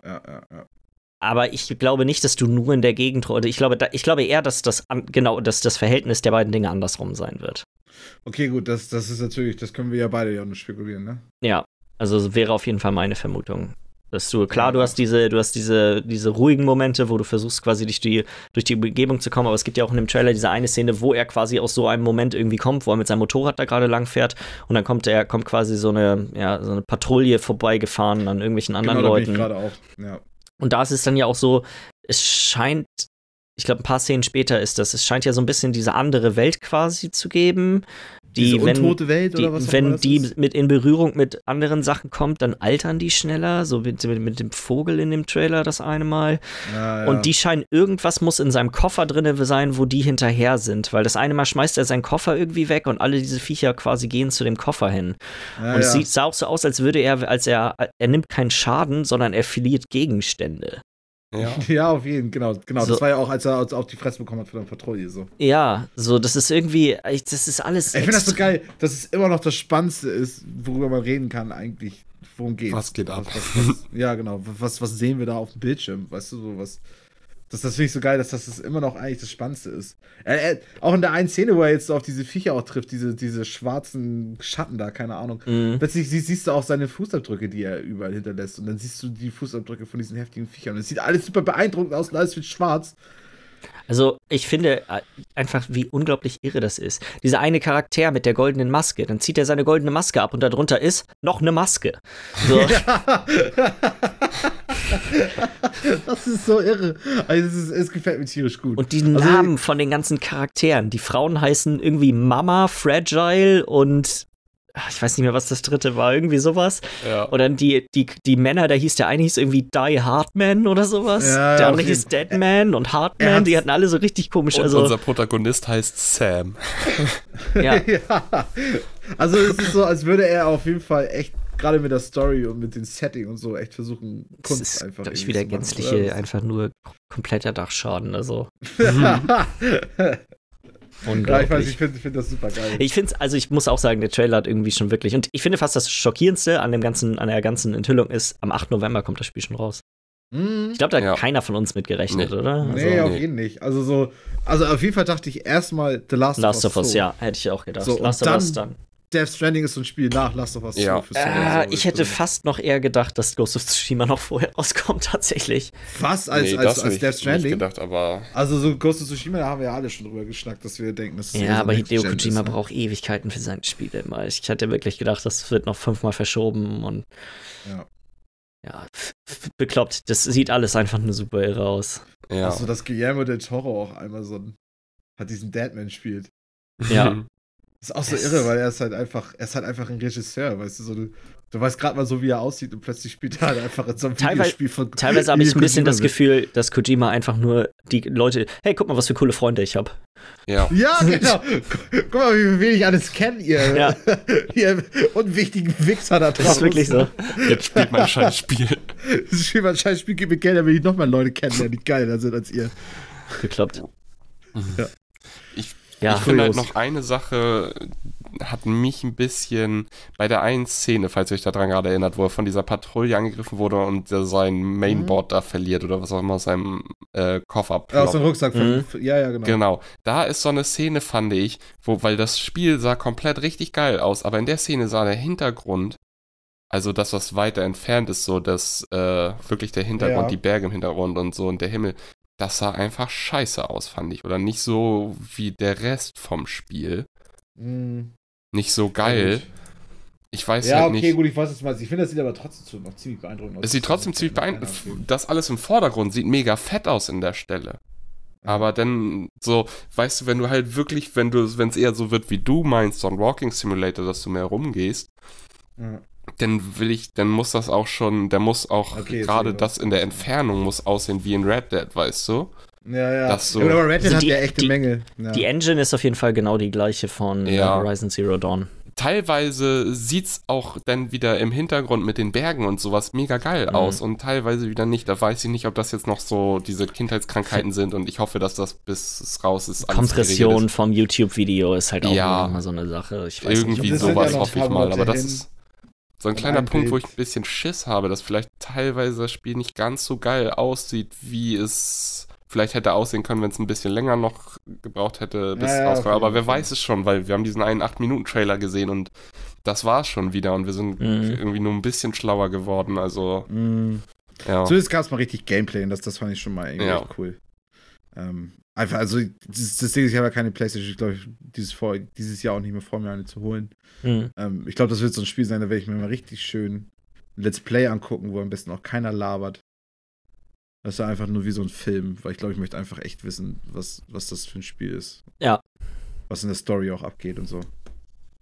Aber ich glaube nicht, dass du nur in der Gegend, oder ich glaube eher, dass das Verhältnis der beiden Dinge andersrum sein wird. Okay, gut, das ist natürlich, das können wir ja beide ja nur spekulieren, ne? Ja, also wäre auf jeden Fall meine Vermutung. Dass du hast diese ruhigen Momente, wo du versuchst quasi durch die Umgebung zu kommen, aber es gibt ja auch in dem Trailer diese eine Szene, wo er quasi aus so einem Moment irgendwie kommt, wo er mit seinem Motorrad da gerade lang fährt und dann kommt quasi so eine Patrouille vorbeigefahren an irgendwelchen anderen Leuten. Genau, da bin ich gerade auch, ja. Und da ist es dann ja auch so, es scheint, ich glaube, ein paar Szenen später ist das, es scheint ja so ein bisschen diese andere Welt quasi zu geben, Die, Diese untote Welt oder was auch immer wenn das die ist? mit in Berührung mit anderen Sachen kommt, dann altern die schneller, so mit dem Vogel in dem Trailer das eine Mal. Ja. Und die scheinen, irgendwas muss in seinem Koffer drin sein, wo die hinterher sind, weil das eine Mal schmeißt er seinen Koffer irgendwie weg und alle diese Viecher quasi gehen zu dem Koffer hin. Und es sah auch so aus, als würde er nimmt keinen Schaden, sondern er verliert Gegenstände. Ja, auf jeden Fall, genau. So. Das war ja auch, als er auf die Fresse bekommen hat von der Patrouille. So. Ja, so, das ist irgendwie, das ist alles. Ich finde das so geil, dass es immer noch das Spannendste ist, worüber man reden kann, eigentlich. Worum geht's? Was geht ab? Ja, genau. Was sehen wir da auf dem Bildschirm? Weißt du, so was. Das finde ich so geil, dass das immer noch eigentlich das Spannendste ist. Auch in der einen Szene, wo er jetzt so auf diese Viecher auch trifft, diese schwarzen Schatten da, keine Ahnung. Plötzlich siehst du auch seine Fußabdrücke, die er überall hinterlässt. Und dann siehst du die Fußabdrücke von diesen heftigen Viechern. Und es sieht alles super beeindruckend aus und alles wird schwarz. Also, ich finde einfach, wie unglaublich irre das ist. Dieser eine Charakter mit der goldenen Maske, dann zieht er seine goldene Maske ab und darunter ist noch eine Maske. So. Das ist so irre. Also es gefällt mir tierisch gut. Und die Namen von den ganzen Charakteren. Die Frauen heißen irgendwie Mama, Fragile und ich weiß nicht mehr, was das dritte war, irgendwie sowas. Ja. Und dann die Männer, der eine hieß irgendwie Die Hardman oder sowas. Ja, der andere hieß Deadman und Hardman, die hatten alle so richtig komisch. Und Also, unser Protagonist heißt Sam. ja. Ja. Also es ist so, als würde er auf jeden Fall echt, gerade mit der Story und mit dem Setting und so, echt versuchen, Kunst Das ist, einfach glaube ich, irgendwie wieder zu machen, gänzliche, oder? einfach nur kompletter Dachschaden. Also, Ja, unglaublich. ich weiß, ich finde das super geil. Ich muss auch sagen, der Trailer hat irgendwie schon wirklich, und ich finde fast das Schockierendste an der ganzen Enthüllung ist, am 8. November kommt das Spiel schon raus. Ich glaube, da hat keiner von uns mit gerechnet, Nee. oder? Nee, auf jeden nicht. Also auf jeden Fall dachte ich erstmal The Last Last of Us, so. ja, hätte ich auch gedacht. So, Last und of Us dann. Death Stranding ist so ein Spiel nach Last of Us Ja. 2 für Sony. Ich hätte fast noch eher gedacht, dass Ghost of Tsushima noch vorher rauskommt, tatsächlich. Was als das hätte ich Death Stranding? nicht gedacht, aber Also so Ghost of Tsushima, da haben wir ja alle schon drüber geschnackt, dass wir denken, dass es eher Ja, so aber Next Hideo Gen Kojima ist, ne? braucht Ewigkeiten für seine Spiele immer. Ich hatte wirklich gedacht, das wird noch 5-mal verschoben und ja, bekloppt. Das sieht alles einfach nur super irre aus. ja. Also, dass Guillermo del Toro auch einmal hat diesen Deadman spielt. Ja. Das ist auch so irre, weil er ist halt einfach ein Regisseur, weißt du, du weißt gerade mal so, wie er aussieht und plötzlich spielt er halt einfach in so einem Videospiel von Teilweise habe ich ein bisschen Kojima das mit. Gefühl, dass Kojima einfach nur die Leute, hey, guck mal, was für coole Freunde ich habe. Ja. Ja, genau. Guck mal, wie wenig alles kennen ihr. Ja. Ihr unwichtigen Wichser da draußen. Das ist wirklich so. Jetzt spielt mein scheiß Spiel. Das Spiel war ein scheiß Spiel, gib mir Geld, damit ich noch mal Leute kennenlernen, die geiler sind als ihr. Bekloppt. Ich Ja. finde halt noch eine Sache, hat mich ein bisschen bei der einen Szene, falls ihr euch daran gerade erinnert, wo er von dieser Patrouille angegriffen wurde und sein Mainboard da verliert oder was auch immer aus seinem Koffer Aus ploppt. dem Rucksack von. Ja, genau. Genau, da ist so eine Szene, fand ich, weil das Spiel sah komplett richtig geil aus, aber in der Szene sah der Hintergrund, also das, was weiter entfernt ist, so dass wirklich der Hintergrund, Ja. die Berge im Hintergrund und so und der Himmel, das sah einfach scheiße aus, fand ich. Oder nicht so wie der Rest vom Spiel. Mhm. Nicht so geil. Ja, Ich weiß Ja, halt okay, nicht. gut, ich weiß, was du meinst. Ich finde, das sieht aber trotzdem noch ziemlich beeindruckend aus. Es sieht trotzdem ziemlich beeindruckend. Das alles im Vordergrund sieht mega fett aus in der Stelle. Aber dann so, weißt du, wenn du halt wirklich, wenn es eher so wird, wie du meinst, so ein Walking Simulator, dass du mehr rumgehst, Ja. dann muss das auch schon, der muss auch, Okay, jetzt gerade sehe ich das in der Entfernung muss aussehen wie in Red Dead, weißt du? Ja. Das so. Ja, aber Red Dead Also hat die- ja echt die- eine Menge. Ja. Die Engine ist auf jeden Fall genau die gleiche von Ja. Horizon Zero Dawn. Teilweise sieht's auch dann wieder im Hintergrund mit den Bergen und sowas mega geil aus und teilweise wieder nicht. Da weiß ich nicht, ob das jetzt noch so diese Kindheitskrankheiten sind und ich hoffe, dass das, bis es raus ist, alles Kompression geregelt vom YouTube-Video ist halt auch Ja. immer so eine Sache. Ich ist. weiß Irgendwie nicht, das ob sind sowas ja noch hoffe ich ein paar mal. Aber Monate das hin. ist so ein Und kleiner ein Punkt, wo ich Bild. ein bisschen Schiss habe, dass vielleicht teilweise das Spiel nicht ganz so geil aussieht, wie es vielleicht hätte aussehen können, wenn es ein bisschen länger noch gebraucht hätte, bis es Ja, rauskam. auf Aber jeden wer Fall. weiß es schon, weil wir haben diesen einen 8-Minuten-Trailer gesehen und das war's schon wieder und wir sind irgendwie nur ein bisschen schlauer geworden. Also, ja. Zumindest gab es mal richtig Gameplay und das fand ich schon mal irgendwie Ja. echt cool. Einfach, also das Ding ist, ich habe ja keine Playstation, ich glaube, dieses Jahr auch nicht mehr vor, mir eine zu holen. Ich glaube, das wird so ein Spiel sein, da werde ich mir mal richtig schön ein Let's Play angucken, wo am besten auch keiner labert. Das ist ja einfach nur wie so ein Film, weil ich glaube, ich möchte einfach echt wissen, was das für ein Spiel ist. Ja. Was in der Story auch abgeht und so.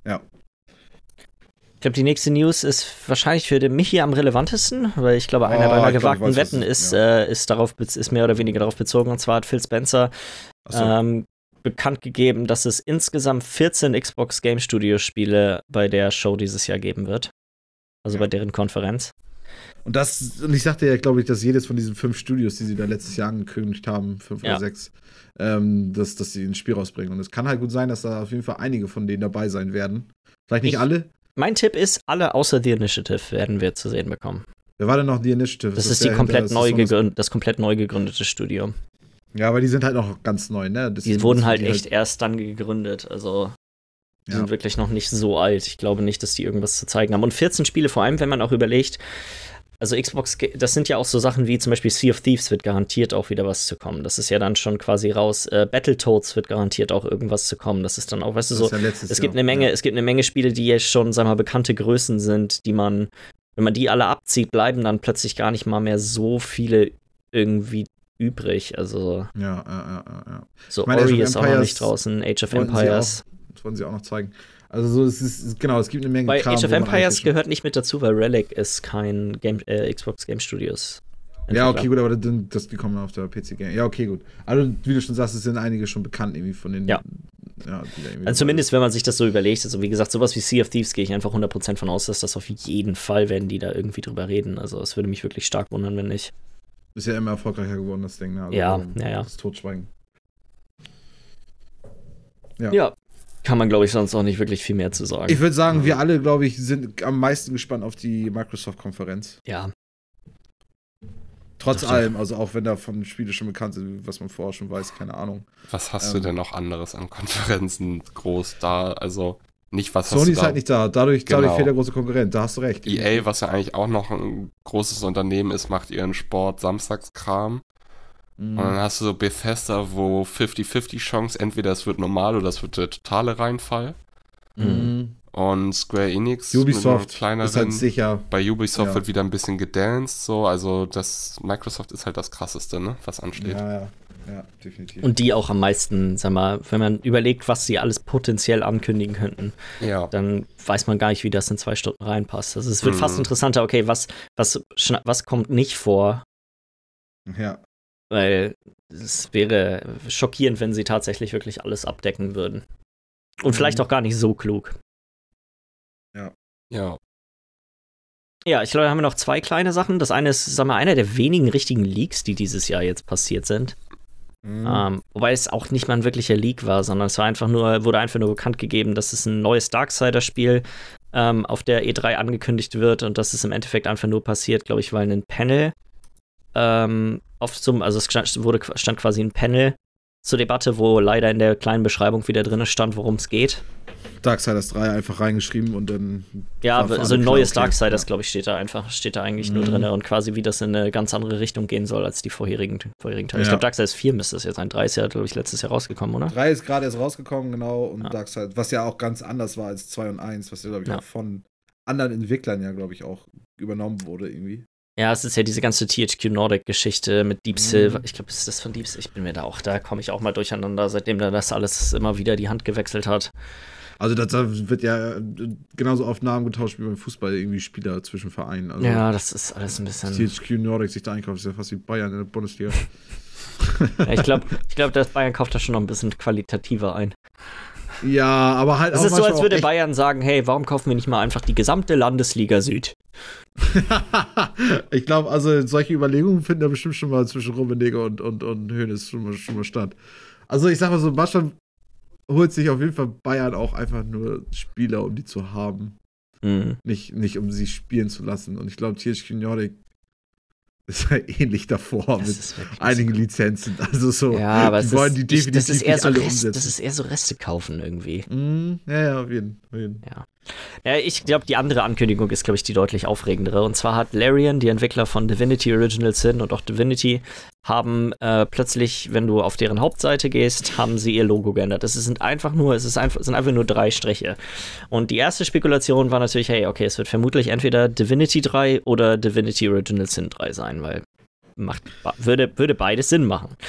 Ja. Ich glaube, die nächste News ist wahrscheinlich für den Michi am relevantesten, weil ich glaube, einer deiner gewagten Wetten ist mehr oder weniger darauf bezogen. Und zwar hat Phil Spencer bekannt gegeben, dass es insgesamt 14 Xbox Game Studios Spiele bei der Show dieses Jahr geben wird. Also bei deren Konferenz. Und ich sagte ja, glaube ich, dass jedes von diesen 5 Studios, die sie da letztes Jahr angekündigt haben, 5 oder 6, dass sie ein Spiel rausbringen. Und es kann halt gut sein, dass da auf jeden Fall einige von denen dabei sein werden. Vielleicht nicht alle. Mein Tipp ist, alle außer The Initiative werden wir zu sehen bekommen. Wer war denn noch The Initiative? Das ist das komplett neu gegründete Studio. Ja, aber die sind halt noch ganz neu, ne? Die wurden halt echt erst dann gegründet, also die sind wirklich noch nicht so alt. Ich glaube nicht, dass die irgendwas zu zeigen haben. Und 14 Spiele, vor allem, wenn man auch überlegt, also Xbox, das sind ja auch so Sachen wie zum Beispiel Sea of Thieves wird garantiert auch wieder was zu kommen. Das ist ja dann schon quasi raus. Battletoads wird garantiert auch irgendwas zu kommen. Das ist dann auch, weißt du, so, es gibt eine Menge Spiele, die ja schon, sagen wir mal, bekannte Größen sind, die man, wenn man die alle abzieht, bleiben dann plötzlich gar nicht mal mehr so viele irgendwie übrig. Also so ich meine, Ori ist auch noch nicht draußen, Age of Empires. Das wollen sie auch noch zeigen. Also es gibt eine Menge Bei Kram. Age of Empires gehört nicht mit dazu, weil Relic ist kein Xbox Game Studios. Ja, okay, gut, aber die kommen auf der PC Game. Ja, okay, gut. Also, wie du schon sagst, es sind einige schon bekannt irgendwie von den. Ja. Also zumindest, wenn man sich das so überlegt. Also, wie gesagt, sowas wie Sea of Thieves gehe ich einfach 100% von aus, dass das auf jeden Fall werden die da irgendwie drüber reden. Also, es würde mich wirklich stark wundern, wenn nicht. Ist ja immer erfolgreicher geworden, das Ding. Ne? Also, ja. Das Totschweigen. Ja. Kann man, glaube ich, sonst auch nicht wirklich viel mehr zu sagen. Ich würde sagen, wir alle, glaube ich, sind am meisten gespannt auf die Microsoft-Konferenz. Ja. Trotz allem, also auch wenn da von Spiele schon bekannt sind, was man vorher schon weiß, keine Ahnung. Was hast du denn noch anderes an Konferenzen groß da? Also nicht, was Sony hast du ist da? halt nicht da, dadurch fehlt der große Konkurrent, da hast du recht. EA, was ja eigentlich auch noch ein großes Unternehmen ist, macht ihren Sport-Samstagskram. Und dann hast du so Bethesda, wo 50-50 Chance, entweder es wird normal oder es wird der totale Reinfall. Und Square Enix, Ubisoft kleineren, ist halt sicher. Bei Ubisoft wird wieder ein bisschen gedanced, so, also Microsoft ist halt das Krasseste, ne, was ansteht. Ja, definitiv. Und die auch am meisten, sag mal, wenn man überlegt, was sie alles potenziell ankündigen könnten, dann weiß man gar nicht, wie das in 2 Stunden reinpasst. Also es wird fast interessanter, okay, was kommt nicht vor? Ja. Weil es wäre schockierend, wenn sie tatsächlich wirklich alles abdecken würden. Und vielleicht auch gar nicht so klug. Ja. Ja, ich glaube, da haben wir noch 2 kleine Sachen. Das eine ist, sag mal, einer der wenigen richtigen Leaks, die dieses Jahr jetzt passiert sind. Wobei es auch nicht mal ein wirklicher Leak war, sondern es war wurde einfach nur bekannt gegeben, dass es ein neues Darksider-Spiel auf der E3 angekündigt wird und das ist im Endeffekt einfach nur passiert, glaube ich, weil ein Panel also es stand quasi ein Panel zur Debatte, wo leider in der kleinen Beschreibung wieder drin stand, worum es geht. Darksiders 3 einfach reingeschrieben und dann. Ja, also ein neues Darksiders, glaube ich, steht da eigentlich nur drin und quasi wie das in eine ganz andere Richtung gehen soll als die vorherigen Teile. Ich glaube, Darksiders 4 müsste es jetzt sein. 3 ist ja, glaube ich, letztes Jahr rausgekommen, oder? 3 ist gerade erst rausgekommen, genau, und Darksiders, was ja auch ganz anders war als 2 und 1, was ja, glaube ich, auch von anderen Entwicklern ja, glaube ich, auch übernommen wurde irgendwie. Ja, es ist ja diese ganze THQ Nordic-Geschichte mit Deep Silver. Ich glaube, ist das von Deep Silver? Ich bin mir da komme ich auch mal durcheinander, seitdem das alles immer wieder die Hand gewechselt hat. Also da wird ja genauso oft Namen getauscht wie beim Fußball, irgendwie Spieler zwischen Vereinen. Also ja, das ist alles ein bisschen. THQ Nordic sich da einkauft, ist ja fast wie Bayern in der Bundesliga. Ja, ich glaube, dass Bayern kauft da schon noch ein bisschen qualitativer ein. Ja, aber halt auch. Es ist so, als würde Bayern sagen, hey, warum kaufen wir nicht mal einfach die gesamte Landesliga Süd? Ich glaube, also solche Überlegungen finden da bestimmt schon mal zwischen Rummenigge und Hoeneß schon mal statt. Also ich sag mal so, Bastian holt sich auf jeden Fall Bayern auch einfach nur Spieler, um die zu haben. Nicht um sie spielen zu lassen. Und ich glaube, THQ Nordic ist halt ähnlich davor mit einigen Lizenzen. Also so, ja, aber die wollen die definitiv das ist eher so alle umsetzen. Das ist eher so Reste kaufen irgendwie. Ja, auf jeden. Ja, ich glaube, die andere Ankündigung ist, glaube ich, die deutlich aufregendere. Und zwar hat Larian, die Entwickler von Divinity Original Sin und auch Divinity, haben plötzlich, wenn du auf deren Hauptseite gehst, haben sie ihr Logo geändert. Sind einfach nur 3 Striche. Und die erste Spekulation war natürlich, hey, okay, es wird vermutlich entweder Divinity 3 oder Divinity Original Sin 3 sein, weil würde beides Sinn machen.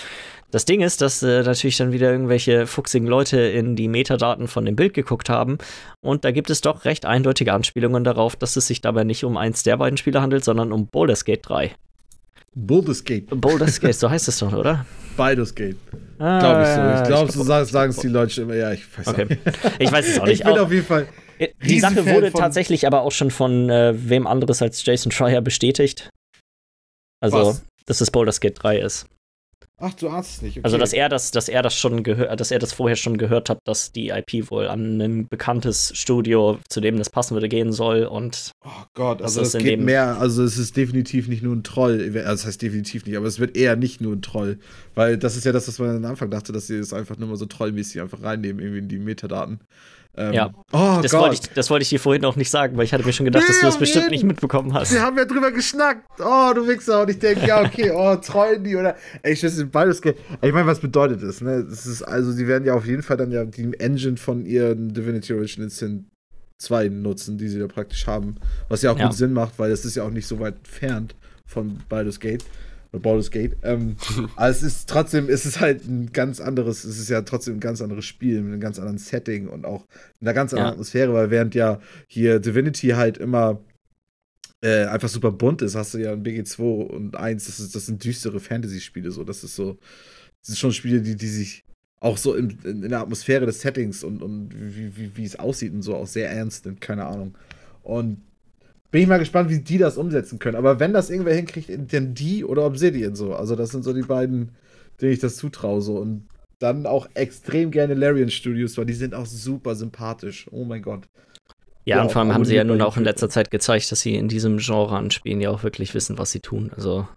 Das Ding ist, dass natürlich dann wieder irgendwelche fuchsigen Leute in die Metadaten von dem Bild geguckt haben. Und da gibt es doch recht eindeutige Anspielungen darauf, dass es sich dabei nicht um eins der beiden Spiele handelt, sondern um Baldur's Gate 3. Baldur's Gate. Baldur's Gate, so heißt es doch, oder? Baldur's Gate. Glaube ich so. Ich glaube, so sagen es die Leute immer. Ja, ich weiß okay. Nicht. Ich weiß es auch nicht. Ich bin auf jeden Fall. Die Sache wurde tatsächlich aber auch schon von wem anderes als Jason Schreier bestätigt. Also, dass es Baldur's Gate 3 ist. Ach, du ahnst es nicht. Okay. Also, dass er das vorher schon gehört hat, dass die IP wohl an ein bekanntes Studio, zu dem das passen würde, gehen soll. Und oh Gott, also es geht mehr. Also, es ist definitiv nicht nur ein Troll. Also, das heißt definitiv nicht, aber es wird eher nicht nur ein Troll. Weil das ist ja das, was man am Anfang dachte, dass sie das einfach nur mal so trollmäßig einfach reinnehmen, irgendwie in die Metadaten. Ja, das wollte ich dir vorhin auch nicht sagen, weil ich hatte mir schon gedacht, dass du das bestimmt nicht mitbekommen hast. Wir haben ja drüber geschnackt. Oh, du Wichser. Und ich denke, ja, okay, trollen die oder. Ey, ich weiß nicht, beides geht. Ich meine, was bedeutet das, ne? Das ist, also, die werden ja auf jeden Fall dann ja die Engine von ihren Divinity Original Sin 2 nutzen, die sie da praktisch haben. Was ja auch gut Sinn macht, weil das ist ja auch nicht so weit entfernt von Baldur's Gate. Baldur's Gate. Aber es ist trotzdem, es ist halt ein ganz anderes, es ist ja trotzdem ein ganz anderes Spiel mit einem ganz anderen Setting und auch in einer ganz anderen Atmosphäre, weil während ja hier Divinity halt immer einfach super bunt ist, hast du ja in BG2 und 1, das sind düstere Fantasy-Spiele, so, das sind schon Spiele, die sich auch so in der Atmosphäre des Settings und wie es aussieht und so auch sehr ernst sind, keine Ahnung. Und bin ich mal gespannt, wie die das umsetzen können. Aber wenn das irgendwer hinkriegt, dann die oder Obsidian so. Also das sind so die beiden, denen ich das zutraue. So. Und dann auch extrem gerne Larian Studios, weil die sind auch super sympathisch. Oh mein Gott. Ja, und vor allem haben sie ja nun auch in letzter Zeit gezeigt, dass sie in diesem Genre an Spielen ja auch wirklich wissen, was sie tun. Also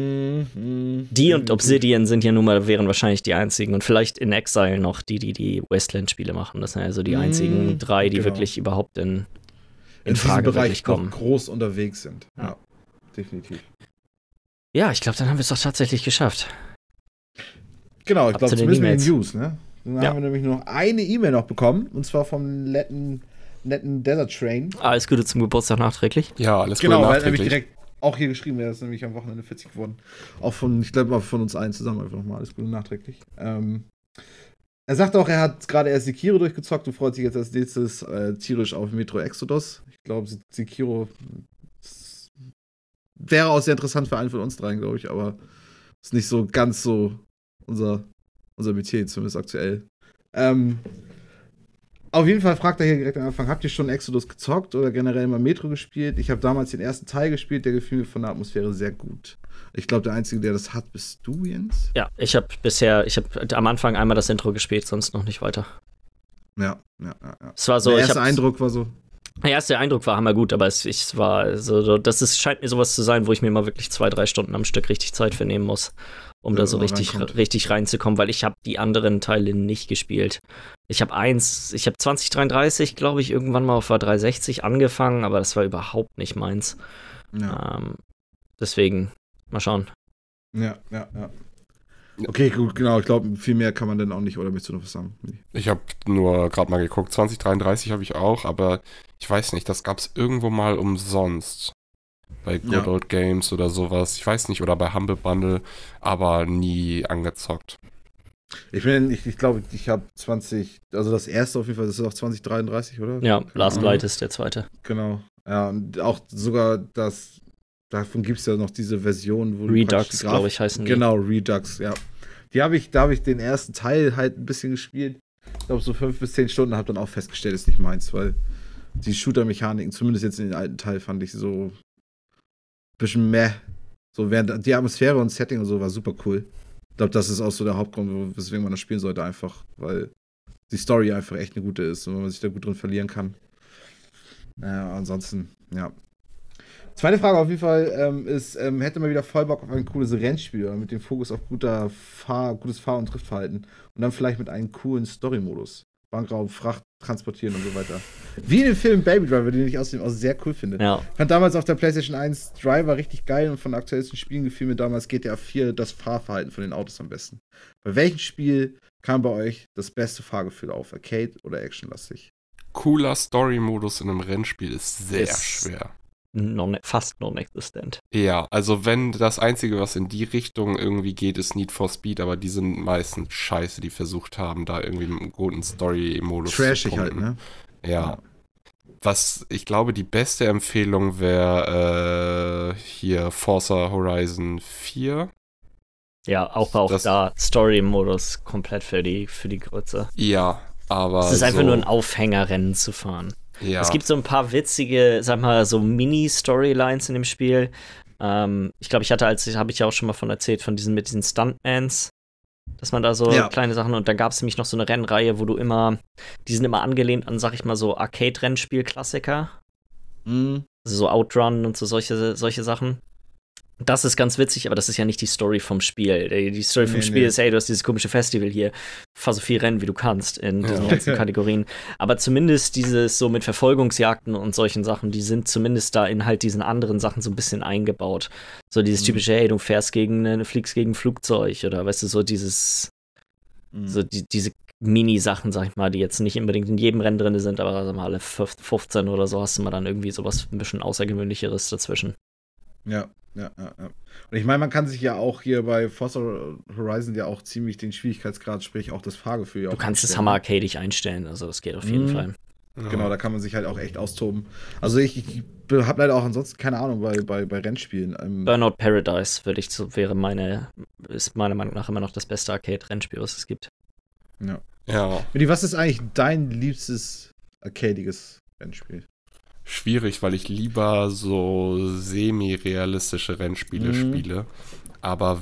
die und Obsidian sind ja nun mal, wären wahrscheinlich die einzigen und vielleicht in Exile noch die Wasteland-Spiele machen. Das sind also die einzigen drei, die wirklich überhaupt in Frage diesem Bereich kommen. Groß unterwegs sind. Ja, definitiv. Ja, ich glaube, dann haben wir es doch tatsächlich geschafft. Genau, ich glaube, zumindest mit den News, ne? Dann haben wir nämlich nur noch eine E-Mail noch bekommen, und zwar vom netten Desert Train. Alles Gute zum Geburtstag nachträglich. Ja, alles Gute nachträglich. Genau, weil er nämlich direkt auch hier geschrieben, er ist nämlich am Wochenende 40 geworden. Auch ich glaube mal von uns allen zusammen einfach nochmal alles Gute nachträglich. Er sagt auch, er hat gerade erst Sekiro durchgezockt und freut sich jetzt als nächstes tierisch auf Metro Exodus. Ich glaube, Sekiro wäre auch sehr interessant für einen von uns dreien, glaube ich, aber ist nicht so ganz so unser Metier, zumindest aktuell. Auf jeden Fall fragt er hier direkt am Anfang, habt ihr schon Exodus gezockt oder generell mal Metro gespielt? Ich habe damals den ersten Teil gespielt, der gefiel mir von der Atmosphäre sehr gut. Ich glaube, der Einzige, der das hat, bist du, Jens? Ja, ich habe am Anfang einmal das Intro gespielt, sonst noch nicht weiter. Ja. Es war so, der erste Eindruck war so. Der erste Eindruck war hammergut, aber es war so, scheint mir sowas zu sein, wo ich mir mal wirklich 2-3 Stunden am Stück richtig Zeit für nehmen muss, um da so richtig reinzukommen, weil ich habe die anderen Teile nicht gespielt. Ich habe 2033, glaube ich, irgendwann mal auf 360 angefangen, aber das war überhaupt nicht meins. Ja. Deswegen, mal schauen. Ja. Okay, gut, genau. Ich glaube, viel mehr kann man dann auch nicht, oder willst du noch was sagen? Ich habe nur gerade mal geguckt. 2033 habe ich auch, aber ich weiß nicht, das gab es irgendwo mal umsonst. Bei Good Old Games oder sowas. Ich weiß nicht, oder bei Humble Bundle, aber nie angezockt. Ich glaube, ich habe also das erste auf jeden Fall, das ist auch 2033, oder? Ja, Last Light ist der zweite. Genau. Ja, und auch sogar davon gibt es ja noch diese Version, wo Redux, glaube ich, heißen die. Genau, Redux, ja. Da habe ich den ersten Teil halt ein bisschen gespielt. Ich glaube, so 5 bis 10 Stunden, habe dann auch festgestellt, ist nicht meins, weil die Shooter-Mechaniken, zumindest jetzt in den alten Teil, fand ich so ein bisschen meh. So, während die Atmosphäre und Setting und so war super cool. Ich glaube, das ist auch so der Hauptgrund, weswegen man das spielen sollte, einfach, weil die Story einfach echt eine gute ist und man sich da gut drin verlieren kann. Ansonsten, ja. Zweite Frage auf jeden Fall ist, hätte man wieder voll Bock auf ein cooles Rennspiel mit dem Fokus auf gutes Fahr- und Driftverhalten und dann vielleicht mit einem coolen Story-Modus. Bankraub, Fracht transportieren und so weiter. Wie in dem Film Baby Driver, den ich außerdem auch sehr cool finde. Ja. Ich fand damals auf der PlayStation 1 Driver richtig geil und von aktuellsten Spielen gefiel mir damals GTA 4 das Fahrverhalten von den Autos am besten. Bei welchem Spiel kam bei euch das beste Fahrgefühl auf? Arcade oder actionlastig? Cooler Story-Modus in einem Rennspiel ist sehr schwer. fast non-existent. Ja, also wenn das Einzige, was in die Richtung irgendwie geht, ist Need for Speed, aber die sind meistens scheiße, die versucht haben, da irgendwie einen guten Story-Modus zu Trashig punkten. halt, ne? Ja. Was, ich glaube, die beste Empfehlung wäre hier Forza Horizon 4. Ja, auch da Story-Modus komplett für die Grütze. Ja, aber es ist einfach nur ein Aufhängerrennen zu fahren. Ja. Es gibt so ein paar witzige, sag mal, so Mini-Storylines in dem Spiel. Ich glaube, habe ich ja auch schon mal von erzählt, mit diesen Stuntmans, dass man da so kleine Sachen, und dann gab es nämlich noch so eine Rennreihe, wo die sind immer angelehnt an, sag ich mal, so Arcade-Rennspiel-Klassiker. Also so Outrun und so solche Sachen. Das ist ganz witzig, aber das ist ja nicht die Story vom Spiel. Die Story vom Spiel ist, hey, du hast dieses komische Festival hier, fahr so viel Rennen, wie du kannst in diesen ganzen Kategorien. Aber zumindest dieses so mit Verfolgungsjagden und solchen Sachen, die sind zumindest da in halt diesen anderen Sachen so ein bisschen eingebaut. So dieses typische, hey, du fliegst gegen ein Flugzeug oder weißt du, so dieses, so diese Mini-Sachen, sag ich mal, die jetzt nicht unbedingt in jedem Rennen drin sind, aber sag mal, alle 15 oder so hast du mal dann irgendwie sowas ein bisschen Außergewöhnlicheres dazwischen. Ja. Und ich meine, man kann sich ja auch hier bei Forza Horizon ja auch ziemlich den Schwierigkeitsgrad, sprich auch das Fahrgefühl. Du kannst es hammer-arcadig einstellen, also das geht auf jeden Fall. Genau, da kann man sich halt auch echt austoben. Also ich habe leider auch ansonsten keine Ahnung bei Rennspielen. Burnout Paradise ist meiner Meinung nach immer noch das beste Arcade-Rennspiel, was es gibt. Ja. Midi, was ist eigentlich dein liebstes arcadiges Rennspiel? Schwierig, weil ich lieber so semi-realistische Rennspiele spiele. Aber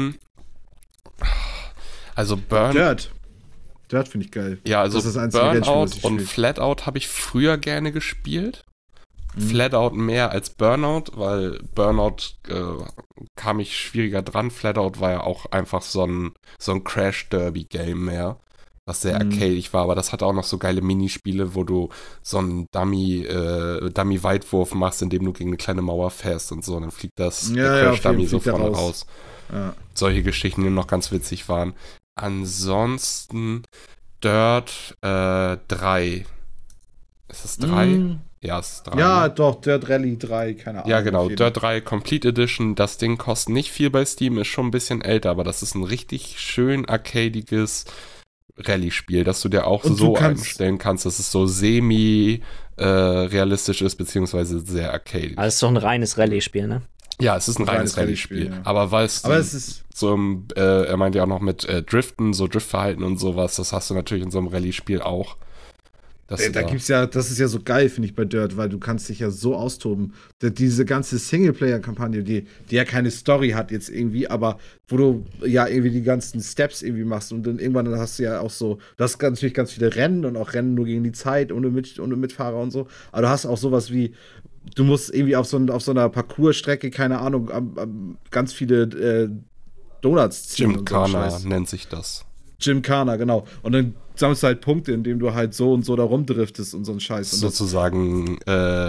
also Dirt finde ich geil. Ja, also das ist das einzige Burnout und Flatout habe ich früher gerne gespielt. Flatout mehr als Burnout, weil Burnout kam ich schwieriger dran. Flatout war ja auch einfach so ein Crash-Derby-Game mehr, was sehr arcadig war, aber das hatte auch noch so geile Minispiele, wo du so einen Dummy-Weitwurf machst, indem du gegen eine kleine Mauer fährst und so, und dann fliegt der Crash-Dummy so vorne raus. Ja. Solche Geschichten, die noch ganz witzig waren. Ansonsten Dirt 3. Ist das 3? Ja, es ist 3. Ja, doch, Dirt Rally 3, keine Ahnung. Ja, genau, Dirt 3 Complete Edition. Das Ding kostet nicht viel bei Steam, ist schon ein bisschen älter, aber das ist ein richtig schön arcadiges Rallye-Spiel, dass du dir auch so einstellen kannst, dass es so semi-realistisch ist, beziehungsweise sehr arcadisch. Also es ist doch ein reines Rallye-Spiel, ne? Ja, es ist ein reines Rallye-Spiel. Ja. Aber weil es ist so er meint ja auch noch mit Driften, so Driftverhalten und sowas, das hast du natürlich in so einem Rallye-Spiel auch. Da gibt's ja, das ist ja so geil, finde ich, bei Dirt, weil du kannst dich ja so austoben. Diese ganze Singleplayer-Kampagne, die ja keine Story hat jetzt irgendwie, aber wo du ja irgendwie die ganzen Steps irgendwie machst und dann irgendwann hast du ja auch so, du hast natürlich ganz viele Rennen und auch Rennen nur gegen die Zeit, ohne Mitfahrer und so, aber du hast auch sowas wie, du musst irgendwie auf so einer Parcoursstrecke, keine Ahnung, ganz viele Donuts ziehen. Gymkhana nennt sich das. Gymkhana, genau. Und dann sammelst du halt Punkte, indem du halt so und so da rumdriftest und so ein Scheiß. Und sozusagen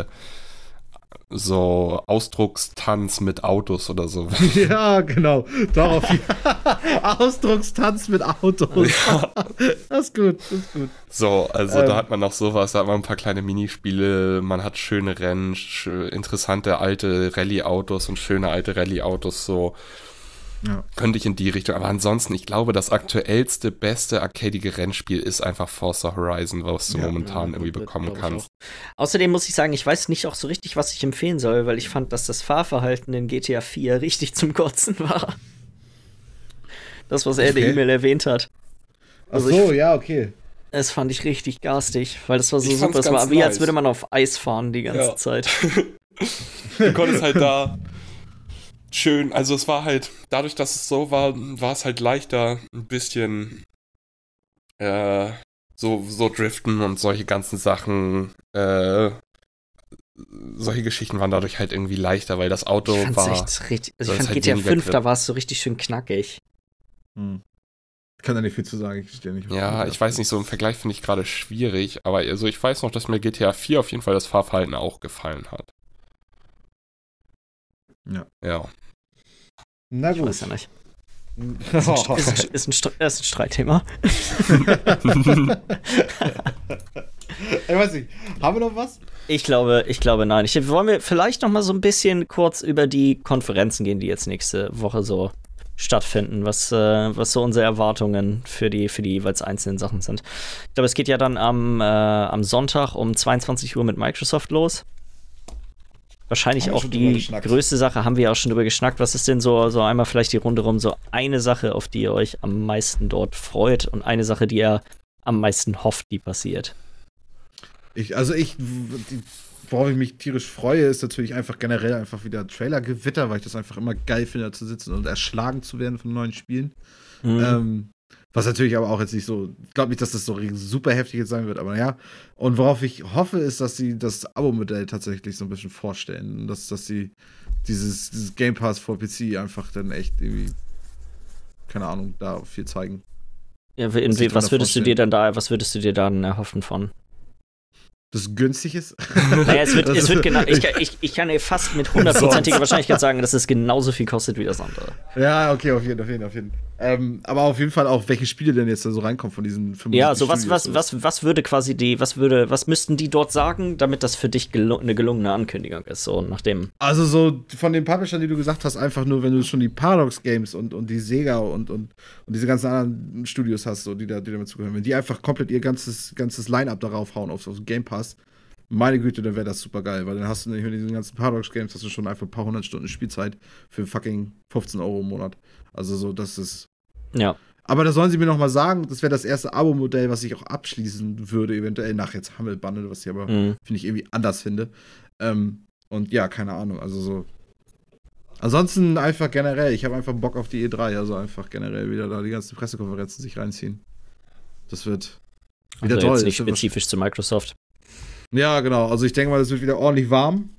so Ausdruckstanz mit Autos oder so. Ja, genau. Darauf. Ausdruckstanz mit Autos. Ja. Das ist gut. So, also da hat man noch sowas, da hat man ein paar kleine Minispiele, man hat schöne Rennen, interessante alte Rallye-Autos und schöne alte Rallye-Autos so. Ja. Könnte ich in die Richtung, aber ansonsten, ich glaube, das aktuellste, beste arcadige Rennspiel ist einfach Forza Horizon, was du momentan irgendwie bekommen kannst. Außerdem muss ich sagen, ich weiß nicht auch so richtig, was ich empfehlen soll, weil ich fand, dass das Fahrverhalten in GTA 4 richtig zum Kotzen war. Das, was er in der E-Mail erwähnt hat. Also okay. Das fand ich richtig garstig, weil das war so super. Es war wie, als würde man auf Eis fahren die ganze Zeit. Du konntest halt da schön, also es war halt, dadurch, dass es so war, war es halt leichter, ein bisschen so driften und solche ganzen Sachen, solche Geschichten waren dadurch halt irgendwie leichter, weil das Auto war... Richtig, also ich fand halt GTA 5, da war es so richtig schön knackig. Ich kann da nicht viel zu sagen, ich stehe nicht. Ja, ich weiß nicht, so im Vergleich finde ich gerade schwierig, aber also ich weiß noch, dass mir GTA 4 auf jeden Fall das Fahrverhalten auch gefallen hat. Ja. Na gut. Ich weiß ja nicht. Ist ein Streitthema. Ich weiß nicht, haben wir noch was? Ich glaube nein. Wollen wir vielleicht noch mal so ein bisschen kurz über die Konferenzen gehen, die jetzt nächste Woche so stattfinden, was so unsere Erwartungen für die jeweils einzelnen Sachen sind. Ich glaube, es geht ja dann am Sonntag um 22 Uhr mit Microsoft los. Wahrscheinlich auch die größte Sache, haben wir ja auch schon drüber geschnackt. Was ist denn so einmal vielleicht die Runde rum, so eine Sache, auf die ihr euch am meisten dort freut und eine Sache, die ihr am meisten hofft, die passiert? Worauf ich mich tierisch freue, ist natürlich einfach generell einfach wieder Trailer-Gewitter, weil ich das einfach immer geil finde, da zu sitzen und erschlagen zu werden von neuen Spielen. Was natürlich aber auch jetzt nicht so, ich glaube nicht, dass das so super heftig jetzt sein wird, aber ja. Und worauf ich hoffe, ist, dass sie das Abo-Modell tatsächlich so ein bisschen vorstellen. Und dass sie dieses Game Pass for PC einfach dann echt irgendwie, keine Ahnung, da viel zeigen. Ja, was würdest du dir dann erhoffen von? Das günstig ist? Naja, es wird genau. Ich kann dir fast mit 100%iger Wahrscheinlichkeit sagen, dass es genauso viel kostet wie das andere. Ja, okay, auf jeden. Aber auf jeden Fall auch, welche Spiele denn jetzt da so reinkommen von diesen 75 Ja, so Studios. was würde quasi was müssten die dort sagen, damit das für dich eine gelungene Ankündigung ist, so nachdem. Also so von den Publishern, die du gesagt hast, einfach nur, wenn du schon die Paradox Games und die Sega und diese ganzen anderen Studios hast, so, die damit zugehören, wenn die einfach komplett ihr ganzes Line-Up darauf hauen, auf Game Pass, meine Güte, dann wäre das super geil, weil dann hast du nicht mit diesen ganzen Paradox Games, hast du schon einfach ein paar 100 Stunden Spielzeit für fucking 15 € im Monat. Also so, das ist. Ja. Aber da sollen sie mir noch mal sagen, das wäre das erste Abo-Modell, was ich auch abschließen würde, eventuell nach jetzt Humble Bundle, was ich aber, finde ich, irgendwie anders finde. Und ja, keine Ahnung, also so. Ansonsten einfach generell, ich habe einfach Bock auf die E3, also einfach generell wieder da die ganzen Pressekonferenzen sich reinziehen. Das wird wieder also toll. Jetzt nicht spezifisch zu Microsoft. Ja, genau, also ich denke mal, es wird wieder ordentlich warm.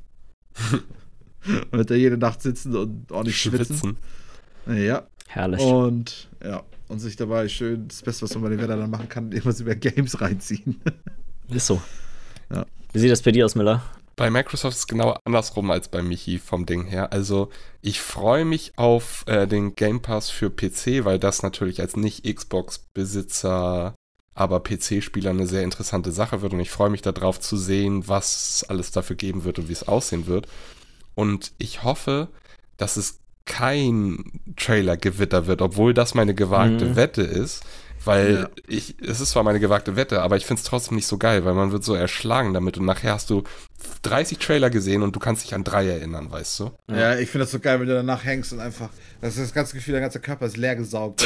Und wird da jede Nacht sitzen und ordentlich schwitzen. Ja. Herrlich. Und ja, und sich dabei schön das Beste, was man bei dem Wetter dann machen kann, irgendwas über Games reinziehen. Ist so. Ja. Wie sieht das bei dir aus, Miller? Bei Microsoft ist es genau andersrum als bei Michi vom Ding her. Also ich freue mich auf den Game Pass für PC, weil das natürlich als Nicht-Xbox-Besitzer, aber PC-Spieler eine sehr interessante Sache wird. Und ich freue mich darauf zu sehen, was alles dafür geben wird und wie es aussehen wird. Und ich hoffe, dass es kein Trailer-Gewitter wird, obwohl das meine gewagte Wette ist, weil es ist zwar meine gewagte Wette, aber ich finde es trotzdem nicht so geil, weil man wird so erschlagen damit und nachher hast du 30 Trailer gesehen und du kannst dich an 3 erinnern, weißt du? Ja, ich finde das so geil, wenn du danach hängst und einfach, das ist das ganze Gefühl, der ganze Körper ist leer gesaugt.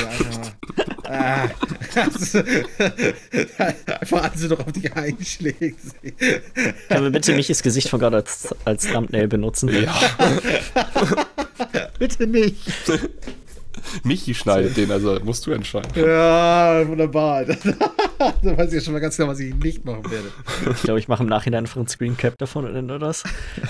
Einfach alles doch auf dich einschlägt. Können wir bitte Michis Gesicht von gerade als Thumbnail benutzen? Ja. Bitte nicht. Michi schneidet den, also musst du entscheiden. Ja, wunderbar. Da weiß ich ja schon mal ganz genau, was ich nicht machen werde. Ich glaube, ich mache im Nachhinein einfach einen Screencap davon und ändere das.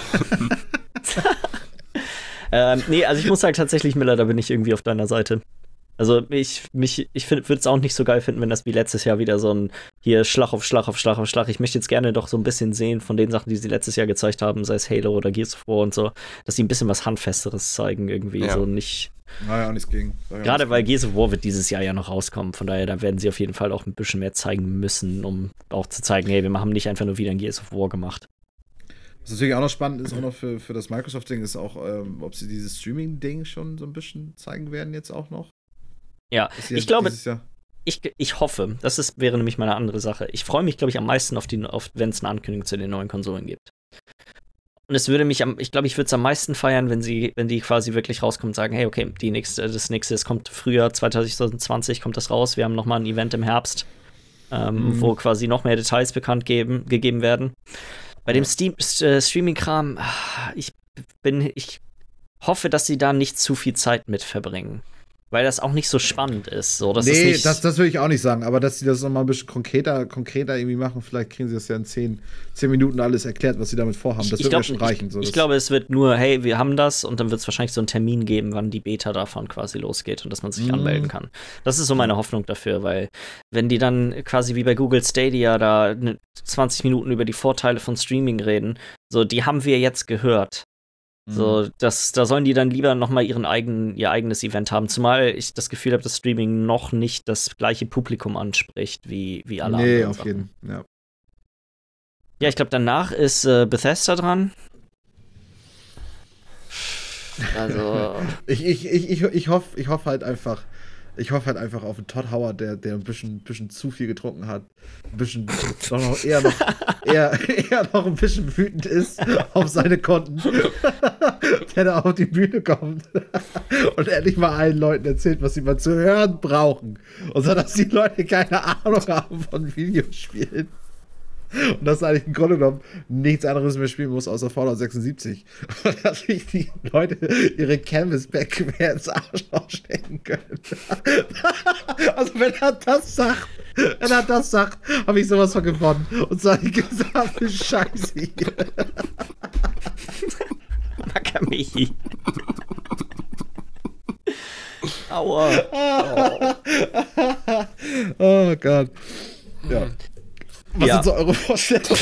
Nee, also ich muss sagen, tatsächlich, Miller, da bin ich irgendwie auf deiner Seite. Also ich würde es auch nicht so geil finden, wenn das wie letztes Jahr wieder so ein hier Schlag auf Schlag auf Schlag auf Schlag. Ich möchte jetzt gerne doch so ein bisschen sehen von den Sachen, die sie letztes Jahr gezeigt haben, sei es Halo oder Gears of War und so, dass sie ein bisschen was Handfesteres zeigen irgendwie, so nicht. Naja, auch nichts gegen. Gerade weil Gears of War wird dieses Jahr ja noch rauskommen, von daher, da werden sie auf jeden Fall auch ein bisschen mehr zeigen müssen, um auch zu zeigen, hey, wir haben nicht einfach nur wieder ein Gears of War gemacht. Was natürlich auch noch spannend ist, auch noch für das Microsoft-Ding, ist auch, ob sie dieses Streaming-Ding schon so ein bisschen zeigen werden jetzt auch noch. Ja, ich glaube, ich hoffe, wäre nämlich mal eine andere Sache. Ich freue mich, glaube ich, am meisten wenn es eine Ankündigung zu den neuen Konsolen gibt. Und es würde mich ich glaube, ich würde es am meisten feiern, wenn die quasi wirklich rauskommen und sagen, hey, okay, das nächste, es kommt Frühjahr 2020, kommt das raus, wir haben nochmal ein Event im Herbst, wo quasi noch mehr Details gegeben werden. Bei dem Streaming-Kram, ich hoffe, dass sie da nicht zu viel Zeit mit verbringen. Weil das auch nicht so spannend ist. So, das ist nicht das würde ich auch nicht sagen. Aber dass sie das nochmal ein bisschen konkreter irgendwie machen, vielleicht kriegen sie das ja in 10 Minuten alles erklärt, was sie damit vorhaben. Das würde mir schon reichen. Ich glaube, es wird nur, hey, wir haben das und dann wird es wahrscheinlich so einen Termin geben, wann die Beta davon quasi losgeht und dass man sich anmelden kann. Das ist so meine Hoffnung dafür, weil wenn die dann quasi wie bei Google Stadia da 20 Minuten über die Vorteile von Streaming reden, so, die haben wir jetzt gehört. So, da sollen die dann lieber nochmal ihr eigenes Event haben, zumal ich das Gefühl habe, dass Streaming noch nicht das gleiche Publikum anspricht wie alle anderen. Nee, auf jeden Fall. Ja. Ja, ich glaube, danach ist Bethesda dran. Also. Ich hoffe halt einfach auf einen Todd Howard, der ein bisschen zu viel getrunken hat. Ein bisschen eher noch ein bisschen wütend ist auf seine Konten. Der da auf die Bühne kommt und endlich mal allen Leuten erzählt, was sie mal zu hören brauchen. Und so, dass die Leute keine Ahnung haben von Videospielen. Und dass eigentlich im Grunde genommen nichts anderes mehr spielen muss, außer Fallout 76. Und dass sich die Leute ihre Canvas-Back quer ins Arschloch stecken können. Also wenn er das sagt, habe ich sowas von gewonnen. Und zwar die gesamte Scheiße hier. Makamichi. Aua. Oh Gott. Ja. Was sind so eure Vorstellungen?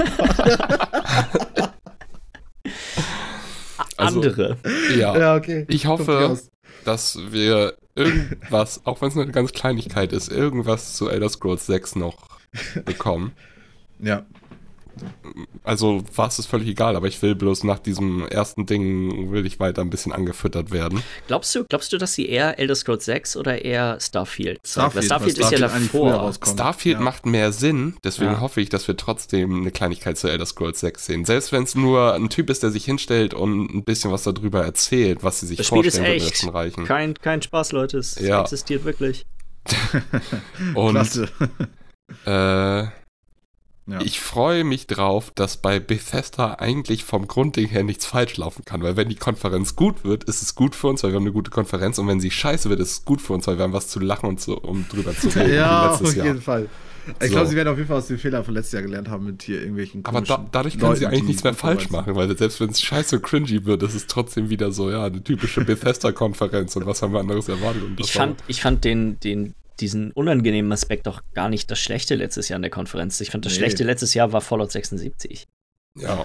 Andere. Ja, okay. Ich hoffe, dass wir irgendwas, auch wenn es nur eine ganz Kleinigkeit ist, irgendwas zu Elder Scrolls 6 noch bekommen. Ja. Also, was ist völlig egal, aber ich will bloß nach diesem ersten Ding, will ich weiter ein bisschen angefüttert werden. Glaubst du, dass sie eher Elder Scrolls 6 oder eher Starfield? Starfield ist ja davor. Starfield macht mehr Sinn, deswegen hoffe ich, dass wir trotzdem eine Kleinigkeit zu Elder Scrolls 6 sehen. Selbst wenn es nur ein Typ ist, der sich hinstellt und ein bisschen was darüber erzählt, was sie sich vorstellen, würde mir schon reichen. Kein Spaß, Leute, es existiert wirklich. Und ich freue mich drauf, dass bei Bethesda eigentlich vom Grundding her nichts falsch laufen kann, weil wenn die Konferenz gut wird, ist es gut für uns, weil wir haben eine gute Konferenz, und wenn sie scheiße wird, ist es gut für uns, weil wir haben was zu lachen und so, um drüber zu reden. Ja, auf jeden Fall. Ich glaube, sie werden auf jeden Fall aus den Fehlern von letztes Jahr gelernt haben mit hier irgendwelchen komischen Aber dadurch können sie eigentlich nichts mehr falsch machen, weil selbst wenn es scheiße und cringy wird, ist es trotzdem wieder so, ja, eine typische Bethesda-Konferenz, und was haben wir anderes erwartet? Und ich fand diesen unangenehmen Aspekt doch gar nicht das Schlechte letztes Jahr in der Konferenz. Ich fand, das Schlechte letztes Jahr war Fallout 76. Ja.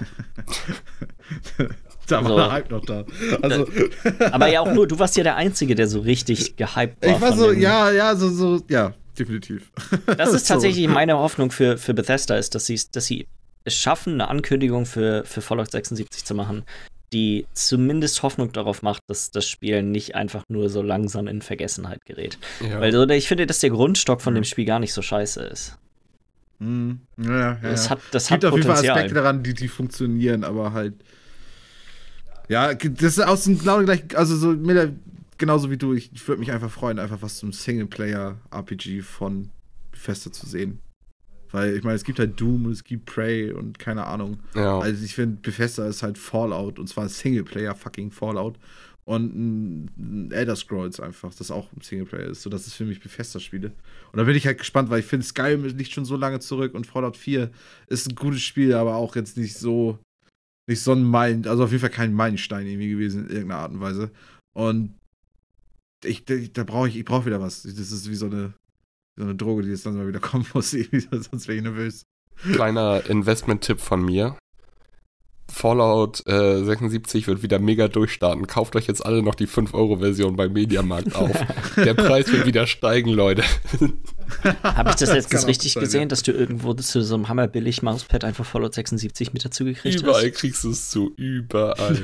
Da war der Hype noch da. Also. Aber ja auch nur, du warst ja der Einzige, der so richtig gehypt war. Ich war so, ja, definitiv. Das ist tatsächlich meine Hoffnung für Bethesda, ist, dass sie es schaffen, eine Ankündigung für Fallout 76 zu machen, die zumindest Hoffnung darauf macht, dass das Spiel nicht einfach nur so langsam in Vergessenheit gerät. Ja. Weil ich finde, dass der Grundstock von dem Spiel gar nicht so scheiße ist. Ja. Das hat es gibt Potenzial. Auf jeden Fall Aspekte daran, die funktionieren, aber halt ja, das ist aus dem genau gleich, also so genauso wie du, ich würde mich einfach freuen, einfach was zum Singleplayer-RPG von Bethesda zu sehen. Weil, ich meine, es gibt halt Doom und es gibt Prey und keine Ahnung. Ja. Also ich finde, Bethesda ist halt Fallout, und zwar ein Singleplayer-fucking Fallout. Und ein Elder Scrolls einfach, das auch ein Singleplayer ist. So, das ist für mich Bethesda-Spiele. Und da bin ich halt gespannt, weil ich finde, Skyrim liegt schon so lange zurück und Fallout 4 ist ein gutes Spiel, aber auch jetzt nicht so ein also auf jeden Fall kein Meilenstein irgendwie gewesen in irgendeiner Art und Weise. Und ich brauche wieder was. Das ist wie so eine Droge, die jetzt dann mal wieder kommen muss, sonst wäre ich nervös. Kleiner Investment-Tipp von mir. Fallout 76 wird wieder mega durchstarten. Kauft euch jetzt alle noch die 5-Euro-Version beim Mediamarkt auf. Der Preis wird wieder steigen, Leute. Habe ich das letztens richtig gesehen, dass du irgendwo zu so einem hammerbillig Mauspad einfach Fallout 76 mit dazu gekriegt hast? Überall kriegst du es zu, überall.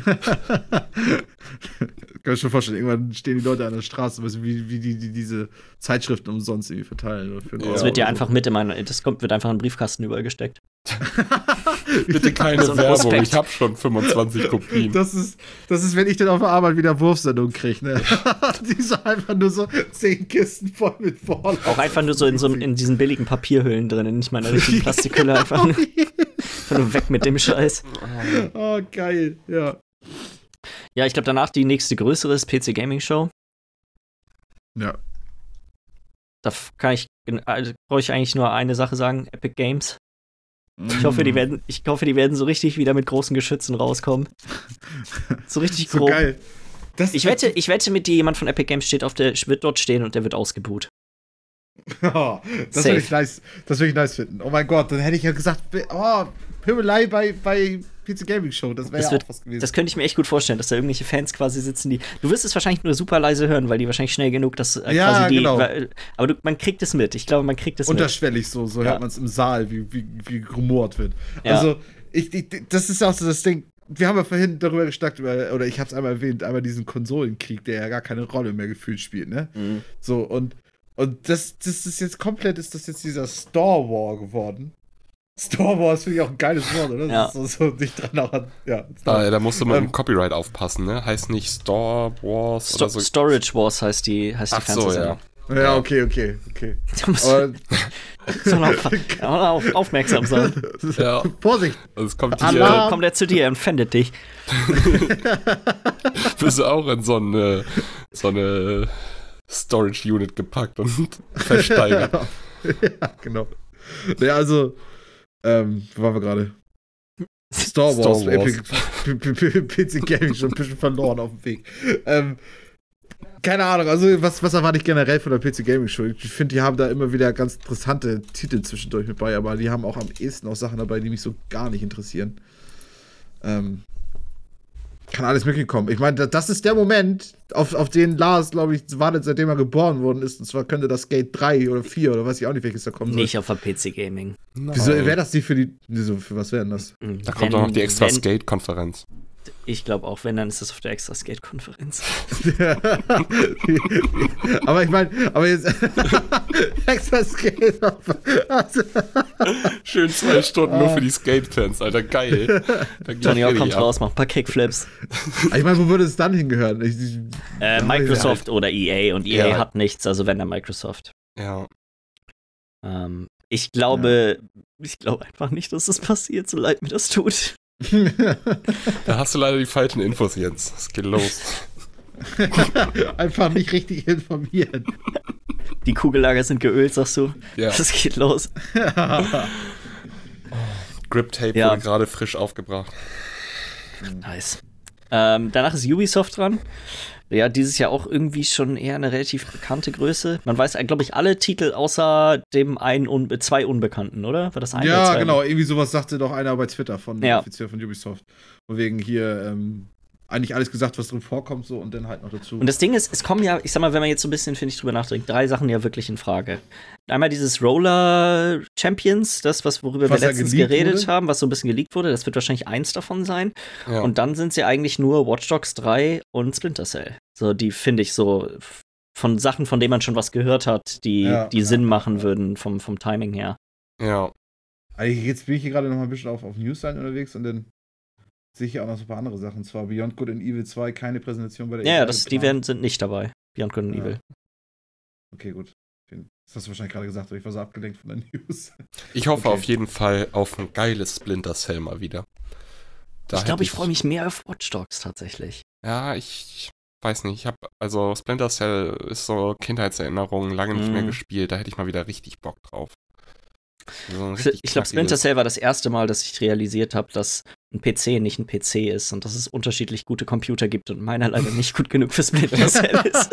Kann ich schon vorstellen, irgendwann stehen die Leute an der Straße, wie die diese Zeitschriften umsonst irgendwie verteilen. Das wird ja einfach wird einfach in den Briefkasten überall gesteckt. Bitte keine so Werbung, Prospekt. Ich habe schon 25 Kopien. Das ist, wenn ich dann auf der Arbeit wieder Wurfsendung kriege, ne? Die so einfach nur so 10 Kisten voll mit Fallout. Auch einfach nur so in diesen billigen Papierhüllen drin, nicht mal in einer richtigen Plastikhülle, einfach nur weg mit dem Scheiß. Oh, geil, ja. Ja, ich glaube, danach die nächste größere ist PC Gaming Show. Ja. Da brauche ich eigentlich nur eine Sache sagen: Epic Games. Ich hoffe, die werden so richtig wieder mit großen Geschützen rauskommen. So richtig grob. So geil. Ich wette mit dir, jemand von Epic Games wird dort stehen und der wird ausgebuht. Oh, das würde ich nice finden. Oh mein Gott, dann hätte ich ja gesagt, Pimmelei bei PC Gaming Show, das wäre ja auch was gewesen. Das könnte ich mir echt gut vorstellen, dass da irgendwelche Fans quasi sitzen, die. Du wirst es wahrscheinlich nur super leise hören, weil die wahrscheinlich schnell genug das quasi die. Genau. Aber man kriegt es mit. Ich glaube, man kriegt es mit. Unterschwellig so hört man es im Saal, wie rumort wird. Ja. Also, das ist auch so das Ding. Wir haben ja vorhin darüber geschnackt, oder ich habe es einmal erwähnt, einmal diesen Konsolenkrieg, der ja gar keine Rolle mehr gefühlt spielt, ne? Mhm. So, und das ist jetzt komplett, ist das jetzt dieser Store War geworden. Store Wars finde ich auch ein geiles Wort, oder? Ja. Das ist so nicht dran auch da musst du mal im Copyright aufpassen, ne? Heißt nicht Store Wars oder so. Storage Wars heißt die Fernsehsendung. Ja, okay. Da musst du aufmerksam sein. Ja. Vorsicht! Also kommt er zu dir und fändet dich. Bist du auch in so eine Storage Unit gepackt und versteigert. Ja, genau. Ja, also, wo waren wir gerade? Star Wars. PC Gaming schon ein bisschen verloren auf dem Weg. Keine Ahnung, also was erwarte ich generell von der PC Gaming Show? Ich finde, die haben da immer wieder ganz interessante Titel zwischendurch mit bei, aber die haben auch am ehesten auch Sachen dabei, die mich so gar nicht interessieren. Kann alles mögliche kommen. Ich meine, das ist der Moment, auf den Lars, glaube ich, wartet, seitdem er geboren worden ist. Und zwar könnte das Skate 3 oder 4 oder weiß ich auch nicht, welches da kommen soll. Nicht auf der PC Gaming. Wieso wäre das nicht für was wäre denn das? Da kommt doch noch die extra Skate-Konferenz. Ich glaube auch, wenn, dann ist das auf der extra Skate-Konferenz. aber ich meine, jetzt extra Skate. Schön 2 Stunden nur für die Skate-Fans, Alter, geil. Johnny Hawk kommt raus, macht ein paar Kickflips. Ich meine, wo würde es dann hingehören? Microsoft oder EA, und EA hat nichts, also wenn dann Microsoft. Ja. Ich glaube einfach nicht, dass das passiert, so leid mir das tut. Da hast du leider die falschen Infos, Jens. Es geht los. Einfach nicht richtig informieren. Die Kugellager sind geölt, sagst du? Ja. Das geht los. Grip Tape wurde gerade frisch aufgebracht. Nice. Danach ist Ubisoft dran. Ja, dieses Jahr auch irgendwie schon eher eine relativ bekannte Größe. Man weiß, glaube ich, alle Titel außer dem zwei Unbekannten, oder? War das eine oder zwei? Ja, genau. Irgendwie sowas sagte doch einer bei Twitter offiziell von Ubisoft. Von wegen hier eigentlich alles gesagt, was drin vorkommt, so, und dann halt noch dazu. Und das Ding ist, es kommen ja, ich sag mal, wenn man jetzt so ein bisschen, finde ich, drüber nachdenkt, 3 Sachen ja wirklich in Frage. Einmal dieses Roller Champions, worüber wir letztens geredet haben, was so ein bisschen geleakt wurde, das wird wahrscheinlich eins davon sein. Ja. Und dann sind es ja eigentlich nur Watch Dogs 3 und Splinter Cell. So, die finde ich so von Sachen, von denen man schon was gehört hat, die Sinn machen würden vom Timing her. Ja. Also jetzt bin ich hier gerade noch mal ein bisschen auf Newsline unterwegs und dann sehe ich auch noch so ein paar andere Sachen. Und zwar Beyond Good and Evil 2, keine Präsentation bei der Ja, die sind nicht dabei. Beyond Good and Evil. Okay, gut. Das hast du wahrscheinlich gerade gesagt, aber ich war so abgelenkt von der News. Ich hoffe auf jeden Fall auf ein geiles Splinter Cell mal wieder. Ich glaube, ich freue mich mehr auf Watch Dogs tatsächlich. Ja, ich weiß nicht. Also Splinter Cell ist so Kindheitserinnerungen, lange nicht mehr gespielt. Da hätte ich mal wieder richtig Bock drauf. So ich glaube, Splinter Cell war das erste Mal, dass ich realisiert habe, dass ein PC nicht ein PC ist und dass es unterschiedlich gute Computer gibt und meiner leider nicht gut genug für Splinter Cell ist.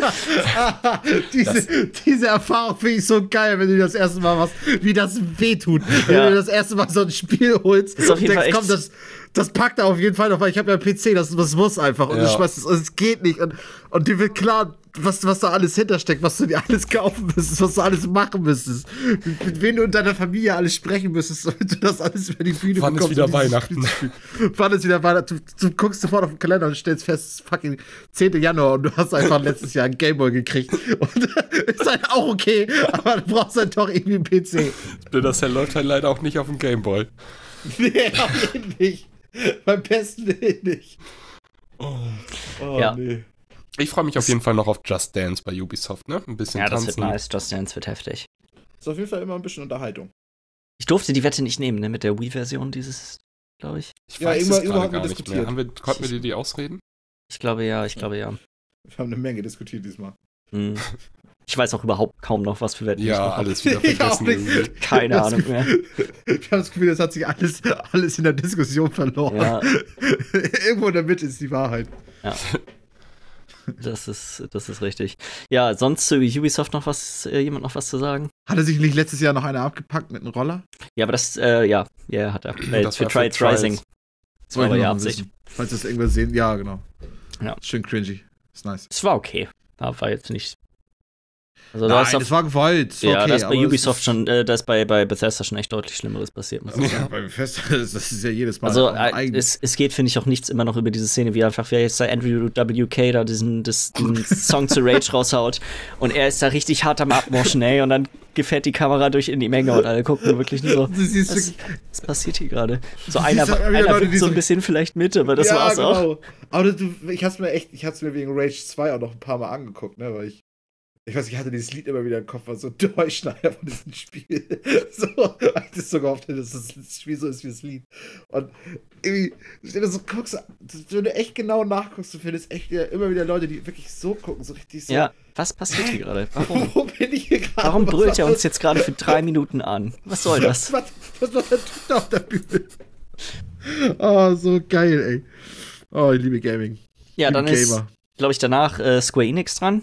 Diese Erfahrung finde ich so geil, wenn du das erste Mal was, wie das wehtut. Wenn du das erste Mal so ein Spiel holst und denkst, komm, das packt da auf jeden Fall noch, weil ich habe ja einen PC, das muss einfach. Und du schmeißt es, und es geht nicht. Und dir wird klar, was da alles hintersteckt, was du dir alles kaufen müsstest, was du alles machen müsstest. Mit wem du in deiner Familie alles sprechen müsstest, damit du das alles über die Bühne bekommst. Wann ist wieder Weihnachten? Wann ist wieder Weihnachten? Du guckst sofort auf den Kalender und stellst fest, es ist fucking 10. Januar und du hast einfach letztes Jahr einen Gameboy gekriegt. Und ist halt auch okay, aber du brauchst halt doch irgendwie einen PC. Das läuft halt leider auch nicht auf dem Gameboy. Nee, auf jeden Fall nicht. Beim besten Willen nicht. Nee. Ich freue mich auf jeden Fall noch auf Just Dance bei Ubisoft, ne? Ein bisschen tanzen. tanzen. Das wird nice. Just Dance wird heftig. Ist auf jeden Fall immer ein bisschen Unterhaltung. Ich durfte die Wette nicht nehmen, ne? Mit der Wii-Version dieses, glaube ich. Ich weiß es gerade gar nicht mehr. Konnten wir dir die ausreden? Ich glaube ja. Wir haben eine Menge diskutiert diesmal. Ich weiß auch überhaupt kaum noch, was für Wetten ich noch alles wieder vergessen. Keine Ahnung mehr. Wir haben das Gefühl, das hat sich alles in der Diskussion verloren. Ja. Irgendwo in der Mitte ist die Wahrheit. Ja. Das ist richtig. Ja, sonst zu Ubisoft jemand noch was zu sagen? Hat er sich nicht letztes Jahr noch einer abgepackt mit einem Roller? Ja, aber das, ja, hat er. Das für war Trials für Trials. Rising. Das war aber ja Absicht. Falls das irgendwas sehen, ja, genau. Ja. Schön cringy. Ist nice. Es war okay. War jetzt nicht. Also, Nein, das war gewollt. Das war ja, okay, da ist bei aber Ubisoft schon, da ist bei Bethesda schon echt deutlich Schlimmeres passiert. Muss ich sagen. Ja, beim Fest, das ist ja jedes Mal. Also, es geht, finde ich, auch nichts immer noch über diese Szene, wie einfach, wer jetzt da Andrew WK da diesen Song zu Rage raushaut und er ist da richtig hart am Abmoschen, ey, und dann gefährt die Kamera durch in die Menge und alle gucken nur wirklich nur so, was passiert hier gerade? So einer Leute, wippt so ein bisschen vielleicht mit, aber das war's auch. Aber ich hab's mir wegen Rage 2 auch noch ein paar Mal angeguckt, ne, weil ich weiß, ich hatte dieses Lied immer wieder im Kopf, war so Durchschneider von diesem Spiel. So, weil ich das so gehofft hätte, dass das Spiel so ist wie das Lied. Und irgendwie, wenn du so guckst, wenn du echt genau nachguckst, du findest echt immer wieder Leute, die wirklich so gucken, so richtig so. Ja, was passiert hier gerade? Warum? Wo bin ich hier gerade? Warum brüllt er uns jetzt gerade für 3 Minuten an? Was soll das? Was macht der Typ da auf der Bühne? Oh, so geil, ey. Oh, ich liebe Gaming. Ja, dann ist, glaube ich, danach Square Enix dran.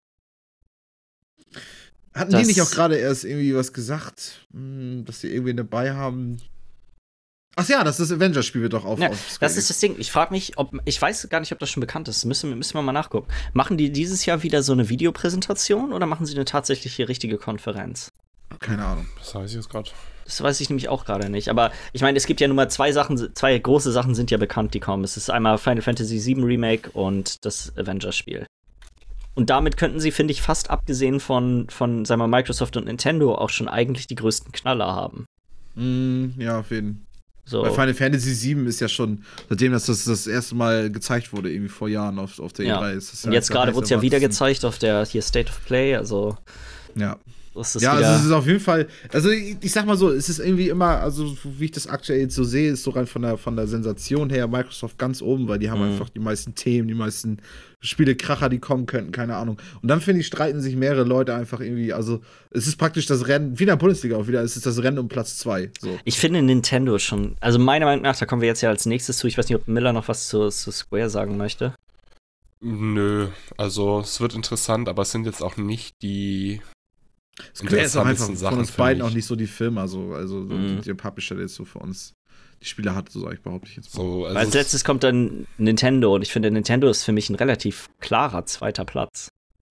Hatten die nicht auch gerade erst irgendwie was gesagt, dass sie irgendwie dabei haben? Ach ja, das Avengers-Spiel wird doch auf. Ja, das ist das Ding. Ich frage mich, ich weiß gar nicht, ob das schon bekannt ist. Müssen wir mal nachgucken. Machen die dieses Jahr wieder so eine Videopräsentation oder machen sie eine tatsächliche richtige Konferenz? Keine Ahnung. Das weiß ich jetzt gerade. Das weiß ich nämlich auch gerade nicht. Aber ich meine, es gibt ja nun mal zwei große Sachen sind ja bekannt, die kommen. Es ist einmal Final Fantasy VII Remake und das Avengers-Spiel. Und damit könnten sie, finde ich, fast abgesehen von sagen wir, Microsoft und Nintendo auch schon eigentlich die größten Knaller haben. Ja, auf jeden Fall. So. Weil Final Fantasy VII ist ja schon, seitdem das erste Mal gezeigt wurde, irgendwie vor Jahren auf der E3. Ist das und jetzt gerade wurde es ja wieder gezeigt auf der hier State of Play, also. Ja. Also es ist auf jeden Fall, also ich sag mal so, es ist irgendwie immer, also wie ich das aktuell jetzt so sehe, ist so rein von der Sensation her Microsoft ganz oben, weil die haben einfach die meisten Themen, die meisten Spielekracher, die kommen könnten, keine Ahnung. Und dann finde ich, streiten sich mehrere Leute einfach irgendwie, also es ist praktisch das Rennen, wie in der Bundesliga auch wieder, es ist das Rennen um Platz 2. So. Ich finde Nintendo schon, also meiner Meinung nach, da kommen wir jetzt ja als nächstes zu, ich weiß nicht, ob Miller noch was zu Square sagen möchte. Nö, also es wird interessant, aber es sind jetzt auch nicht die Square ist auch einfach Sachen von uns beiden auch nicht so die Firma, also der Publisher, der jetzt so für uns die Spiele hat, so sag ich, behaupte ich jetzt mal. So, also als letztes kommt dann Nintendo und ich finde, Nintendo ist für mich ein relativ klarer zweiter Platz.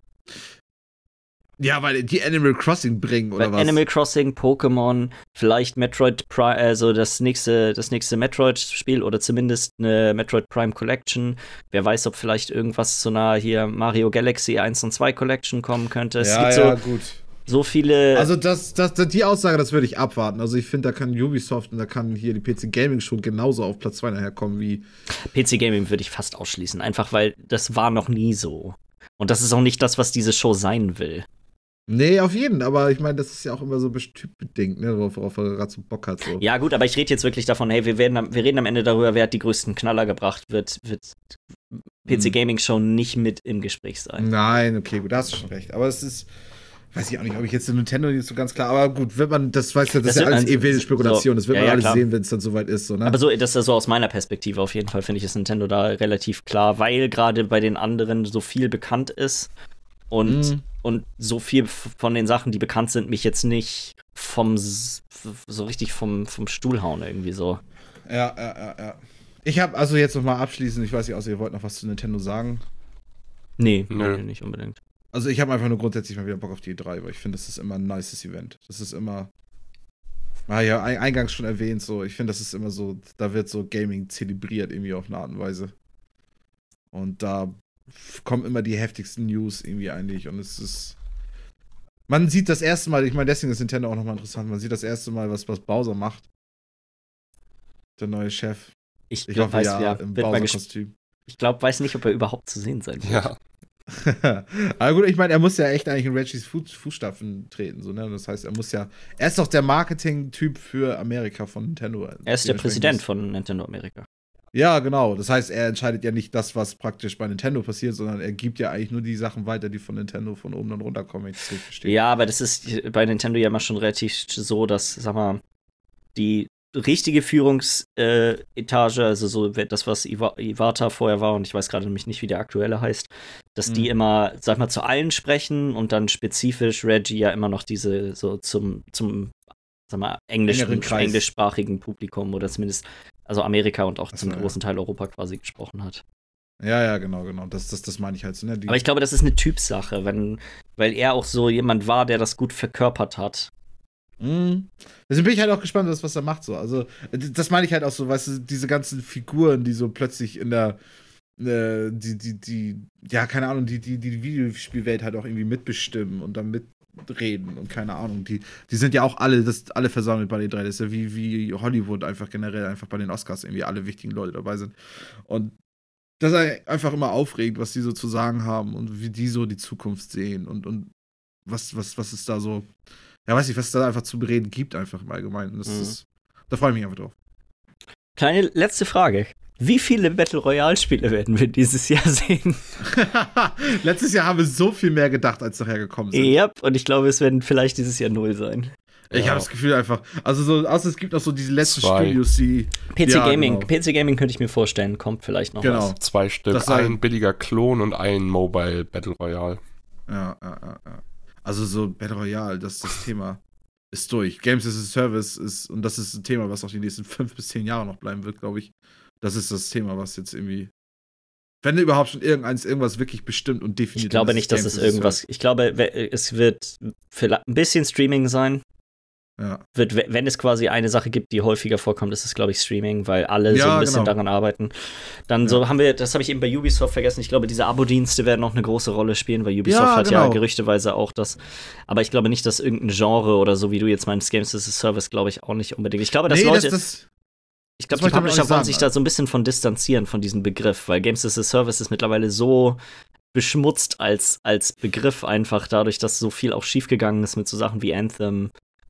Ja, weil die Animal Crossing bringen, oder was? Animal Crossing, Pokémon, vielleicht Metroid Prime, also das nächste Metroid-Spiel oder zumindest eine Metroid Prime Collection. Wer weiß, ob vielleicht irgendwas zu einer hier Mario Galaxy 1 und 2 Collection kommen könnte. Es gibt gut. So viele. Also die Aussage, das würde ich abwarten. Also ich finde, da kann Ubisoft und da kann hier die PC Gaming schon genauso auf Platz 2 nachher kommen wie. PC Gaming würde ich fast ausschließen, einfach weil das war noch nie so. Und das ist auch nicht das, was diese Show sein will. Nee, auf jeden, aber ich meine, das ist ja auch immer so typbedingt, ne, worauf er gerade so Bock hat. So. Ja, gut, aber ich rede jetzt wirklich davon, hey, wir reden am Ende darüber, wer hat die größten Knaller gebracht, wird PC Gaming Show nicht mit im Gespräch sein. Nein, okay, gut, da hast du schon recht. Aber es ist. Weiß ich auch nicht, ob ich jetzt den Nintendo nicht so ganz klar, aber gut, wird man, das weiß ja, das ist ja alles wilde Spekulation, das wird man alles sehen, wenn es dann soweit ist, so, ne? Aber so, das ist so aus meiner Perspektive auf jeden Fall, finde ich, ist Nintendo da relativ klar, weil gerade bei den anderen so viel bekannt ist und so viel von den Sachen, die bekannt sind, mich jetzt nicht so richtig vom Stuhl hauen irgendwie so. Ja. Ich habe also jetzt noch mal abschließend, ich weiß nicht, außer ihr wollt noch was zu Nintendo sagen. Nee, nicht unbedingt. Also ich habe einfach nur grundsätzlich mal wieder Bock auf die E3, weil ich finde, das ist immer ein nices Event. Das ist immer, ja, eingangs schon erwähnt, so, ich finde, das ist immer so, da wird so Gaming zelebriert irgendwie auf eine Art und Weise. Und da kommen immer die heftigsten News irgendwie eigentlich und es ist, man sieht das erste Mal, ich meine, deswegen ist Nintendo auch nochmal interessant, man sieht das erste Mal, was Bowser macht. Der neue Chef. Ich hoffe, im Bowser-Kostüm. Ich weiß nicht, ob er überhaupt zu sehen sein wird. Ja. Aber gut, ich meine, er muss ja echt eigentlich in Reggies Fußstapfen treten, so, ne? Das heißt, er ist doch der Marketing-Typ für Amerika von Nintendo. Er ist der Präsident von Nintendo Amerika. Ja, genau. Das heißt, er entscheidet ja nicht das, was praktisch bei Nintendo passiert, sondern er gibt ja eigentlich nur die Sachen weiter, die von Nintendo von oben dann runterkommen, wenn ich das richtig verstehe. Ja, aber das ist bei Nintendo ja immer schon relativ so, dass, sag mal, die richtige Führungsetage, also so das, was Iwata vorher war, und ich weiß gerade nämlich nicht, wie der aktuelle heißt, dass die immer, sag mal, zu allen sprechen und dann spezifisch Reggie ja immer noch diese so zum sag mal, englischsprachigen Publikum oder zumindest, also Amerika und auch zum großen Teil Europa quasi gesprochen hat. Ja, genau. Das meine ich halt so. Ne? Aber ich glaube, das ist eine Typsache, weil er auch so jemand war, der das gut verkörpert hat. Deswegen bin ich halt auch gespannt, was er macht so. Also, das meine ich halt auch so, weißt du, diese ganzen Figuren, die so plötzlich in der ja, keine Ahnung, die Videospielwelt halt auch irgendwie mitbestimmen und dann mitreden und keine Ahnung, die sind ja auch alle versammelt bei den drei. Das ist ja wie Hollywood einfach generell einfach bei den Oscars irgendwie alle wichtigen Leute dabei sind. Und das ist einfach immer aufregend, was die so zu sagen haben und wie die so die Zukunft sehen und was ist da so, ja, weiß ich, was es da einfach zu bereden gibt, einfach im Allgemeinen. Da freue ich mich einfach drauf. Kleine letzte Frage. Wie viele Battle Royale-Spiele werden wir dieses Jahr sehen? Letztes Jahr haben wir so viel mehr gedacht, als nachher gekommen sind. Ja, und ich glaube, es werden vielleicht dieses Jahr 0 sein. Ich habe das Gefühl einfach, also außer es gibt noch so diese letzten Studios, die PC Gaming könnte ich mir vorstellen, kommt vielleicht noch was. 2 Stück, das ein billiger Klon und ein Mobile Battle Royale. Ja. Also so Battle Royale, das Thema ist durch. Games as a Service und das ist ein Thema, was auch die nächsten 5 bis 10 Jahre noch bleiben wird, glaube ich. Das ist das Thema, was jetzt irgendwie, wenn überhaupt schon irgendwas wirklich bestimmt und definiert. Ich glaube nicht, dass es irgendwas, ich glaube, es wird vielleicht ein bisschen Streaming sein. Ja. Wenn es quasi eine Sache gibt, die häufiger vorkommt, ist es, glaube ich, Streaming, weil alle so ein bisschen daran arbeiten. Dann so haben wir, das habe ich eben bei Ubisoft vergessen, ich glaube, diese Abo-Dienste werden noch eine große Rolle spielen, weil Ubisoft hat ja gerüchteweise auch das, aber ich glaube nicht, dass irgendein Genre oder so, wie du jetzt meinst, Games as a Service, glaube ich auch nicht unbedingt. Ich glaube, dass Leute, ich glaube, die Publisher wollen sich da so ein bisschen von distanzieren, von diesem Begriff, weil Games as a Service ist mittlerweile so beschmutzt als Begriff einfach dadurch, dass so viel auch schiefgegangen ist mit so Sachen wie Anthem.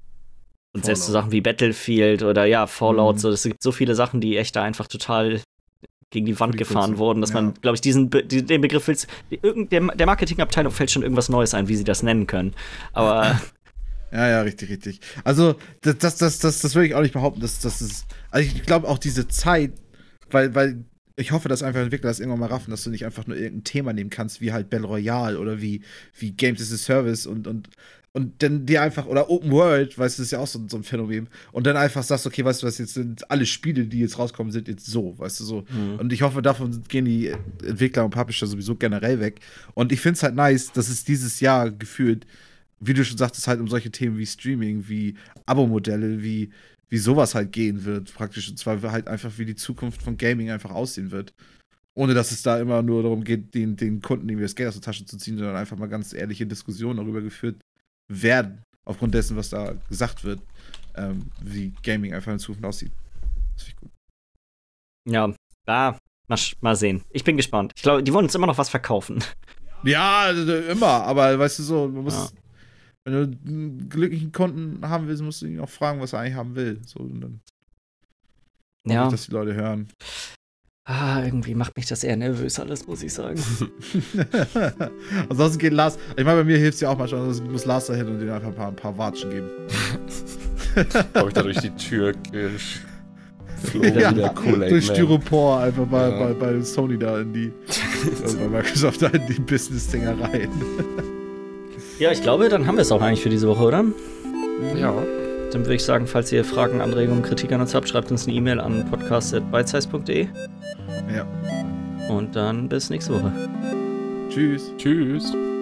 Und selbst so Sachen wie Battlefield oder Fallout, so, es gibt so viele Sachen, die echt da einfach total gegen die Wand gefahren wurden, dass man, glaube ich, den Begriff der Marketingabteilung fällt schon irgendwas Neues ein, wie sie das nennen können. Aber ja, richtig. Also, das würde ich auch nicht behaupten, dass das ist. Also ich glaube auch diese Zeit, weil ich hoffe, dass einfach Entwickler das irgendwann mal raffen, dass du nicht einfach nur irgendein Thema nehmen kannst, wie halt Battle Royale oder wie Games as a Service und dann dir einfach, oder Open World, weißt du, das ist ja auch so ein Phänomen, und dann einfach sagst, okay, weißt du was, jetzt sind alle Spiele, die jetzt rauskommen, sind jetzt so, weißt du, so. Und ich hoffe, davon gehen die Entwickler und Publisher sowieso generell weg. Und ich finde es halt nice, dass es dieses Jahr gefühlt, wie du schon sagtest, halt um solche Themen wie Streaming, wie Abo-Modelle, wie sowas halt gehen wird, praktisch. Und zwar halt einfach, wie die Zukunft von Gaming einfach aussehen wird. Ohne, dass es da immer nur darum geht, den Kunden irgendwie das Geld aus der Tasche zu ziehen, sondern einfach mal ganz ehrliche Diskussionen darüber geführt werden, aufgrund dessen, was da gesagt wird, wie Gaming einfach in Zukunft aussieht. Das finde ich gut. Ja, mal sehen. Ich bin gespannt. Ich glaube, die wollen uns immer noch was verkaufen. Ja, immer, aber weißt du so, man muss, wenn du einen glücklichen Kunden haben willst, musst du ihn auch fragen, was er eigentlich haben will. So, und dann hoffe ich, dass die Leute hören. Irgendwie macht mich das eher nervös alles, muss ich sagen. Ansonsten geht Lars, ich meine, bei mir hilft es ja auch manchmal, also muss Lars da hin und denen einfach ein paar Watschen geben. Habe ich da durch die Tür geflogen, durch Styropor einfach bei Sony da bei Microsoft da in die Business-Dinger rein. Ja, ich glaube, dann haben wir es auch eigentlich für diese Woche, oder? Ja. Dann würde ich sagen, falls ihr Fragen, Anregungen, Kritik an uns habt, schreibt uns eine E-Mail an podcast@bitesize.de. Ja. Und dann bis nächste Woche. Tschüss. Tschüss.